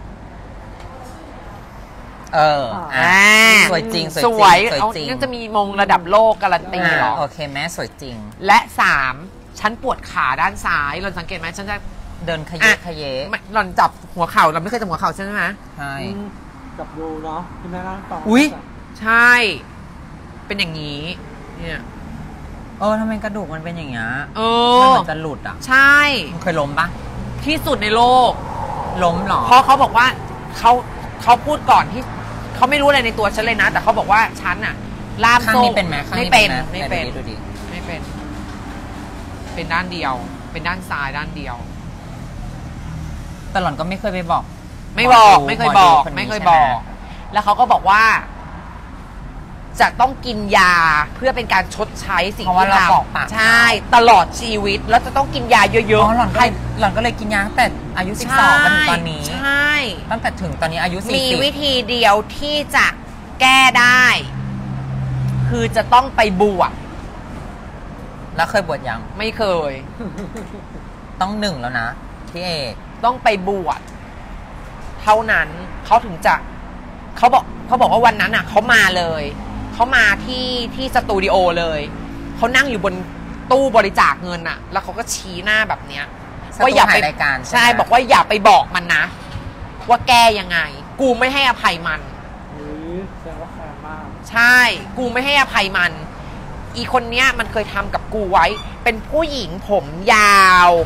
เอออ่ะอ่าสวยจริง สสววย ยจริงสวยเอาจริงงั้นจะมีมงระดับโลกการันตีอ่าหรอโอเคแม่สวยจริงและสามฉันปวดขาด้านซ้ายหล่อนสังเกตไหมฉันจะเดินขยอ่ะะขยะไม่หล่อนจับหัวเข่าเราไม่เคยจับหัวเข่าใช่ไหมใช่จับดูเนาะที่แม่ร่างต่ออุ๊ยใช่ เป็นอย่างนี้ เนี่ยเออทำไมกระดูกมันเป็นอย่างเงี้ยเอมันอเหมือนจะหลุดอ่ะใช่มันเคยล้มปะที่สุดในโลกล้มเหรอเพราะเขาบอกว่าเขาเขาพูดก่อนที่เขาไม่รู้อะไรในตัวฉันเลยนะ แต่เขาบอกว่าฉันอะล่ามข้างโซ่นี้เป็นไหมข้างไม่นี้เป็นไหมไม่เป็นไหดูดิไม่เป็น เป็นด้านเดียว เป็นด้านซ้ายด้านเดียวแต่หล่อนก็ไม่เคยไปบอกไม่บอกหดูไม่เคยบอกหดูนนี้ไม่เคยใช่หบอก แล้วเขาก็บอกว่า จะต้องกินยาเพื่อเป็นการชดใช้สิ่งเพราะว่าที่เราทบอกปากำใช่ ตลอดชีวิตแล้วจะต้องกินยาเยอ๋อะอหล่อนก็เลยหล่อนก็เลยกินยาตั้งแต่อายุๆสิบสองมาถึงตอนนี้ใช่ตั้งแต่ถึงตอนนี้อายุสี่มีสิบวิธีเดียวที่จะแก้ได้ คือจะต้องไปบวชแล้วเคยบวชยังไม่เคยต้องหนึ่งแล้วนะพี่เอกต้องไปบวชเท่านั้นเขาถึงจะเขาบอกเขาบอกว่าวันนั้นอ่ะเขามาเลยเขามาที่ที่สตูดิโอเลยเขานั่งอยู่บนตู้บริจาคเงินอ่ะ แล้วเขาก็ชี้หน้าแบบเนี้ยว่าอย่าไปไปรายการใช่บอกว่าอย่าไปบอกมันนะ ว่าแก้ยังไง กูไม่ให้อภัยมันอุ๊ยแสดงว่าแรงมากใช่ กูไม่ให้อภัยมัน อีคนเนี้ยมันเคยทำกับกูไว้ เป็นผู้หญิงผมยาว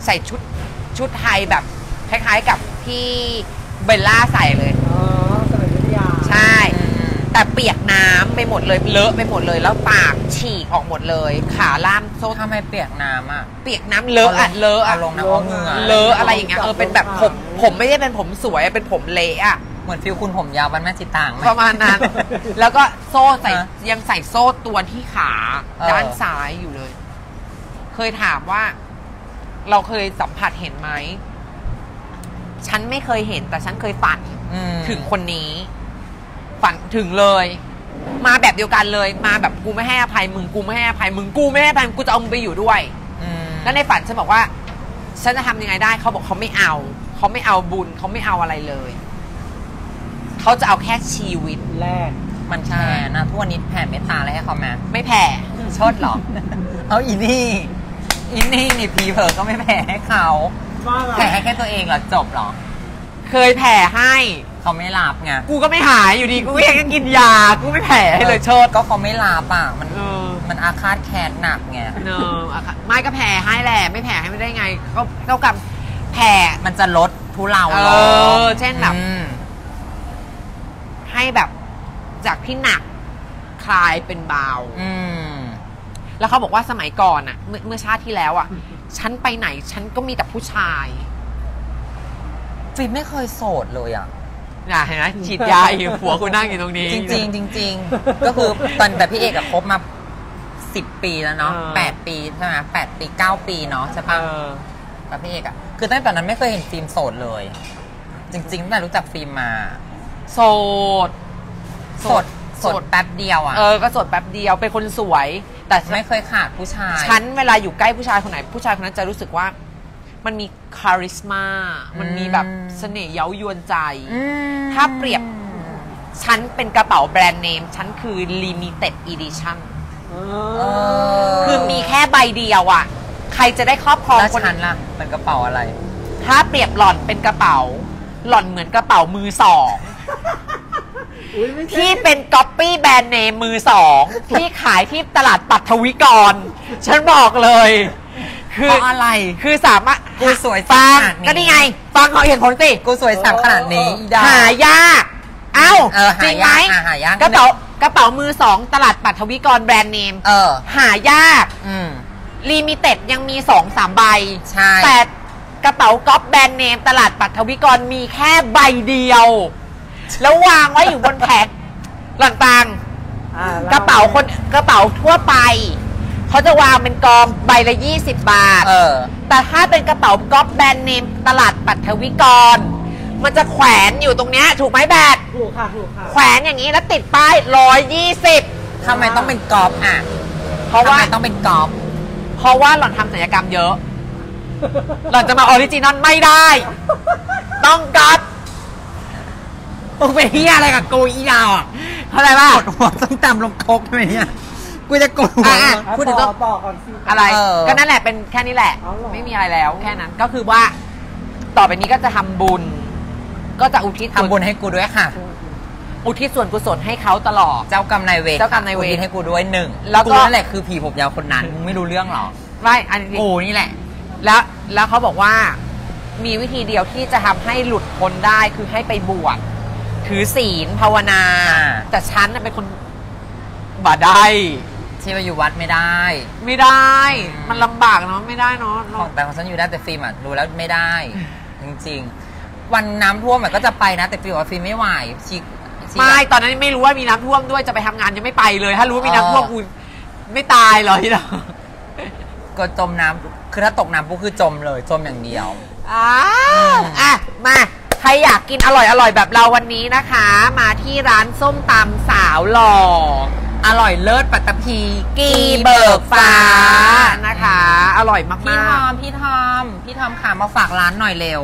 ใส่ชุดชุดไทยแบบคล้ายๆกับที่เบลล่าใส่เลยอ๋อสมัยวิทยาใช่ แต่เปียกน้ำไปหมดเลยเลอะไปหมดเลยแล้วปากฉีกออกหมดเลยขาล่ามโซ่ทำไมเปียกน้ำอ่ะเปียกน้ำเลอะอะเลอะเอาอะลงน้ำเอาเหงื่อเลอะอะไรอย่างเงี้ยเออเป็นแบบผมผมไม่ได้เป็นผมสวยเป็นผมเละอะเหมือนฟิลคุณผมยาวบ้านแม่จิตางไหมประมาณนั้น แล้วก็โซ่ใส่ฮะยังใส่โซ่ตัวที่ขาเออด้านซ้ายอยู่เลย เคยถามว่า เราเคยสัมผัสเห็นไหมฉันไม่เคยเห็นแต่ฉันเคยฝันอืมถึงคนนี้ ฝันถึงเลย มาแบบเดียวกันเลย มาแบบกูไม่ให้อภัยมึงกูไม่ให้อภัยมึงกูไม่ให้อภัยมึงกูจะเอามึงไปอยู่ด้วยอืมแล้วในฝันฉันบอกว่า ฉันจะทำยังไงได้เขาบอกเขาไม่เอาเขาไม่เอาบุญเขาไม่เอาอะไรเลยเขาจะเอาแค่ชีวิตแรกมันแผ่นะทุกวันนี้แผ่เมตตาอะไรให้เขาไหมไม่แผ่ชดหรอ เอาอีนี่อีนี่นี่พีเผลอก็ไม่แผ่ให้เขาว่าแบบแผ่ให้แค่ตัวเองเหรอจบเหรอเคยแผ่ให้เขาไม่รับไงกูก็ไม่หายอยู่ดีกูก็ยังกินยากูไม่แผ่ให้เลยโชดก็เขาไม่รับอ่ะมันเออมันอาฆาตแค้นหนักไงเนอะไม่ก็แผ่ให้แหละไม่แผ่ให้ไม่ได้ไงก็เท่ากับแผ่มันจะลดทุเลาเอลงอเช่นแบบอืมให้แบบจากที่หนักคลายเป็นเบาอืมแล้วเขาบอกว่าสมัยก่อนอะเมื่อเมื่อชาติที่แล้วอะฉันไปไหนฉันก็มีแต่ผู้ชายฟิล์มไม่เคยโสดเลยอ่ะน่ะเห็นไหมฉีดยาอยู่หัวคุณนั่งอยู่ตรงนี้จริงๆจริงๆก็คือตอนแต่พี่เอกอะคบมาสิบปีแล้วเนาะเออแปดปีใช่ไหมแปดปีเก้าปีเนาะใช่เอปะอกับพี่เอกอะคือตั้งแต่นั้นไม่เคยเห็นฟิล์มโสดเลย จริงๆตั้งแต่รู้จักฟิล์มมาโสดโสดโสดแป๊บเดียวอะเออก็โสดแป๊บเดียวเป็นคนสวย แต่ไม่เคยขาดผู้ชายฉันเวลาอยู่ใกล้ผู้ชายคนไหน ผู้ชายคนนั้นจะรู้สึกว่า มันมีคาริสมามันมีแบบเสน่ห์เย้ายวนใจอืมถ้าเปรียบ ฉันเป็นกระเป๋าแบรนด์เนม ฉันคือ limited edition เอเอออคือมีแค่ใบเดียวอ่ะ ใครจะได้ครอบครองแล้วคนฉันล่ะเป็นกระเป๋าอะไรถ้าเปรียบหล่อนเป็นกระเป๋า หล่อนเหมือนกระเป๋ามือสองอุ๊ยไม่ใช่ที่เป็นก๊อปปี้แบรนด์เนมมือสอง ที่ขายที่ตลาดปัทวิกร ฉันบอกเลย คือเพราะอะไรคือสามารถกูสวยฟังขนาดนี้ก็นี่ไง ฟังเขาเห็นผลสิกูสวยสับขนาดนี้อีดาหายาก เอ้าเออหายากจริงไหมอ่ะหายากกระเป๋ากระเป๋ามือสองตลาดปัทวิกรแบรนด์เนมเออหายากอืมลิมิเต็ดยังมีสองสามใบใช่แต่กระเป๋าก๊อปแบรนด์เนมตลาดปัทวิกรมีแค่ใบเดียว แล้ววางไว้อยู่บนแผงหล่อนตังอ่ล่กระเป๋าคนกระเป๋าทั่วไปเขาจะวางเป็นกองใบละยี่สิบบาทเออแต่ถ้าเป็นกระเป๋าก๊อปแบรนด์เนมตลาดปัทวิกร มันจะแขวนอยู่ตรงเนี้ยถูกไหมแบกถูกค่ะถูกค่ะแขวนอย่างนี้แล้วติดป้ายร้อยยี่สิบทำไมต้องเป็นกอล์ฟอ่ะเพราะว่าทำไมต้องเป็นกอล์ฟเพราะว่าหล่อนทำศัลยกรรมเยอะ หล่อนจะมาออริจินอลไม่ได้ ต้องก๊อปมึงเป็นเฮียอะไรกับกูอีดาวอ่ะเข้าใจป่ะกดหัวต้องตำลงคกทำไมเนี่ยกูจะกดหัวอ่ะพูพูดดถึถึงงต่ต้อองต่อก่อนสิอะไรเออก็นั่นแหละเป็นแค่นี้แหละเอาเหรอไม่มีอะไรแล้วแค่นั้นก็คือว่า ต่อไปนี้ก็จะทำบุญ ก็จะอุทิศทำบุญให้กูด้วยค่ะอุทิศส่วนกุศลให้เขาตลอดเจ้ากรรมนายเวรเจ้ากรรมนายเวรอุทิศให้กูด้วยหนึ่งแล้วก็กูนั่นแหละคือผีผมยาวคนนั้นมึงไม่รู้เรื่องหรอไม่อันนี้กูนี่แหละแล้วแล้วเขาบอกว่า มีวิธีเดียวที่จะทำให้หลุดพ้นได้คือให้ไปบวชถือศีลภาวนาอ่าแต่ฉันน่ะเป็นคนบ่ได้ที่มาอยู่วัดไม่ได้ไม่ได้ มันลำบากเนาะไม่ได้เนาะของแต่ของฉันอยู่ได้แต่ฟิล์มอ่ะรู้แล้วไม่ได้ จริงๆ วันน้ำท่วมอ่ะก็จะไปนะแต่ฟิล์มว่าฟิล์มไม่ไหวชีชีไม่ตอนนั้นไม่รู้ว่ามีน้ำท่วมด้วยจะไปทำงานยังไม่ไปเลย ถ้ารู้ว่ามีน้ำท่วมกูไม่ตายเลยเหรอก็จมน้ำคือถ้าตกน้ำปุ๊บคือจมเลยจมอย่างเดียวอ่าอ่ะมาใครอยากกินอร่อยอร่อยแบบเราวันนี้นะคะ มาที่ร้านส้มตำสาวหล่ออร่อยเลิศปัตตภีกีเบิกฟ้านะคะ อร่อยมากพี่ทๆอมพี่ทอมพี่ทอมค่ะมาฝากร้านหน่อยเร็ว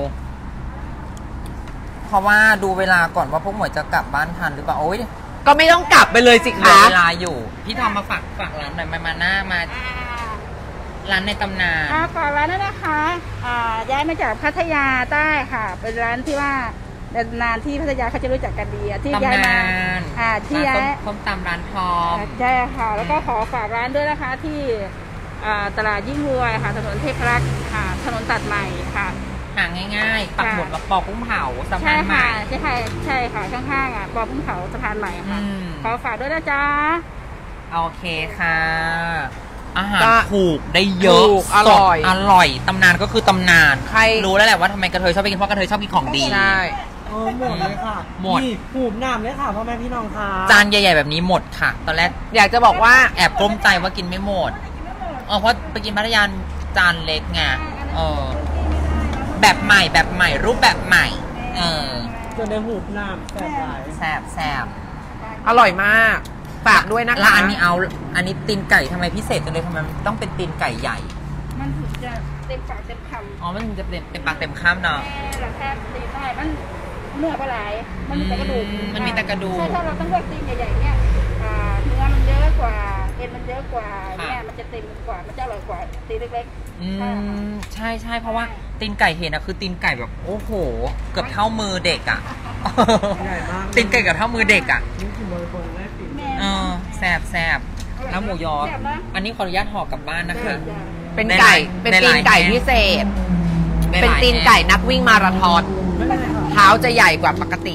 เพราะว่าดูเวลาก่อนว่าพวกหมวยจะกลับบ้านทันหรือเปล่าโอ้ยก็ไม่ต้องกลับไปเลยสิเหลือคะเวลาอยู่ พี่ทอมมาฝากฝากร้านหน่อยมามาหน้ามาร้านในตำนานอ่าก่อนร้านนั้นนะคะอ่าย้ายมาจากพัทยาใต้ค่ะ เป็นร้านที่ว่า นานที่พัทยาเขาจะรู้จักกันดีอะที่ย้ายตำมานานอ่าที่ย้ายส้มตำร้านทอมใช่ค่ะ แล้วก็ขอฝากร้านด้วยนะคะที่อ่าตลาดยิ่งรวยค่ะถนนเทพรักษ์ค่ะถนนตัดใหม่ค่ะหาง่ายๆปักหมุดมาปอกุ้งเผาสะพาใช่นใหม่ค่ะใช่ค่ะใช่ค่ะข้างๆอ่ะปอพุ่งเขาสะพานใหม่ค่ะอืมขอฝากด้วยนะจ๊ะโอเคค่ะ อาหารก็ถูกได้เยอะถูกอร่อยสดอร่อยตำนานก็คือตำนานใครรู้แล้วแหละว่าทำไมกระเทยชอบไปกินเพราะกระเทยชอบกินของดีใช่เออหมดเลยค่ะหมดนี่หูบหนามเลยค่ะพ่อแม่พี่น้องค่ะจานใหญ่ๆแบบนี้หมดค่ะ ตอนแรกอยากจะบอกว่าแอบกลุ้มใจว่ากินไม่หมดเออเพราะไปกินพัทยาจานเล็กไงเออแบบใหม่แบบใหม่รูปแบบใหม่ เออส่วนในหูบหนามแสบหลายแซบแซบอร่อยมาก ฝากด้วยนะคะร้านนี้เอา อันนี้ตีนไก่ทำไมพิเศษจังเลยทำไมมันต้องเป็นตีนไก่ใหญ่มันถึงจะเต็มปากเต็มคำอ๋อ มันถึงจะเป็นเป็นปากเต็มข้ามเนาะแม่เราแทบตีได้มันเนื้อปลาไหลมันมีแต่กระดูกอืมมันมีแต่กระดูกใช่ถ้าเราต้องเลือกตีนใหญ่ๆเนี่ยอ่าเนื้อมันเยอะกว่าเอ็นมันเยอะกว่าค่ะเนี่ยมันจะเต็มกว่ามันจะอร่อยกว่าตีนเล็กอืๆใช่ค่ะมใช่ใช่เพราะว่าตีนไก่เห็นอะคือตีนไก่แบบโอ้โห เกือบเท่ามือเด็กอะใหญ่มากตีนไก่เกือบเท่ามือเด็กอะนี่คือมือคนแรกปิดแม่เออแซบแซบแล้วหมูยอแซ่บนะอันนี้ขออนุญาตห่อกลับบ้านนะคะเป็นไก่ เป็นตีนไก่พิเศษ เป็นตีนไก่นักวิ่งมาราธอนเท้าจะใหญ่กว่าปกติ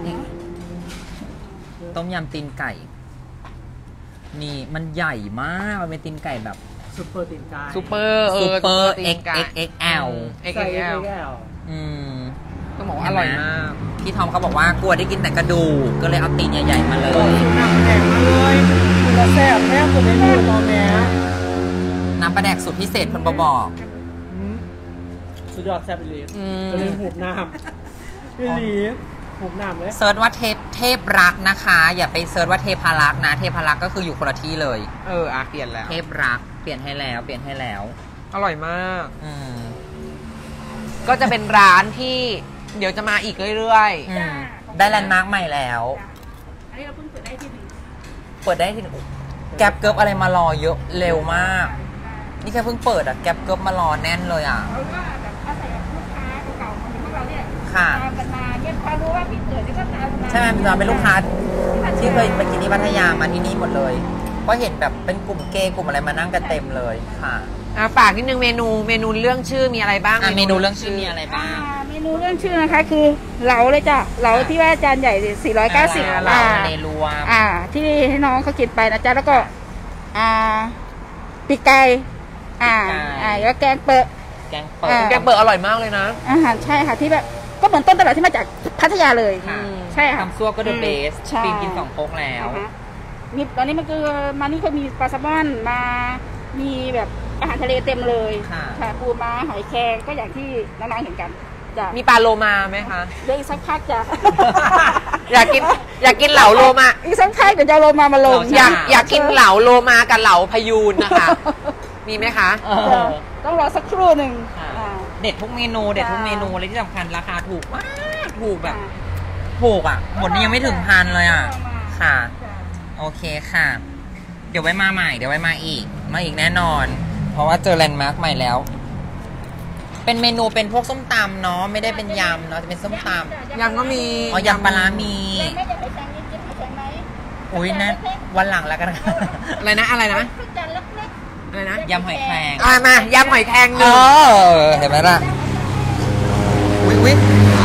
ต้มยำตีนไก่ นี่มันใหญ่มากมันเป็นตีนไก่แบบซุปเปอร์ตินกายซูเปอร์เอซูอเปอร์ตีเอ็นกไก่เอ็กเอ็กแอลเอ็กใส่แอลแก้วอืมต้องบอกว่าอร่อยมากพี่ทอมเขาบอกว่ากลัวได้กินแต่กระดูกก็เลยเอาตีนใหญ่ๆมาเลยหนักแข็งมาเลยคือละแซ่บแม่สุดในมือตอนแม่น้ำปลาแดกสูตรพิเศษคนบบอกสุดยอดแซ่บอีหลีอืมจะเรียกหูบหนามอีหลีหูบหนามเลยเซิร์ชว่าเทพเทพรักนะคะ อย่าไปเซิร์ชว่าเทพารักษ์นะ เทพารักษ์ก็คืออยู่คนละที่เลยเอออ่ะเปลี่ยนแล้วเทพรักษ์เปลี่ยนให้แล้ว เปลี่ยนให้แล้วอร่อยมากอืมก็จะเป็นร้านที่เดี๋ยวจะมาอีกเรื่อยอืมได้แลนด์มาร์คใหม่แล้วอันนี้เราเพิ่งเปิดได้ที่หนึ่งเปิดได้ที่แก๊ปเกิบอะไรมารอเยอะเร็วมาก นี่แค่เพิ่งเปิดอะแก๊ปเกิบมารอแน่นเลยอะเพราะว่าแบบอาศัยลูกค้าเก่าๆของพวกเราเนี่ยค่ะตามกันมาเนี่ยพอรู้ว่าพี่เกิดนี่ก็ตามมาใช่ไหมพี่จอนเป็นลูกค้าที่เคยไปกินที่พัทยามาที่นี่หมดเลยเพราะเห็นแบบเป็นกลุ่มเกย์กลุ่มอะไรมานั่งกันเต็มเลยค่ะๆอ่ะฝากนิดนึงเมนูเมนูเรื่องชื่อมีอะไรบ้างอ่ะเมนูเรื่องชื่อมีอะไรอ่าบ้างเมนูเรื่องชื่อนะคะคือเหลาเลยจ้ะเหลาที่ว่าจานใหญ่สี่ร้อยเก้าสิบเราอ่าในรวมอ่า ที่ให้น้องเขากินไปนะจ๊ะแล้วก็ อ่าปีกไก่อ่าปีกไก่อ่าแล้วแกงเปิดแกงเปิดอ่าแกงเปิดอร่อยมากเลยนะอาหารใช่ค่ะที่แบบก็เหมือนต้นตลาดที่มาจากพัทยาเลยค่ะใช่ค่ะทำซัวก็เดอะเบสใช่ปีนกินสองโป๊กแล้วอ่าฮะมีตอนนี้มันคือมานี่ก็มีปลาแซลมอนมามีแบบอาหารทะเลเต็มเลยค่ะค่ะปูม้าหอยแครงก็อย่างที่น้องๆเห็นกันจ้ะมีปลาโลมาไหมคะเดี๋ยวอีกสักพักจ้ะอยากกินอยากกินเหลาโลมาอีกสักพักเดี๋ยวจะเอาโลมามาลงเราจะอยากอยากกินเหลาโลมากับเหลาพยูนนะคะ มีไหมคะเอจ้ะอต้องรอสักครู่หนึ่งค่ะอ่าเด็ดทุกเมนูเด็ดทุกจ้ะเมนูเลยที่สำคัญราคาถูกมากถูกแบบอ่าถูกอ่ะ หมดนี้ยังไม่ถึงพันเลยอ่ะ ค่ะจ้ะโอเคค่ะ เดี๋ยวไว้มาใหม่ เดี๋ยวไว้มาอีก มาอีกแน่นอน เพราะว่าเจอแลนด์มาร์คใหม่แล้ว เป็นเมนูเป็นพวกส้มตำเนาะ ไม่ได้เป็นยำเนาะ จะเป็นส้มตำยำก็มีอ๋อยำปลาร้ามีแม่จะไปแซงนี้กินหอยแครงไหมอุ้ยนั่นวันหลังแล้วกันค่ะอะไรนะอะไรนะทุกจานเล็กอะไรนะยำหอยแครงอ่ะมายำหอยแครงหเอนึ่งอ เห็นไหมล่ะ วิวิ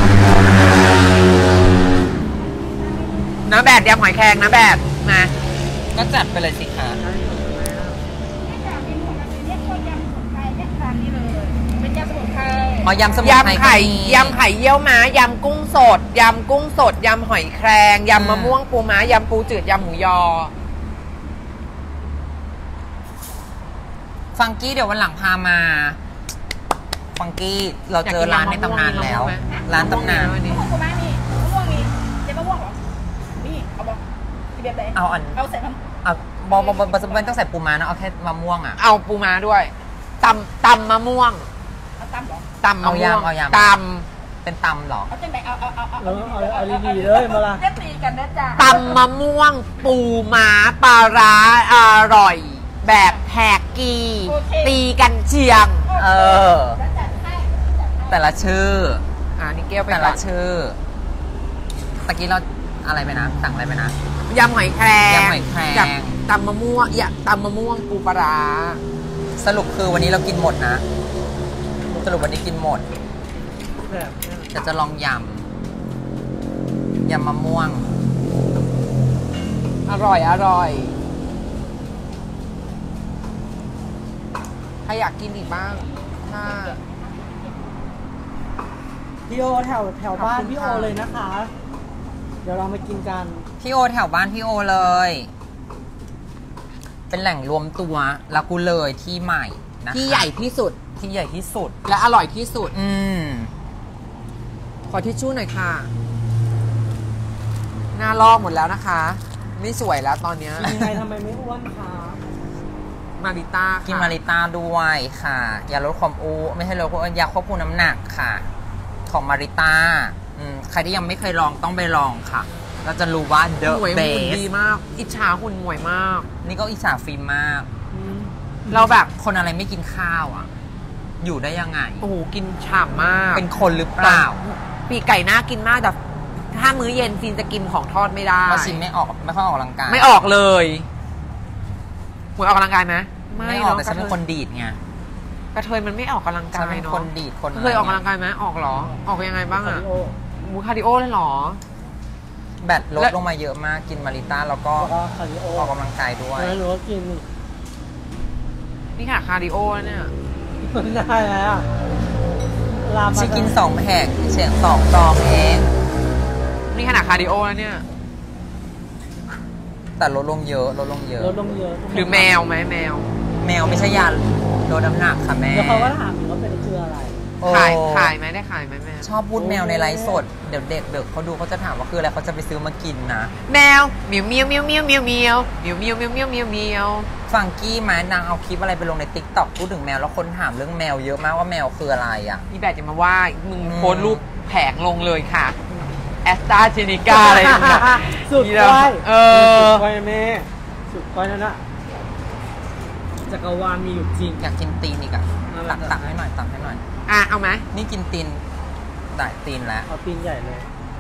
นะแบดยำหอยแครงนะแบดมาก็จัดไปเลยสิคะๆเนี่ยจ้ะมีหมดเลยเนี่ยพวกยำสมุนไพรเนี่ยร้านนี้เลยเป็นยำสมุนไพรอ๋อยำสมุนไพรยำไข่ก็มียำไข่เยี่ยวม้ายำกุ้งสดยำกุ้งสดยำหอยแครงยำมะม่วงปูม้ายำปูจืดยำหมูยอฟังกี้เดี๋ยววันหลังพามา ฟังกี้เราเจอร้านในตำนานแล้ว ร้านตำนานมะม่วงกูมานี่มะม่วงนี่เจ๊มะม่วงเหรอ นี่เอาบอกที่แบบไหนเอาอันเอาใส่น้เอาบอบอบอบไม่ต้องใส่ปูม้านะเอาแค่มะม่วงอ่ะเอาปูม้าด้วยตำตำมะม่วงำเอาตำเหรอตำมะม่วงเอายำเอายำตเป็นตำเหรอเอาจังไหนเอาเอาเอาเอาเอาเอาเอาดีๆเลยมาละจะตีกันนะจ๊ะำตำมะม่วง ปูม้าปลาร้าอร่อย แบบแหกกี ตีกันเชียงเออแล้วจัดให้แต่ละชื่ออ่านี่เกี้ยวไปแต่ก่ละอนชื่อตะกี้เราอะไรไปนะ สั่งอะไรไปนะยำหอยแครงยำหอยแครงกับตำมะม่วงยำตำมะม่วงปูปลาร้าสรุปคือวันนี้เรากินหมดนะหมดสรุปวันนี้กินหมดแบบเนี้ยจะจะลองยำ ยำมะม่วงอร่อยอร่อยใครอยากกินอีกบ้างถ้าพี่โอแถวแถวบ้านขอบคุณพี่โอค่ะเลยนะคะ เดี๋ยวเรามากินกันพี่โอแถวบ้านพี่โอเลย เป็นแหล่งรวมตัวลากูเลยที่ใหม่นะคะที่ใหญ่ที่สุดที่ใหญ่ที่สุดและอร่อยที่สุดอืมขอทิชชู่หน่อยค่ะ หน้าลอกหมดแล้วนะคะ ไม่สวยแล้วตอนเนี้ยยังไงทำไมไม่อ้วนคะมาริต้าค่ะกินมาริต้าด้วยค่ะยาลดความอ้วนไม่ใช่ลดความอ้วนยาควบคุมน้ำหนักค่ะ ของมาริต้าอืมใครที่ยังไม่เคยลองต้องไปลองค่ะ เราจะรู้ว่า the หมวยหุ่น best ดีมาก อิจฉาหุ่นหมวยมากนี่ก็อิจฉาฟิล์มมากเราแบบคนอะไรไม่กินข้าวอ่ะ อยู่ได้ยังไงโอ้โหกินฉ่ำมากเป็นคนหรือเปล่าปีกไก่น่ากินมากแต่ถ้ามื้อเย็นฟินจะกินของทอดไม่ได้เพราะชิมไม่ออกไม่ค่อยออกกำลังกายไม่ออกเลยหมวยออกกำลังกายไหมไม่ออกแต่ฉันเป็นคนดีดไงกระเทยมันไม่ออกกำลังฉักาน ยเป็นเนาะคนดีดคนเคยออกกำลังกายไหมออกเหรอ ออกยังไงบ้างคาอะริโอมูคาร์ดิโอเลยเหรอแบตลดและลงมาเยอะมากกินมาริต้าแล้วก็แล้วก็คาริโอออกกำลังกายด้วยแล้วหนูก็กินนี่ค่ะคาร์ดิโอแล้วเนี่ยมันได้แล้วอะลามาชิกินสองแผงเฉียงสองซองเองนี่ขนาดคาร์ดิโอแล้วเนี่ยแต่ลดลงเยอะลดลงเยอะลดลงเยอะหรือแมวไหมแมวแมวไม่ใช่ยาลดน้ำหนักค่ะแม่แล้วเขาก็ถามอีกว่าเป็นคืออะไรโอ้ขายขายไหมได้ขายไหมแมวชอบพูดแมวในไลฟ์สด เดี๋ยวเด็กเด็กเขาดูเขาจะถามว่าคืออะไรเขาจะไปซื้อมากินนะแมวเมียวเมียวเมียวเมียวเมียวเมียวเมียวเมียวเมียวเมียวเมียวเมียวฟังกี้ไหมนางเอาคลิปอะไรไปลงในติ๊กต็อกพูดถึงแมวแล้วคนถามเรื่องแมวเยอะมากว่าแมวคืออะไรอ่ะนี่แบบจะมาว่ามึงอืมโพสต์รูปแผงลงเลยค่ะแอสตราเซเนกาอะไรอย่างเงี้ยสุดนี่ก้นะอยเออสุดก้อยแม่สุดก้อยนั่นน่ะจักรวาลมีอยู่จริงอยากกินตีนอีกอ่ะเอาตัละกตักให้หน่อยตักให้หน่อยอ่ะเอาไหมนี่กินตีนได้ตีนแล้วเอาตีนใหญ่เลย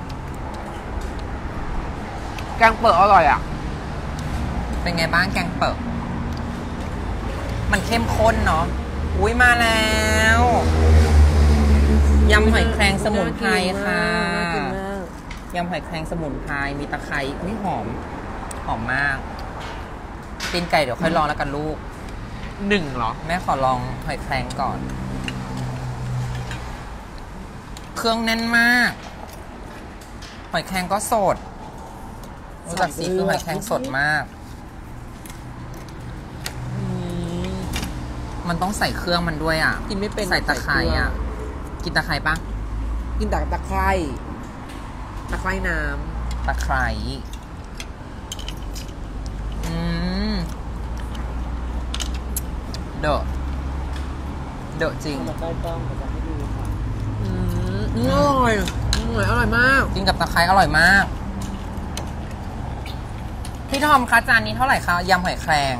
แกงเปิดอร่อยอ่ะเป็นไงบ้างแกงเปิดมันเข้มข้นเนาะอุ้ยมาแล้วยำหอยแครงสมุนไพรค่ะยำหอยแครงสมุนไพรมีตะไคร้อุ้ยหอมหอมมากตีนไก่เดี๋ยวค่อยลองแล้วกันลูกหนึ่งเหรอแม่ขอลองหอยแครงก่อน เครื่องแน่นมาก หอยแครงก็สดรู้จักสีคือหอยแครงสดมาก มันต้องใส่เครื่องมันด้วยอ่ะกินไม่เป็นใส่ตะไคร้อ่ะ กินตะไคร้ปะกินแต่ตะไคร้ตะไคร้น้ตะไคร้อืมเดอะเดอะจริงมาใกล้กล้องเดี๋ยวจะให้ดูค่ะำอืมอร่อยอร่อยอร่อยมากกินกับตะไคร้อร่อยมาก พี่ทอมคะจานนี้เท่าไหร่คะยำหอยแครง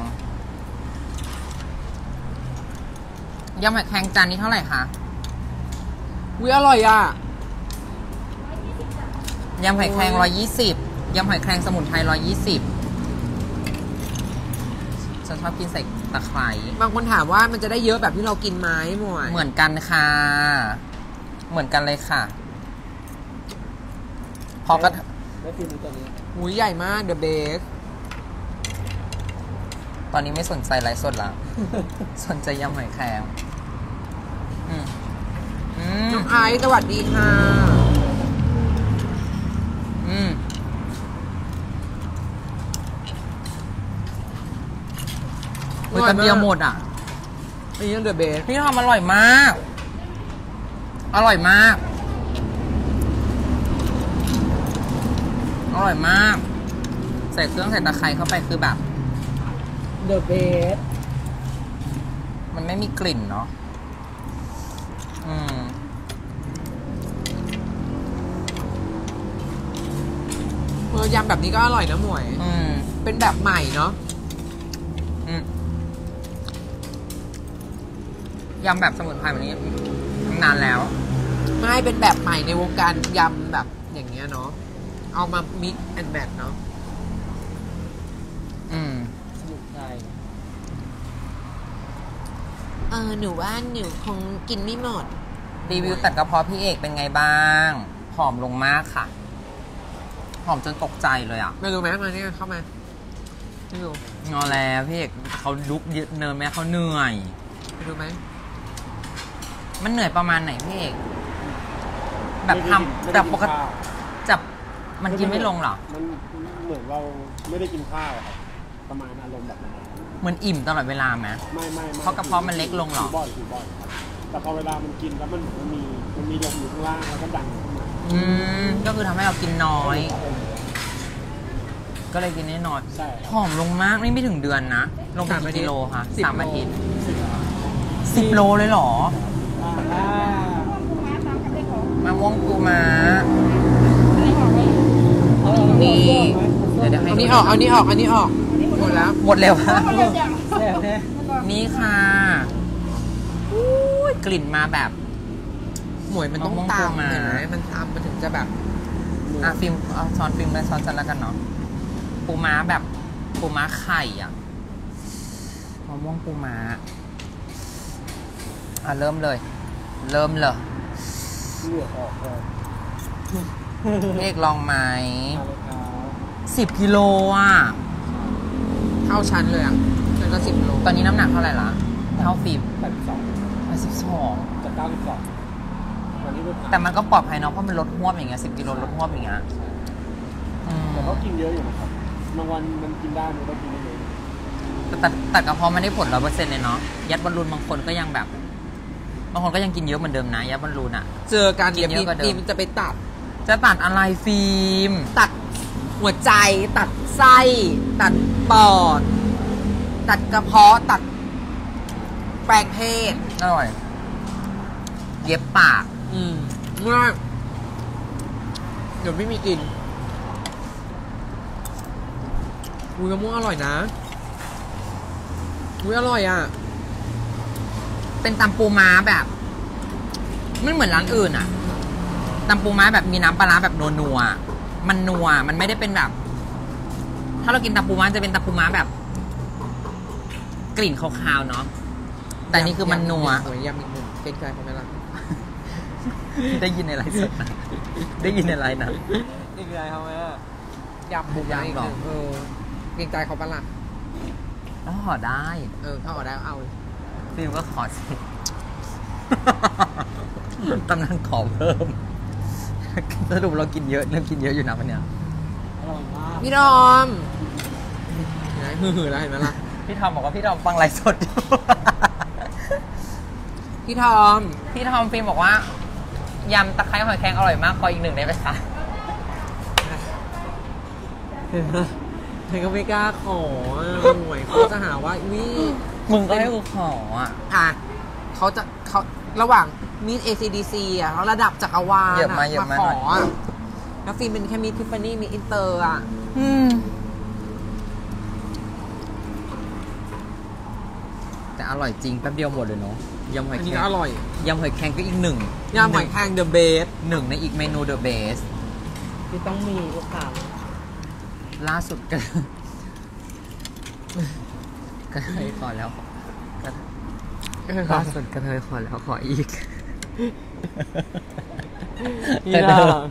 ยำหอยแครงจานนี้เท่าไหร่คะวิอร่อยอ่ะยำหอยแครงร้อยยี่สิบยำหอยแครงสมุนไพรร้อยยี่สิบฉันชอบกินใส่ตะไคร้บางคนถามว่ามันจะได้เยอะแบบที่เรากินไหมหมวยเหมือนกันค่ะ เหมือนกันเลยค่ะ พอกระแล้วกินตัวนี้หูยใหญ่มากเดอะเบสตอนนี้ไม่สนใจไลฟ์สดละ สนใจยำหอยแครงอืมอืมน้องไอซ์สวัสดีค่ะอืม โอ้ยแป๊บเดียวหมดอ่ะอันนี้เดอะเบสพี่ทำอร่อยมาก อร่อยมาก อร่อยมาก ใส่เครื่องใส่ตะไคร้เข้าไปคือแบบเดอะเบสมันไม่มีกลิ่นเนาะ อืมเออยำแบบนี้ก็อร่อยนะหมวยอืมเป็นแบบใหม่เนาะอืม ยำแบบสมุนไพรแบบนี้นานแล้วไม่เป็นแบบใหม่ในวงการยำแบบอย่างเงี้ยเนาะ เอามามิกแอนด์แมทเนาะอืมสมุนไพรเออหนูว่าหนูคงกินไม่หมดรีวิวตัดกระเพาะพี่เอกเป็นไงบ้างผอมลงมากค่ะผอมจนตกใจเลยอ่ะไม่รู้ไหมมาเนี่ยเข้ามาไม่รู้งอแล้วพี่เอกเขาลุกยืดเนินแม่เขาเหนื่อยไม่รู้ไหมมันเหนื่อยประมาณไหนพี่เอกแบบทำแต่ปกติจับมันกินไม่ลงเหรอมันเหมือนเราไม่ได้กินข้าวอะครับประมาณอารมณ์แบบนั้นเหมือนอิ่มตลอดเวลาไหมไม่ไม่ไม่เพราะกระเพาะมันเล็กลงเหรอบ่อยคือบ่อยครับแต่พอเวลามันกินแล้วมันมันมีมันมีลมอยู่ข้างล่างแล้วก็ดันขึ้นมาอืมก็คือทำให้เรากินน้อย ก็เลยกินได้น้อยใช่ผอมลงมากนี่ไม่ถึงเดือนนะ ลงไปกี่กิโลคะสามอาทิตย์สิบสิบโลเลยเหรออ่าอ่ามะม่วงปูม้านี่เดี๋ยวเดี๋ยวให้เอานี้ออกเอานี้ออกอันนี้ออกหมดแล้วหมดเร็วค่ะแซ่บแน่นี่ค่ะอุ๊ยกลิ่นมาแบบหมวยมันต้องมะม่วงตามปูม้าเห็นไหมมันตามมันถึงจะแบบอ่ะฟิล์มเอาช้อนฟิล์มไปช้อนจันแล้วกันเนาะปูม้าแบบปูม้าไข่อ่ะมะม่วงปูม้าอ่ะเริ่มเลย เริ่มเลยเหงื่อออกเลยเอกลองไหมเอาเลยครับสิบกิโลอ่ะเท่าชั้นเลยอ่ะมันก็สิบโลตอนนี้น้ำหนักเท่าไหร่ละเท่าฟิล์มแปดสิบสองสิบสองจากเก้าสิบสองวันนี้ไปผ่านแต่มันก็ปลอดภัยเนาะเพราะมันลดหวบอย่างเงี้ยสิบกิโลลดหวบอย่างเงี้ยอืมแต่เขากินเยอะอยู่นะครับบางวันมันกินได้มันก็กินไม่เยอะแต่ตัดตัดกระเพาะไม่ได้ผลร้อยเปอร์เซ็นต์เลยเนาะยัดบอลลูนบางคนก็ยังแบบบางคนก็ยังกินเยอะเหมือนเดิมนะยัดบอลลูนอ่ะเจอการกินเดี๋ยวเยอะกว่าเดิมฟิล์มจะไปตัดจะตัดอะไรฟิล์มตัดหัวใจ ตัดไส้ ตัดปอด ตัดกระเพาะ ตัดแปลงเพศอร่อย เย็บปากอืมเมื่อเดี๋ยวไม่มีกินอุ้ยมะม่วงอร่อยนะอุ้ยอร่อยอ่ะเป็นตำปูม้าแบบไม่เหมือนร้านอื่นอะตำปูม้าแบบมีน้ำปลาร้าแบบนัวๆมันนัวมันไม่ได้เป็นแบบ ถ้าเรากินตำปูม้าจะเป็นตำปูม้าแบบ กลิ่นคาวๆเนาะแต่นี่คือมันนัวหอยยำอีกหนึ่งเกรงใจเขาไหมล่ะได้ยินในไลฟ์สดนะได้ยินในไลฟ์นะนี่คืออะไรครับแม่ยำบุกยำอีกเหรอหนึ่งเออเกรงใจเขาปะล่ะแล้วห่อได้เออถ้าเอาได้เอาฟิล์มก็ขอสิ ตำนานขอเพิ่ม สรุปเรากินเยอะเริ่มกินเยอะอยู่นะวันเนี้ยอร่อยมากพี่ดอมเห็นไหมหือๆแล้วเห็นไหมล่ะพี่ทอมบอกว่าพี่ทอมฟังไลฟ์สดอยู่พี่ทอมพี่ทอมฟิล์มบอกว่ายำตะไคร้หอยแครงอร่อยมากขออีกหนึ่งได้ไหมคะเห็นไหมเธอก็ไม่กล้าขอหวยเขาจะหาว่าวิมึงก็ให้กูขออ่ะอ่ะเขาจะเขาระหว่างมีด เอ ซี ดี ซี อ่ะเขาระดับจักรวาลเหยียบมาอ่ะเหยียบมาขอหน่อยอ่ะแล้วฟิล์มเป็นแค่มีทิฟฟานี่มีอินเตอร์อ่ะอืมแต่อร่อยจริงแป๊บเดียวหมดเลยเนาะยำหอยอันแครนี้งก็อร่อยยำหอยแครงก็อีกหนึ่งย่างหอยแครงเดอะเบสหนึ่งในอีกเมนูเดอะเบสที่ต้องมีทุกครั้งล่าสุดก็กระเทยขอแล้วกระล่าสุดกระเทยขอแล้วขออีกนี่แต่นะเดิม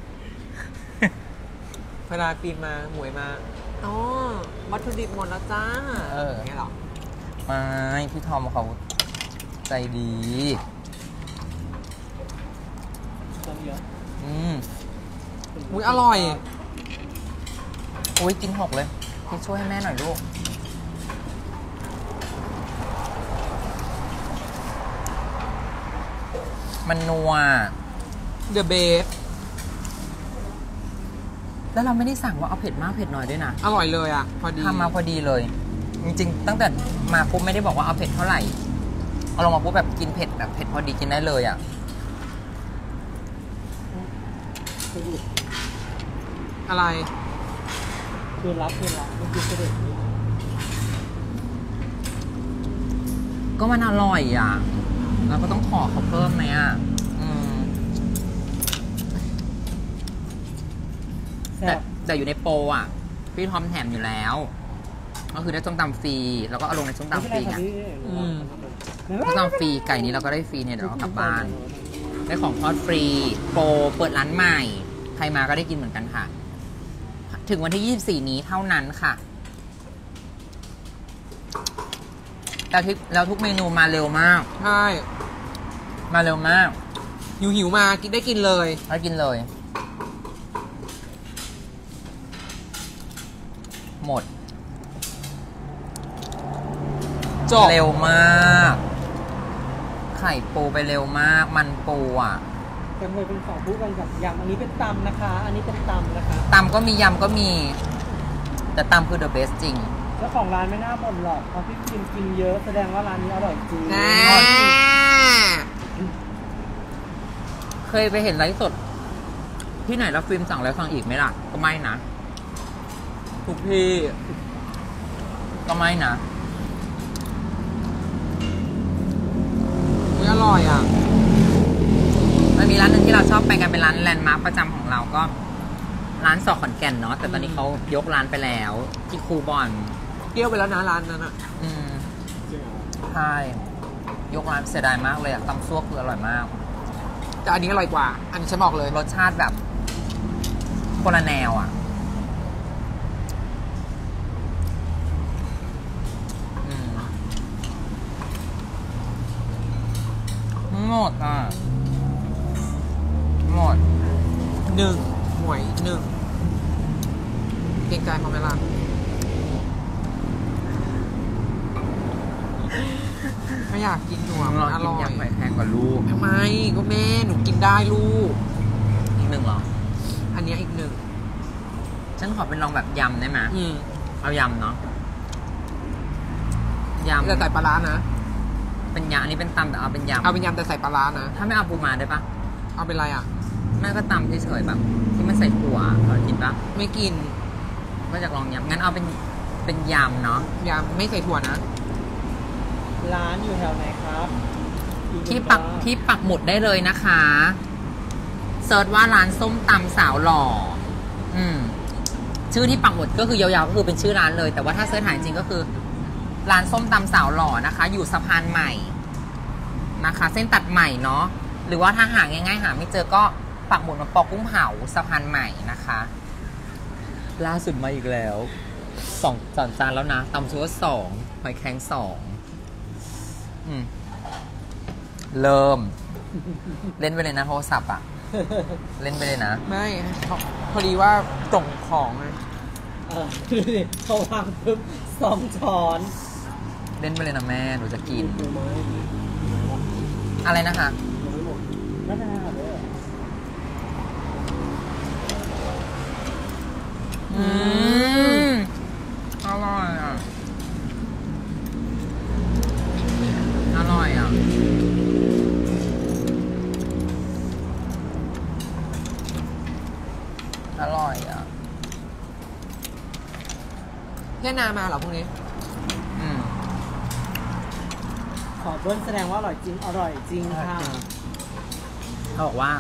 เวลาฟิล์มมาหวยมาอ๋อวัตถุดิบหมดแล้วจ้าเออย่างเงี้ยเหรอไม่พี่ทอมเขาใจดีต้องเยอะอืมอุ้ยอร่อยอุ้ยกินหกเลยพี่ช่วยให้แม่หน่อยลูก มันนัวเดอะเบสแล้วเราไม่ได้สั่งว่าเอาเผ็ดมากเผ็ดน้อยด้วยนะอร่อยเลยอ่ะ พอดีทำมาพอดีเลย จริงๆ ตั้งแต่มาปุ๊บไม่ได้บอกว่าเอาเผ็ดเท่าไหร่ เอาลงมาปุ๊บแบบกินเผ็ดแบบเผ็ดพอดีกินได้เลยอ่ะอะไรคือรับคือรับมันคือเสด็จนี่ก็มันอร่อยอ่ะ เราก็ต้องขอเขาเพิ่มไหมอ่ะ อืมแซ่แต่บแต่อยู่ในโปรอ่ะ พี่ทอมแถมอยู่แล้ว ก็คือได้ส้มตำฟรี แล้วก็เอาลงในส้มตำฟรีไงอืมถ้าทำฟรีไก่นี้เราก็ได้ฟรีเนี่ยเดี๋ยวเรากลับบ้าน ได้ของทอดฟรีโปรเปิดร้านใหม่ ใครมาก็ได้กินเหมือนกันค่ะ ถึงวันที่ยี่สิบสี่นี้เท่านั้นค่ะแล้วทุกแล้วทุกเมนูมาเร็วมากใช่มาเร็วมากหิวหิวๆมากินได้กินเลยแล้วกินเลย หมดจบเร็วมาก ไข่ปูไปเร็วมาก มันปูอ่ะแต่เคยเป็นของคู่กันกับยำอันนี้เป็นตำนะคะ อันนี้เป็นตำนะคะตำก็มียำก็มี แต่ตำคือ the best จริงเจ้าของร้านไม่น่าบ่นหรอกเพราะพี่กินกินเยอะแสดงว่าร้านนี้อร่อยจริงแน่เคยไปเห็นไลฟ์สด ที่ไหนแล้วฟิล์มสั่งแล้วสั่งอีกไหมล่ะ ก็ไม่นะทุกที่ก็ไม่นะอุ๊ยอร่อยอ่ะมันมีร้านหนึ่งที่เราชอบไปกันเป็นร้านแลนด์มาร์คประจำของเราก็ ร้านสอกขอนแก่นเนาะแต่ตอนนี้เขายกร้านไปแล้ว ที่คูบอนเปรี้ยวไปแล้วนะร้านนั้นอ่ะอืมใช่ยกร้านเสียดายมากเลยอะตำซั่วคืออร่อยมากแต่อันนี้อร่อยกว่า อันนี้ฉันบอกเลยรสชาติแบบคนละแนวอ่ะอืมหมดอ่ะหมดหนึ่งหวยหนึ่งเกรงใจเขาไหมล่ะไม่อยากกินหนูอะเรามันอกินร่อยยำไข่แพงกว่าลูกทำไมก็แม่หนูกินได้ลูกอีกหนึ่งเหรออันเนี้ยอีกหนึ่งฉันขอเป็นลองแบบยำได้ไหมอืมเอายำเนาะยำแต่ใส่ปลาร้านะเป็นยำอันนี้เป็นตำแต่เอาเป็นยำเอาเป็นยำแต่ใส่ปลาร้านะถ้าไม่เอาปูมาได้ปะเอาเป็นไรอ่ะแม่ก็ตำเฉยๆแบบ ที่มันใส่ถั่วขอกินปะไม่กินก็จะลองยำงั้นเอาเป็นเป็นยำเนาะยำไม่ใส่ถั่วนะร้านอยู่แถวไหนครับอีที่ปักบ้านที่ปักหมุดได้เลยนะคะเซิร์ชว่าร้านส้มตำสาวหล่ออืมชื่อที่ปักหมุดก็คือยาวๆก็คือเป็นชื่อร้านเลย แต่ว่าถ้าเซิร์ชหาจริงก็คือ ร้านส้มตำสาวหล่อนะคะ อยู่สะพานใหม่นะคะ เส้นตัดใหม่เนาะหรือว่าถ้าหาง่ายๆหาไม่เจอก็ปักหมุดมาปอกุ้งเผาสะพานใหม่นะคะ ล่าสุดมาอีกแล้วสองสองจานแล้วนะตำซัวสองหอยแครงสองอืมเริ่ม เล่นไปเลยนะโทรศัพท์อ่ะ เล่นไปเลยนะไม่เขาพอดีว่าส่งของไงเออดูดิเขาวางปุ๊บสองช้อนเล่นไปเลยนะแม่หนูจะกินปูไม้ปูไม้วะอะไรนะคะยังไม่หมดไม่ได้ค่ะเด้ออืมอร่อยอ่ะอร่อยอ่ะอร่อยอ่ะแค่นามาเหรอพวกนี้อืมขอเบิ้ลแสดงว่าอร่อยจริง อร่อยจริงค่ะเขาบอกว่า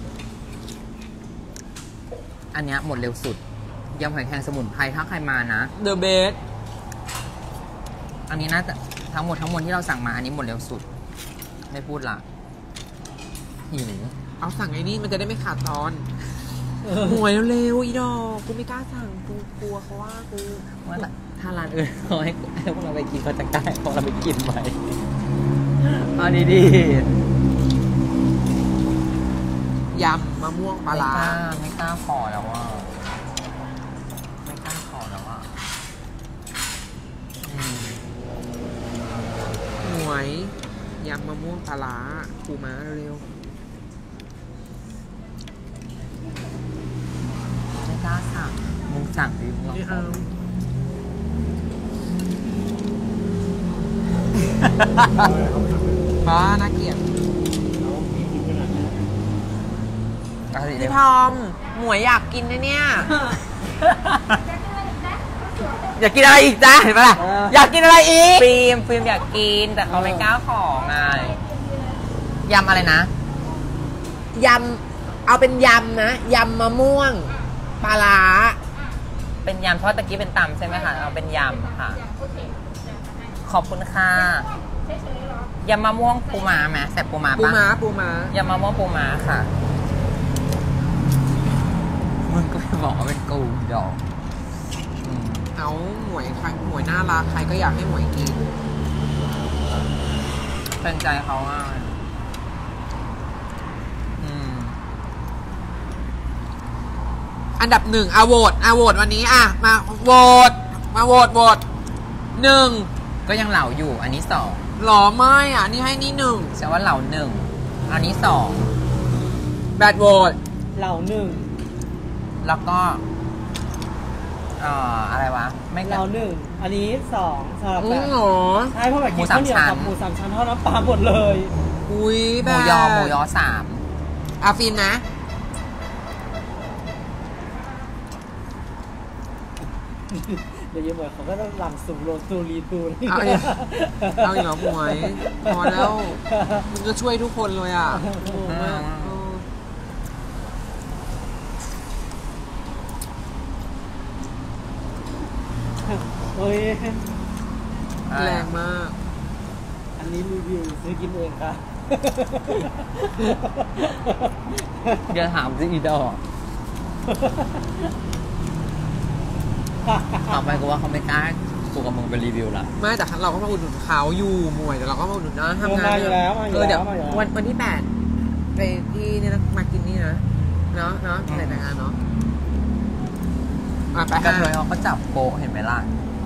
อันเนี้ยหมดเร็วสุดยำหอยแครงสมุนไพรถ้าใครมานะ The Best อันนี้น่าจะทั้งหมดทั้งมวลที่เราสั่งมาอันนี้หมดเร็วสุด ไม่พูดละหิวเอาสั่งไอ้นี่มันจะได้ไม่ขาดตอนหวยเร็วๆอีดอกกูไม่กล้าสั่งกูกลัวเขาว่ากูว่าแต่ถ้าร้านอื่นเขาให้ให้พวกเราไปกินเขาจะกล้าให้พวกเราไปกินไหมเอาดีดียำมะม่วงๆปลาร้าไม่กล้าขอแล้วว่าไม่กล้าขอแล้วว่าอืมหวยยำมะม่วงปลาร้าปูม้าเร็วไม่กล้าสั่งมึงสั่งดิมึงลองๆไม่สั่เอางบ้าน่าเกลียดแล้วกินขนาดนี้เอาสิเดี๋พี่ยวทอมหมวยอยากกินนะเนี่ยอยากกินอะไรอีกจ้าเห็นปะล่ะเอออยากกินอะไรอีกฟิล์มฟิล์มอยากกินแต่เขาไม่กล้าขอไงยำอะไรนะยำเอาเป็นยำนะยำมะม่วงปลาร้าเป็นยำเพราะตะกี้เป็นตำใช่ไหมคะเอาเป็นยำค่ะ ขอบคุณค่ะยำมะม่วงปูม้าไหมแซ่บปูม้าปูปะม้าปูม้ายำมะม่วงปูม้าค่ะมึงก็ไปบอกว่าเป็นกูดอกอืมเอาหมวยใครหมวยน่ารักใครก็อยากให้หมวยกินเป็นใจเขาอ่ะอืมอันดับหนึ่งอ่ะโหวตอ่ะโหวตวันนี้อ่ะมาโหวตมาโหวตโหวตหนึ่งก็ยังเหล่าอยู่อันนี้สองหรอไม่อ่ะนี่ให้นี่หนึ่งฉันว่าเหล่าหนึ่งอันนี้สองแบดโหวตเหล่าหนึ่งแล้วก็เอ่ออะไรวะ ไม่เหล่าหนึ่งอันนี้สองสำหรับอืแบมบหรอใช่เพราะแบบกินข้าวเหนียวกับหมูสามชั้นทอดน้ำปลาหมดเลยอุ้ยหแบมูบยอหมูยอสามอาฟินนะเดี๋ยวยังเหมือนเขาก็ต้องลำสูโรตูรีตูนี่เอาอีกเอาอีกเหรอหมวยพอแล้วมึงก็ช่วยทุกคนเลยอ่ะโอ้มากเออเฮ้ยแรงมากอันนี้รีวิวซื้อกินเองค่ะเดี๋ยวถามสิอีดอกต่อไปกูว่าเขาไม่กล้ากูกับมึงไปรีวิวละไม่แต่เราก็มาอุดหนุนเขาอยู่หมวยแต่เราก็มาอุดหนุนนะทำงานมาอยู่แล้วมาอยู่เออเดี๋ยวแล้วมาอยู่แล้ววันวันที่แปดไปที่นี่นะมากินนี่นะเนาะเนาะไหนแต่งงานเนาะอ่ะไปกระห้าเทยเขาก็จับโกะเห็นไหมล่ะ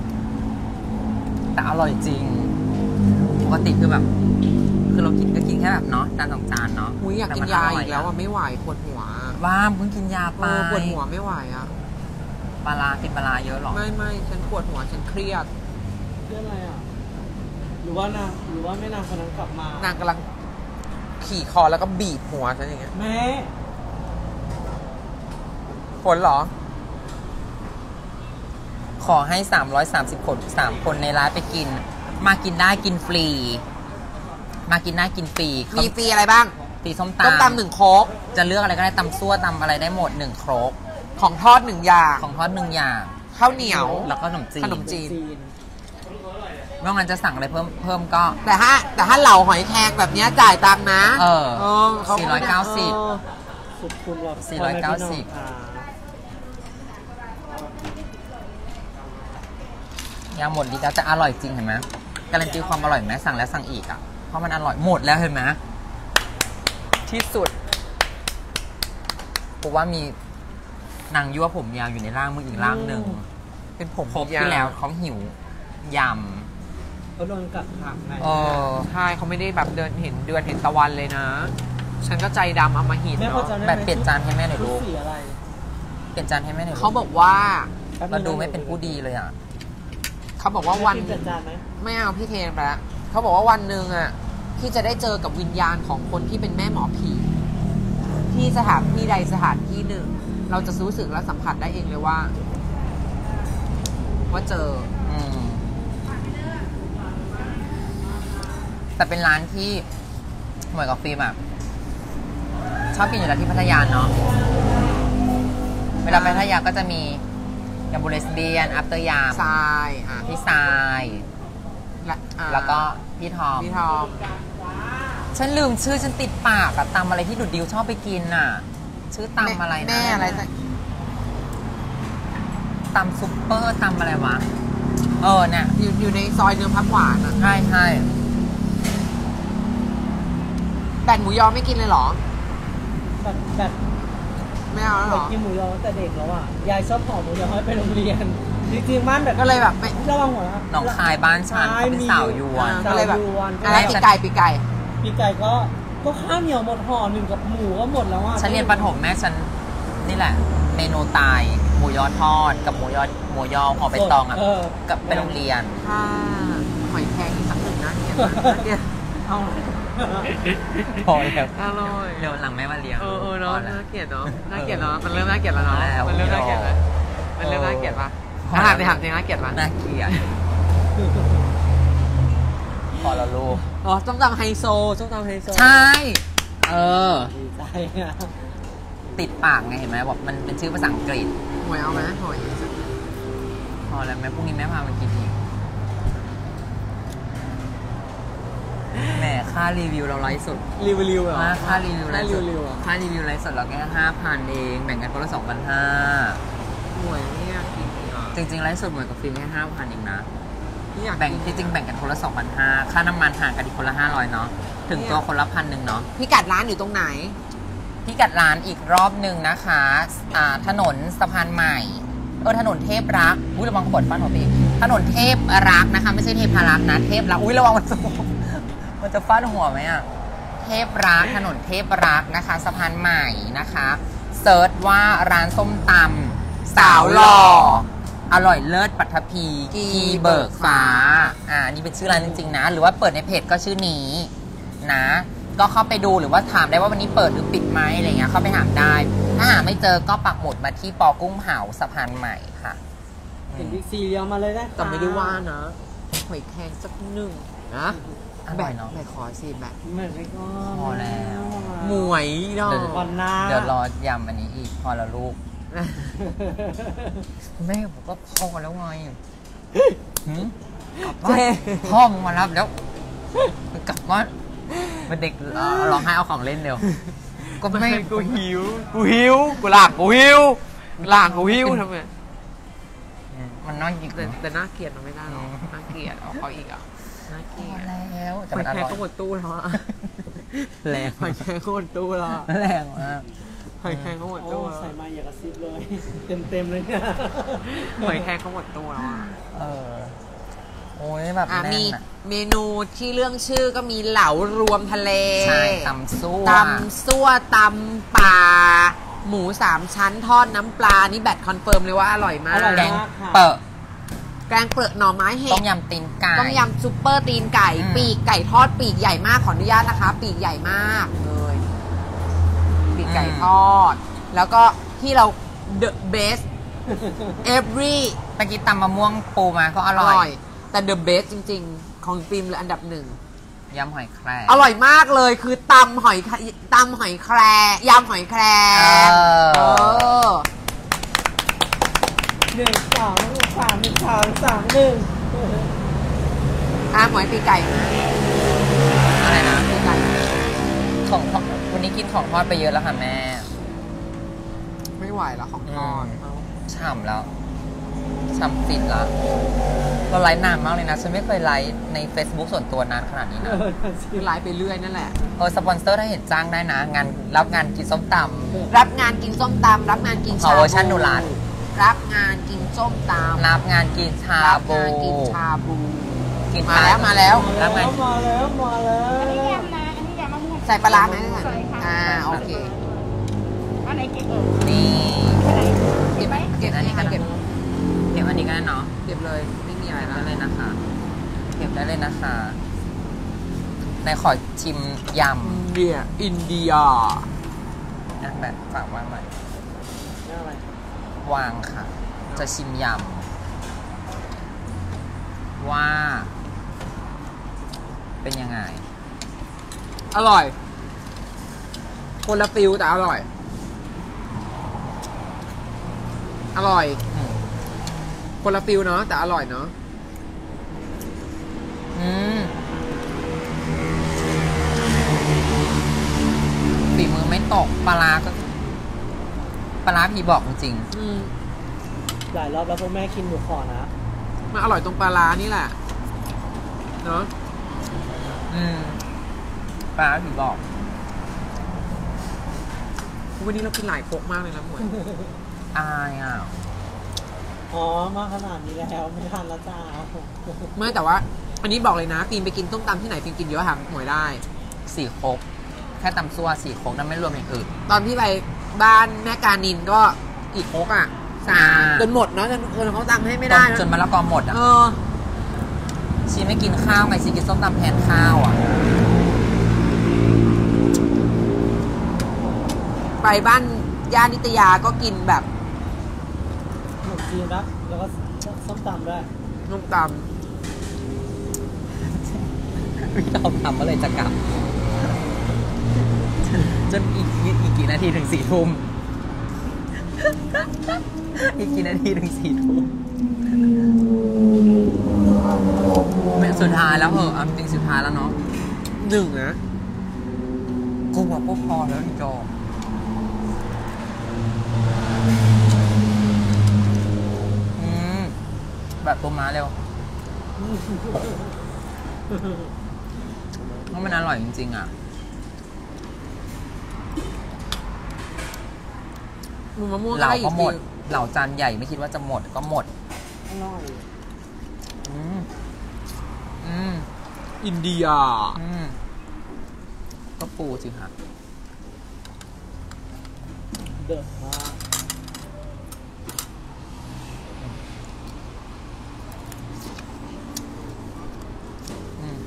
แต่อร่อยจริง ปกติคือแบบ คือเรากินก็กินแค่แบบเนาะจานสองจานเนาะอุ้ยอยากกินแต่มันยาร่อีกแล้วอ่ะไม่ไหวปวดหัวว่าเพิ่งกินยาเอไปอปวดหัวไม่ไหวอ่ะปลาร้ากินปลาร้าเยอะหรอไม่ไม่ฉันปวดหัวฉันเครียดเรื่องอะไรอ่ะ หรือว่านางหรือว่าแม่นางคนนั้นกลับมานางกำลังขี่คอแล้วก็บีบหัวฉันอย่างเงี้ยแม่ผลเหรอขอให้สามร้อยสามสิบคนสามคนในร้านไปกิน มากินได้กินฟรี มากินได้กินฟรีมีฟรีอะไรบ้างฟรีส้มต้มตำตำหนึ่งโค้กจะเลือกอะไรก็ได้ตำซั่วตำอะไรได้หมดหนึ่งครกของทอดหนึ่งอย่างของทอดหนึ่งอย่างข้าวเหนียวแล้วก็ขนมจีนขนมจีนจีนนอกนั้นจะสั่งอะไรเพิ่มเพิ่มก็แต่ถ้าแต่ถ้าเหล่าหอยแครงแบบเนี้ยจ่ายตังค์นะเออเออขสี่ร้อยเก้าสิบออสุดคุ้มเราสี่ร้อยเก้าสิบอ่ายังหมดดีแล้วแต่อร่อยจริงเห็นไหมการันตีความอร่อยไหมสั่งแล้วสั่งอีกอ่ะเพราะมันอร่อยหมดแล้วเห็นไหมที่สุดผมว่ามีนางยั่วผมยาวอยู่ในร่างมึงอีกร่างหนึ่งเป็นผมครบยาที่แล้วเขาหิว ยเขาโดนกัดขังไงำเออใช่เขาไม่ได้แบบเดินเห็นเดือนเห็นตะวันเลยนะ ฉันก็ใจดำเอามาหินแม่พอเนาะจำได้ไหมแบบเปลี่ยนจานให้แม่หน่อยชุดลูกสีอะไรเปลี่ยนจานให้แม่หน่อยลูเขาบอกว่าเราดูไม่เป็นผู้ดีเลยอ่ะเขาบอกว่าวันแม่กิเปลี่ยนจานไหมไม่เอาพี่เทนไปแล้วเขาบอกว่าวันหนึ่งอ่ะพี่จะได้เจอกับวิญญาณของคนที่เป็นแม่หมอผีที่สถานที่ใดสถานที่หนึ่ง เราจะรู้สึกและสัมผัสได้เองเลยว่า ว่าเจออืมแต่เป็นร้านที่เหมือนกับฟิล์มอ่ะ ชอบกินอยู่แล้วที่พัทยาเนาะเวลาไปพัทยาก็จะมียำบุเลสเบียน อัปเตอร์ยามทรายอ่ะพี่ทรายและอ่าแล้วก็พี่ทอมพี่ทอมฉันลืมชื่อฉันติดปากอะตำอะไรที่ดุดดิวชอบไปกินน่ะ ชื่อตำอะไรนะแม่อะไรสักตำซุปเปอร์ตำอะไรวะ เออเนี่ยอยู่อยู่ในซอยเนื้อพักหวานอ่ะใช่ใช่แต่หมูยอไม่กินเลยเหรอแบบแบบไม่เอาแล้วเหรเราอกินหมูยอตั้งแต่เด็กแล้วอ่ะ ยายชอบห่อหมูยอให้ไปโรงเรียน จริงๆบ้านแบบก็เลยแบบไม่ระวังหัวนะหนองคายบ้านฉันเขาเป็นสาวยวนอ่าก็เลยแบบสาวยวนอะไรปีกไก่ปีกไก่ปีไก่ก็ก็ข้าวเหนียวหมดห่อหนึ่งกับหมูก็หมดแล้วอ่ะฉันเรียนประถมแม่ฉันนี่แหละ เมนูตาย หมูยอทอด กับหมูยอหมูยอห่อใบตองอ่ะเออกับไปโรงเรียนถ้าหอยแครงอีกสักหนึ่งนะเนี่ยนะเนี่ยเอาพอแล้วอร่อยเดี๋ยวหลังแม่มาเลี้ยงเออเออเนาะพแล้วน่าเกลียดเนาะน่าเกลียดเนาะมันเริ่มน่าเกลียดแล้วเนาะแล้วมันเริ่มน่าเกลียดแล้วมันเริ่มน่าเกลียดปะอ่ะถามจริงถามจริงน่าเกลียดปะน่าเกลียดพอแล้วลูกอ๋อส้มตำไฮโซส้มตำไฮโซใช่ เออดีใจอ่ะติดปากไงเห็นไหมบอกมันเป็นชื่อภาษาอังกฤษหวยเอาไหมหวยพอแล้วแม่พรุ่งนี้แม่พามากินอีกแหมค่ารีวิวเราไลฟ์สดรีวิวเหรอค่าค่ารีวิวไลค่าฟ์สรีดวิวเหรอค่ารีวิวไลฟ์สดเราแค่ห้าพันเองแบ่งกันคนละสองพันห้าหวยไม่อยากกินอ่ะจริงๆไลฟ์สดเหมือนกับฟิล์มแค่ห้าพันเองนะไม่อยากแบ่งที่จริงแบ่งกันคนละสองพันห้าค่าน้ำมันห่างกันอีกคนละห้าร้อยเนาะถึงตัวคนละพันหนึ่งเนาะพี่กัดร้านอยู่ตรงไหนพี่กัดร้านอีกรอบหนึ่งนะคะอ่าถนนสะพานใหม่เออถนนเทพรักอุ้ยระวังขวดฟันหัวพี่ถนนเทพรักนะคะไม่ใช่เทพรักนะเทพรักอุ้ยระวังมันจะมันจะฟาดหัวไหมอะเทพรักถนนเทพรักนะคะสะพานใหม่นะคะเซิร์ชว่าร้านส้มตำสาวหล่ออร่อยเลิศปัทภีกีเบิกฟ้าอ่านี่เป็นชื่อร้านจริงๆนะหรือว่าเปิดในเพจก็ชื่อนี้นะก็เข้าไปดูหรือว่าถามได้ว่าวันนี้เปิดหรือปิดไหมอะไรเงี้ยเข้าไปถามได้ถ้าหาไม่เจอก็ปักหมุดมาที่ปอกุ้งเผาสะพานใหม่ค่ะเห็นบิ๊กซีเลี้ยวมาเลยนะแต่ไม่ได้ว่านะหอยแครงสักหนึ่งนะอร่แบ่อยงเนาะแบ่งขอสิแบ่งเหมือนไม่ก็พอแล้วหมวยดอเดี๋ยวกวันหน้าเดี๋ยวรอยำอันนี้อีกพอแล้วลูกแม่ผมก็พอแล้วไงหืมกลับบ้านพ่อมึงมารับแล้วกลับบ้านเป็นเด็กเอ่อร้องไห้เอาของเล่นเร็วก็ไม่กูหิว กูหิว กูหลากกูหิวหลากกูหิวทำไมมันน้อยจริงแต่แต่น่าเกลียดมันไม่ได้หรอกน่าเกลียดเอาเขาอีกอ่ะน่าเกพลีอยดแล้วแต่หอมัยนอแครงร่อยก็หมดตู้แล้วอะแรงหอยแครงก็หมดตู้แล้วอะแรงมากหอยแครงก็หมดโอ้ตู้แล้วใส่มาอย่ากระซิบเลย เต็มเต็มๆเลยเนี่ยหอยแครงก็หมดตู้แล้วอะเออโอ้ยแบบอ่ะแน่มีนอะเมนูที่เรื่องชื่อก็มีเหลารวมทะเลใช่ตำซั่วตำซั่วตำป่า หมูสามชั้นทอดน้ำปลา นี่แบตคอนเฟิร์มเลยว่าอร่อยมากอร่อยแกงมากค่ะเปิดแกงเปลือกหน่อไม้เห็ต้ดมยำตีนไก่ต้มยำซุปเปอร์ตีนไก่อืมปีกไก่ทอดปีกใหญ่มากขออนุญาตนะคะ ปีกใหญ่มากเลยปีกไก่ทอด แล้วก็ที่เรา the best every ตะกี้ตำมะม่วงปูมาก็ออร่ร่ออย ย แต่ the best จริง ๆ ของฟิล์มเลยอันดับหนึ่งยำหอยแครงอร่อยมากเลยคือตำหอยตำหอยแครงยำหอยแครงเออเออหนึ่งสองสามหนึ่งสามสามหนึ่งอ่ะหมวยปีกไก่นะอะไรนะปีกไก่ของทอดวันนี้กินของทอดไปเยอะแล้วค่ะแม่ไม่ไหวแล้วของทอดฉ่ำแล้วฉ่ำฟินแล้วเราไลฟ์นานมากเลยนะ ฉันไม่เคยไลฟ์ใน Facebook ส่วนตัวนานขนาดนี้เอนะอนั่นสิคือไลฟ์ไปเรื่อยนั่นแหละเออสปอนเซอร์ถ้าเห็นจ้างได้นะ งานรับงานกินส้มตรับงานกินส้มตำรับงานกินขอชาเวอร์ชันหนูรัดรับงานกินส้มตำรับงานกินชาำรับบูงานกินชาบูกินมาแล้วมาแล้วรับงานมาแล้วมาแล้อันนี้วยำนะ อันนี้ยำมะม่วงใส่ปลาร้าไหมใส่ค่ะอ่าโอเคอันไหนเก็บเออนี่อันไหนเก็บไหมเก็บอันนี้ก็เก็บเก็บอันนี้ก็ได้เนาะเก็บเลยไม่มีอะไรเก็บแล้ได้วเลยนะคะเก็บได้เลยนะคะในขอชิมยอินเดียอินเดียำนะแบบฝากวางไว้นี่อะไรวางค่ะ จะชิมยำว่า เป็นยังไงอร่อยคนละฟิลแต่อร่อย อร่อยอืมคนละฟิลเนาะแต่อร่อยเนาะอืมฝีมือไม่ตกปลาร้าก็ปลาร้าพี่บอกจริงอืมหลายรอบแล้วพวกแม่กินหมูขอนะมันอร่อยตรงปลาร้านี่แหละเนาะๆอืมปลาร้าพี่บอกวันนี้เรากินหลายโคกมากเลยนะหมวยอายอ่ะอ๋อ มาขนาดนี้แล้วไม่ทันแล้วจ้าไม่แต่ว่า อันนี้บอกเลยนะฟิล์มไปกินต้มตำที่ไหนฟิล์มกินเยอะค่ะหมวยได้สี่โคกแค่ตำซั่วสี่โคกนั้นไม่รวมอย่างอื่นตอนที่ไปบ้านแม่กานินก็อีกโคกอ่ะสามอ่าจนหมดเนาะจนจนเขาตังค์ให้ไม่ได้จนมะละกอหมดอ่ะเออชีไม่กินข้าวไงชีกินส้มตำแทนข้าวอ่ะไปบ้านย่านิตยาก็กินแบบหมูจีนนะแล้วก็ส้มตำด้วยต้มตพี่เราทำก็เลยจะกลับ จนอีกอีกกี่นาทีถึงสี่ทุ่ม อีกกี่นาทีถึงสี่ทุ่มสุดท้ายแล้วเหอะเอาจริงสุดท้ายแล้วเนาะำหนึ่งนะกูว่าพวกพอแล้วพี่จอมอืมแบบตัวม้าเร็วเพราะมันอร่อยจริงๆอ่ะหมูมะม่วงเหล่าได้อีก็กหมดจริงเหล่าจานใหญ่ไม่คิดว่าจะหมดก็หมดอร่อยอืมอืมอินเดียอืมก็ปูสิค่ะเดือดมากอืม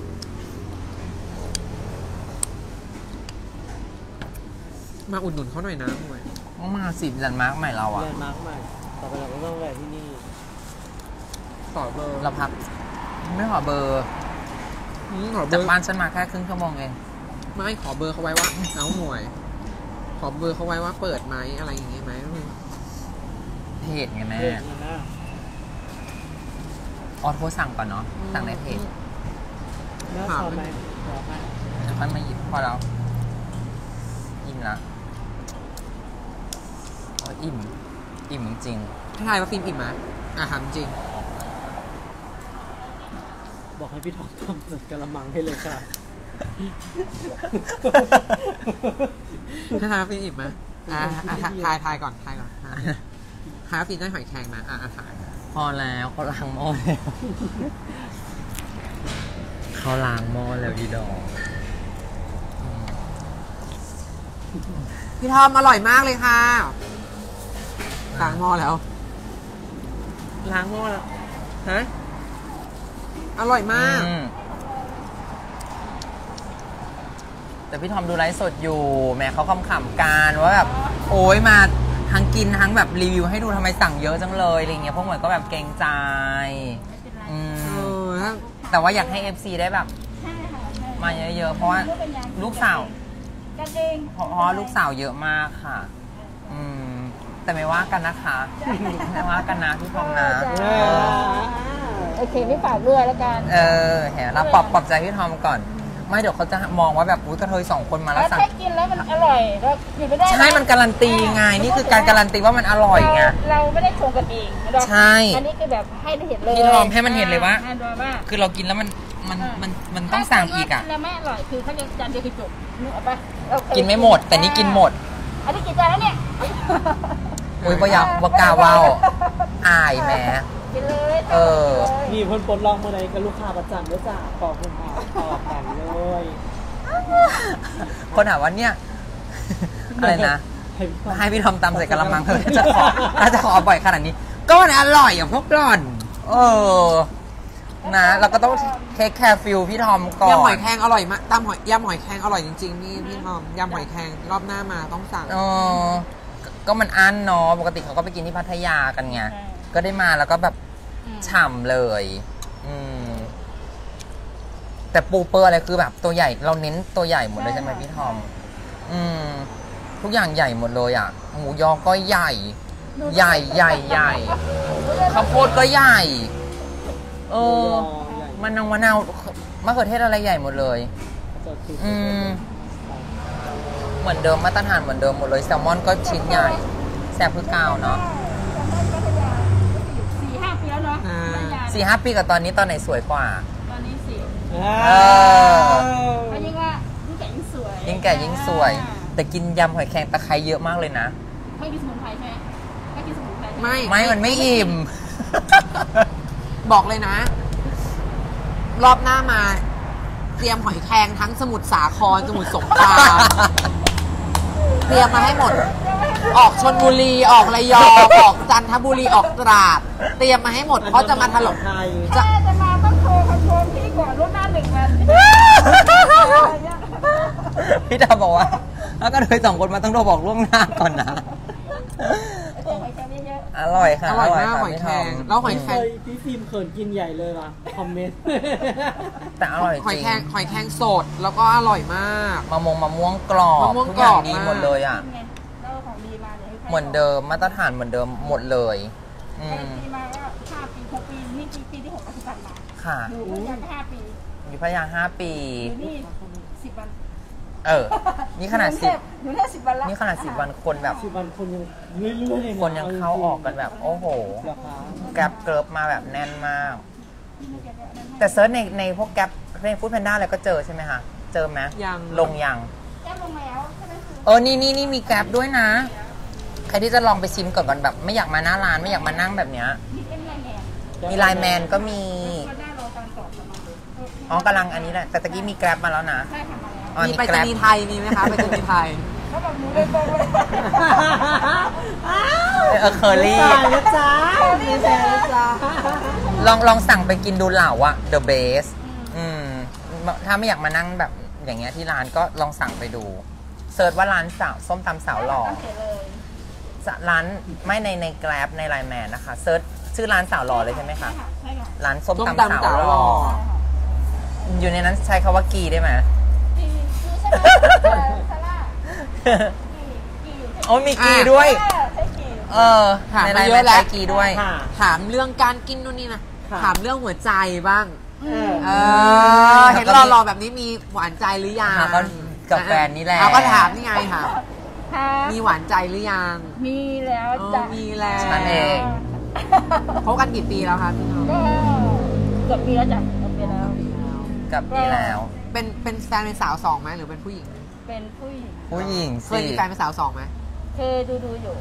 มาอุดหนุนเขาหน่อยนะหน่วยต้องมาสิบแลนด์มาร์คใหม่เราอ่ะแลนด์มาร์คใหม่ต่อไปเราก็ต้องแวะที่นี่ต่อเบอร์เราพัก ไม่ขอเบอร์อืมขอเบจาอก ร์บ้านฉันมาแค่ครึ่งชั่วโมงเองไม่ขอเบอร์เขาไว้ว่าเอาหน่วย ขอเบอร์เขาไว้ว่าเปิดไหมอะไรอย่างงี้ไหมเพจไงแม่เดือดนะออโทรสั่งก่อนเนาะ สั่งในเพจน่าชอบไหมรอให้แล้วค่อยมาหยิบพอแล้วอิ่มละโอ้ยอิ่ม อิ่มจริงถ้าทายว่าฟิล์มอิ่มไหมอาหารจริงบอกให้พี่ทอมทำใส่กระมังให้เลยค่ะถ้าทายว่าฟิล์มอิ่มไหมอ่าอ่ะทายทายก่อนทายก่อนทายทายว่าฟิล์มได้หอยแครงนะอ่ะอ่ะทายพอแล้วเขาล้างหม้อแล้วเขาล้างหม้อแล้วดีดอกพี่ทอมอร่อยมากเลยค่ะล้างหม้อแล้ว ล้างหม้อแล้ว ฮะ อร่อยมากอืมแต่พี่ทอมดูไลฟ์สดอยู่ แม่เขาขำๆกันว่าแบบ โอ๊ยมาทั้งกินทั้งแบบรีวิวให้ดูทำไมสั่งเยอะจังเลยอะไรเงี้ยพวกเหมือนก็แบบเกรงใจอืเอมอถ้าแต่ว่าอยากให้ เอฟ ซี ได้แบบใช่ค่ะใช่มาเยอะๆ เพราะว่าลูกสาวกันเองเพราะเพราะว่าลูกสาวเยอะมากค่ะ อืม แต่ไม่ว่ากันนะคะ ไม่ว่ากันนะพี่ทอมนะจ้าเออโอเคไม่ฝากด้วยแล้วกันเออเห็นเราปรับปรับใจพี่ทอมก่อน ไม่เดี๋ยวเขาจะมองว่าแบบอุ้ยกระเทยสองคนมาแล้วแล้วสั่งแค่กินแล้วมันอร่อยเราอยู่ไม่ได้ใช่มันการันตีไง นี่คือการการันตีว่ามันอร่อยไงเราเราไม่ได้ชงกันเองเราใช่อันนี้คือแบบให้เห็นเลยพี่ทอมให้มันเห็นเลยว่าให้ดูว่าคือเรากินแล้วมันมันมันมันต้องสั่งอีกอ่ะถ้ากินแล้วไม่อร่อยคือเขาจะจานเดียวคือจบนึกออกปะเราเคยกินไม่หมด แต่นี่กินหมดอันนี้กี่จานแล้วเนี่ยอุ้ยบ่อยากบ่กล้าเว้าอายแหมกินเลยเออมีคนปลดล็อกเมื่อไหร่กับลูกค้าประจำด้วยจ้าขอบคุณค่ะขอบกันเลยคนถามว่าเนี่ย อะไรนะ ให้พี่ทอมตำใส่กระมังเธอจะขอถ้าจะขอบ่อยขนาดนี้ ก็มันอร่อยอย่างพวกหล่อน เออ นะเราก็ต้องเทคแคร์ฟิลพี่ทอมก่อนยำหอยแครงอร่อยมากตำหอยยำหอยแครงอร่อยจริงๆนี่พี่ทอมยำหอยแครงรอบหน้ามาต้องสั่งเออก็มันอั้นเนาะปกติเขาก็ไปกินที่พัทยากันไง ก็ได้มาแล้วก็แบบฉ่ำเลย อืม แต่ปูเปอร์อะไรคือแบบตัวใหญ่ เราเน้นตัวใหญ่หมดเลยใช่ไหมพี่ทอม อืม ทุกอย่างใหญ่หมดเลยอ่ะ หมูยอก็ใหญ่ ใหญ่ใหญ่ใหญ่ข้าวโพดก็ใหญ่ เออ มันนาวมะนาวมะเขือเทศอะไรใหญ่หมดเลย อืม เหมือนเดิมมาตรฐานเหมือนเดิมหมดเลยแซลมอนก็ชิ้นใหญ่แซ่บคือเก่าเนาะสี่ห้าปีแล้วเนาะอ่าพัทยาสี่ห้าปีกับตอนนี้ตอนไหนสวยกว่าตอนนี้สี่เออเขายิ่งว่ายิ่งแก่ยิ่งสวยยิ่งแก่ยิ่งสวย แต่กินยำหอยแครงตะไคร้เยอะมากเลยนะไม่กินสมุนไพรใช่ไหมไม่กินสมุนไพรใช่หไม่ไม่มันไม่อิ่มบอกเลยนะ รอบหน้ามาเตรียมหอยแครงทั้งสมุทรสาครสมุทรสงครามเตรียมมาให้หมด ออกชลบุรีออกระยองออกจันทบุรีออกตราด เตรียมมาให้หมดเพราะจะมาถล่มไทยถ้าจะมาต้องโทรคอนโทรลพี่ก่อนล่วงหน้าหนึ่งวันพี่ดาวบอกว่าแล้วก็โดยสองคนมาต้องโทรบอกล่วงหน้าก่อนนะเดี๋ยวหอยแครงเยอะอร่อยค่ะอร่อยมากค่ะหอยพี่แคทรอง มแล้วหอยแคเครงยพี่ฟิล์มเขินกินใหญ่เลยว่ะคอมเมนต์แต่อร่อยจหอยริงแครงหอยแครงสดแล้วก็อร่อยมากมะมงมะม่วงกรอบมะม่วงทุกอย่างกรอบดีมากหมดเลยอ่ะๆไงเราของดีมาเดี๋ยวให้เหมือนเดิมมาตรฐานเหมือนเดิมหมดเลย อืการันมตีมาว่าห้าปีหหกปีนี่ปีปีที่หกปัจจุบันมาค่ะอยู่พัทยาห้าปีอยู่พัทยาห้าปีอยู่นี่สิบวันเออ นี่ขนาดสิบอยู่แค่สิบวันแล้วนี่ขนาดสิบวันคนแบบสิบวันคนยังเรื่อยๆเลยะคนยังเข้าออกกันแบบ โอ้โหราคาแกร็บเกิร์ฟมาแบบแน่นมาก แต่เซิร์ชในในพวกแกร็บในฟู้ดแพนด้าอะไรก็เจอใช่ไหมคะ เจอไหมยังลงยังแก้ลงแล้วใช่ไหมคือเออ นี่นี่นี่มีแกร็บด้วยนะ ใครที่จะลองไปชิมก่อนก่อนแบบ ไม่อยากมาหน้าร้านไม่อยากมานั่งแบบเนี้ยมีเอ็มไลน์แมนมีไลน์แมนก็มีก็ได้รอการตอบประมาณอ๋อกำลังอันนี้แหละ แต่ตะกี้มีแกร็บมาแล้วนะใช่ค่ะมาแล้วอ๋อมีมีไปแกรร็ษบณีย์ไทยมีไหมคะไปรษณีย์ไทยเขาบอกหนูเลยบอกเลยเออเคอรี่ตายแล้วจ้าไม่แพ้แล้วจ้าลองลองสั่งไปกินดูเหล่าอะ The Base อืม ถ้าไม่อยากมานั่งแบบอย่างเงี้ยที่ร้านก็ลองสั่งไปดู เซิร์ชว่าร้านสาวส้มตำสาวหล่อเสียเลยร้านไม่ในในแกร็บในไลน์แมนนะคะ เซิร์ชชื่อร้านสาวหล่อเลยใช่ไหมคะใช่ค่ะร้านส้มส้มตำตำสาวสาวหหล่ล่อออยู่ในนั้นใช้คำว่ากีได้ไหมกีกีใช่ไหมซาร่ากีกีโอ้มีกีด้วยใช่กีเออถามในไลมาน์เยแมอะนแล้วใช้กีด้วยค่ะถามเรื่องการกินนู่นนี่นะค่ะถามเรื่องหัวใจบ้างเออเออ เห็นรอๆแบบนี้มีหวานใจหรือยังหาก็กับแฟนนี่แหละเอาก็ถามนี่ไงค่ะค่ะมีหวานใจหรือยังมีแล้วอ๋อจ้ะมีแล้วฉันเองพบกันกี่ปีแล้วคะพี่น้องก็เกือบปีแล้วจ้ะเกือบปีแล้วกับนี่แล้วเป็นเป็นแฟนเป็นสาวสองไหมหรือเป็นผู้หญิงเป็นผู้หญิงผู้หญิงเคสิยมีแฟนเป็นสาวสองไหมเคยดูดูอยู่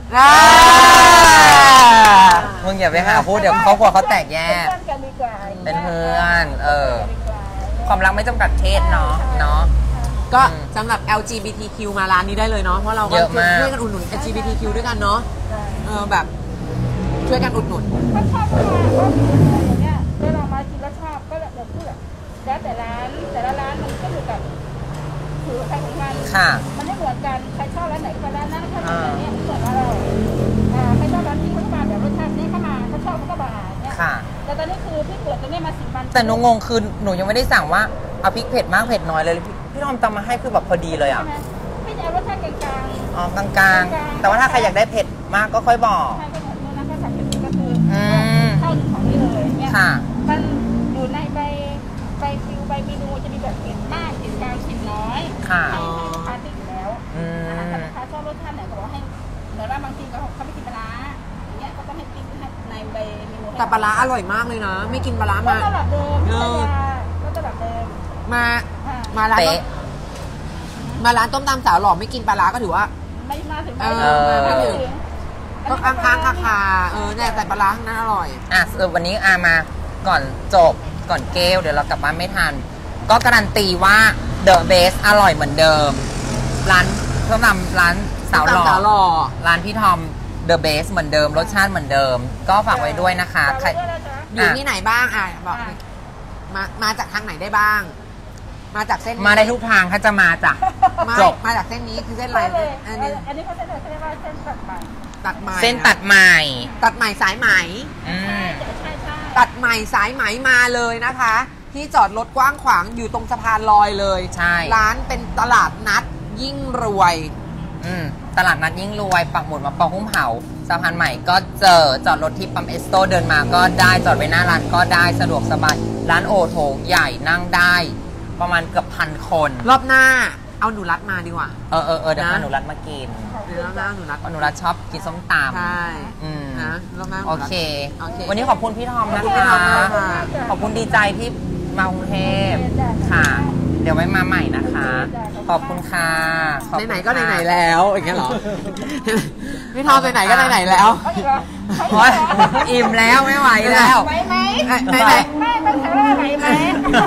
มึงอย่าไปหาพูดเดี๋ยวครอบครัวเขาแตกแยเป็นกเพื่อนกันดีกว่าเป็นเพื่อนเออดีกว่าความรักไม่จำกัดเพศเนาะเนาะก็อืมสำหรับ แอล จี บี ที คิว มาร้านนี้ได้เลยเนาะเพราะเราก็เยอะมากช่วยกันอุดหนุน แอล จี บี ที คิว ด้วยกันเนาะเออแบบช่วยกันอุดหนุนถ้าชอบก็มาก็อย่างเงี้ยเวลามากินแล้วชอบก็แบบเพื่อแล้วแต่ร้านแต่ละร้านมันก็อยู่กับถือใครของมันค่ะมันไม่เหมือนกันใครชอบร้านไหนก็ร้านนั้นถ้าร้านไหนเนี่ยไม่เหมือนเราอ่าใครชอบร้านนี้เขาก็มาแบบรสชาตินี้เข้ามาเขาชอบเขาก็มาเนี่ยค่ะแต่ตอนนี้คือพี่เปิดตรงนี้มาสิบวันแต่หนูงงคือหนูยังไม่ได้สั่งว่าเอาพริกเผ็ดมากเผ็ดน้อยเลยพี่พี่ทอมตำมาให้คือแบบพอดีเลยอ่ะใช่ไหมพี่จะเอารสชาติกลางๆอ๋อกลางๆ แต่ว่าถ้าใครอยากได้เผ็ดมากก็ค่อยบอกใช่ก็เหมือนนู้นนะก็สั่งเป็นก็คืออืมเข้าหนึ่งของนี้เลยเนี่ยค่ะมันอยู่ในใบใบฟิวใบเมนูจะมีแบบเผ็ดมากเผ็ดกลางเผ็ดน้อยค่ะให้ให้ลูกค้าติดอยู่แล้วอืมอ่าถ้าลูกค้าชอบรสชาติไหนก็บอกให้เหมือนว่าบางทีเขาเขาไม่กินปลาร้าอย่างเงี้ยก็ต้องให้ติ๊กให้ในใบเมนูให้แต่ปลาร้าอร่อยมากเลยนะ ไม่กินปลาร้าก็มาตลับเดิมเออก็ตลับเดิมมาอ่ามาร้านเป๊ะมาร้านต้มตำสาวหล่อไม่กินปลาร้าก็ถือว่าไม่มาถึงเอไม่อมาถึงก็ค้างๆคาคาๆเออเนี่ยแต่ปลาร้าข้างนั้นอร่อยอ่ะสรุปวันนี้อามาก่อนจบก่อนเกลเดี๋ยวเรากลับบ้านไม่ทัน ก็การันตีว่า The Base อร่อยเหมือนเดิม ร้านส้มตำร้านสาวหล่อสาวหล่อร้านพี่ทอม The Base เหมือนเดิม รสชาติเหมือนเดิม ก็ฝากไว้ด้วยนะคะใครอยู่ที่ไหนบ้างอ่ะบอกหน่อยมามาจากทางไหนได้บ้าง มาจากเส้นนี้มาได้ทุกทางถ้าจะมาจ้ะไม่จบมาจากเส้นนี้คือเส้นอะไรใช่เลยอันนี้อันนี้เขาเส้นเขาเรียกว่าเส้นตัดใหม่ตัดใหม่เส้นตัดใหม่ตัดใหม่สายไหมอืมใช่ใช่ใช่ตัดใหม่สายไหมมาเลยนะคะ ที่จอดรถกว้างขวางอยู่ตรงสะพานลอยเลยใช่ร้านเป็นตลาดนัดยิ่งรวยอืมตลาดนัดยิ่งรวยปักหมุดมาปอหุ้มเผาสะพานใหม่ก็เจอจอดรถที่ปั๊มเอสโตเดินมาก็ได้จอดไว้หน้าร้านก็ได้สะดวกสบายร้านโอโถงใหญ่นั่งได้ ประมาณเกือบพันคนรอบหน้าเอาหนูรัดมาดีกว่าเออเออเออเดี๋ยวนะพาหนูรัดมากินเดี๋ยวรอบหน้าเอาหนูรัดเพราะหนูรัดชอบกินส้มตำใช่อืมนะรอบหน้าหนูโอรัดเคโอเควันนี้ขอบคุณพี่ทอมนะขอบคุณพี่คะทอมมากค่ะขอบคุณดีใจที่มากรุงเทพค่ะ เดี๋ยวไว้มาใหม่นะคะ ขอบคุณค่ะขอบคุณไหนๆก็ค่ะไหนๆแล้วอย่างเงี้ยเหรอ พี่ทอมไหนๆก็ไหนๆแล้วเอาอีกเหรอโอ๊ยอิ่มแล้วไม่ไหวแล้วไหวไหมไหนไหนไม่ต้องถามว่าไหวไหม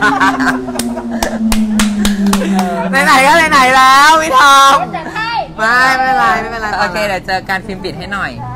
ไหนไหนๆก็ไหนๆแล้วพี่ทอมเขาจะให้ไม่ไม่เป็นไรไม่เป็นไรโอเคเดี๋ยวเจอการฟิล์มปิดให้หน่อยได้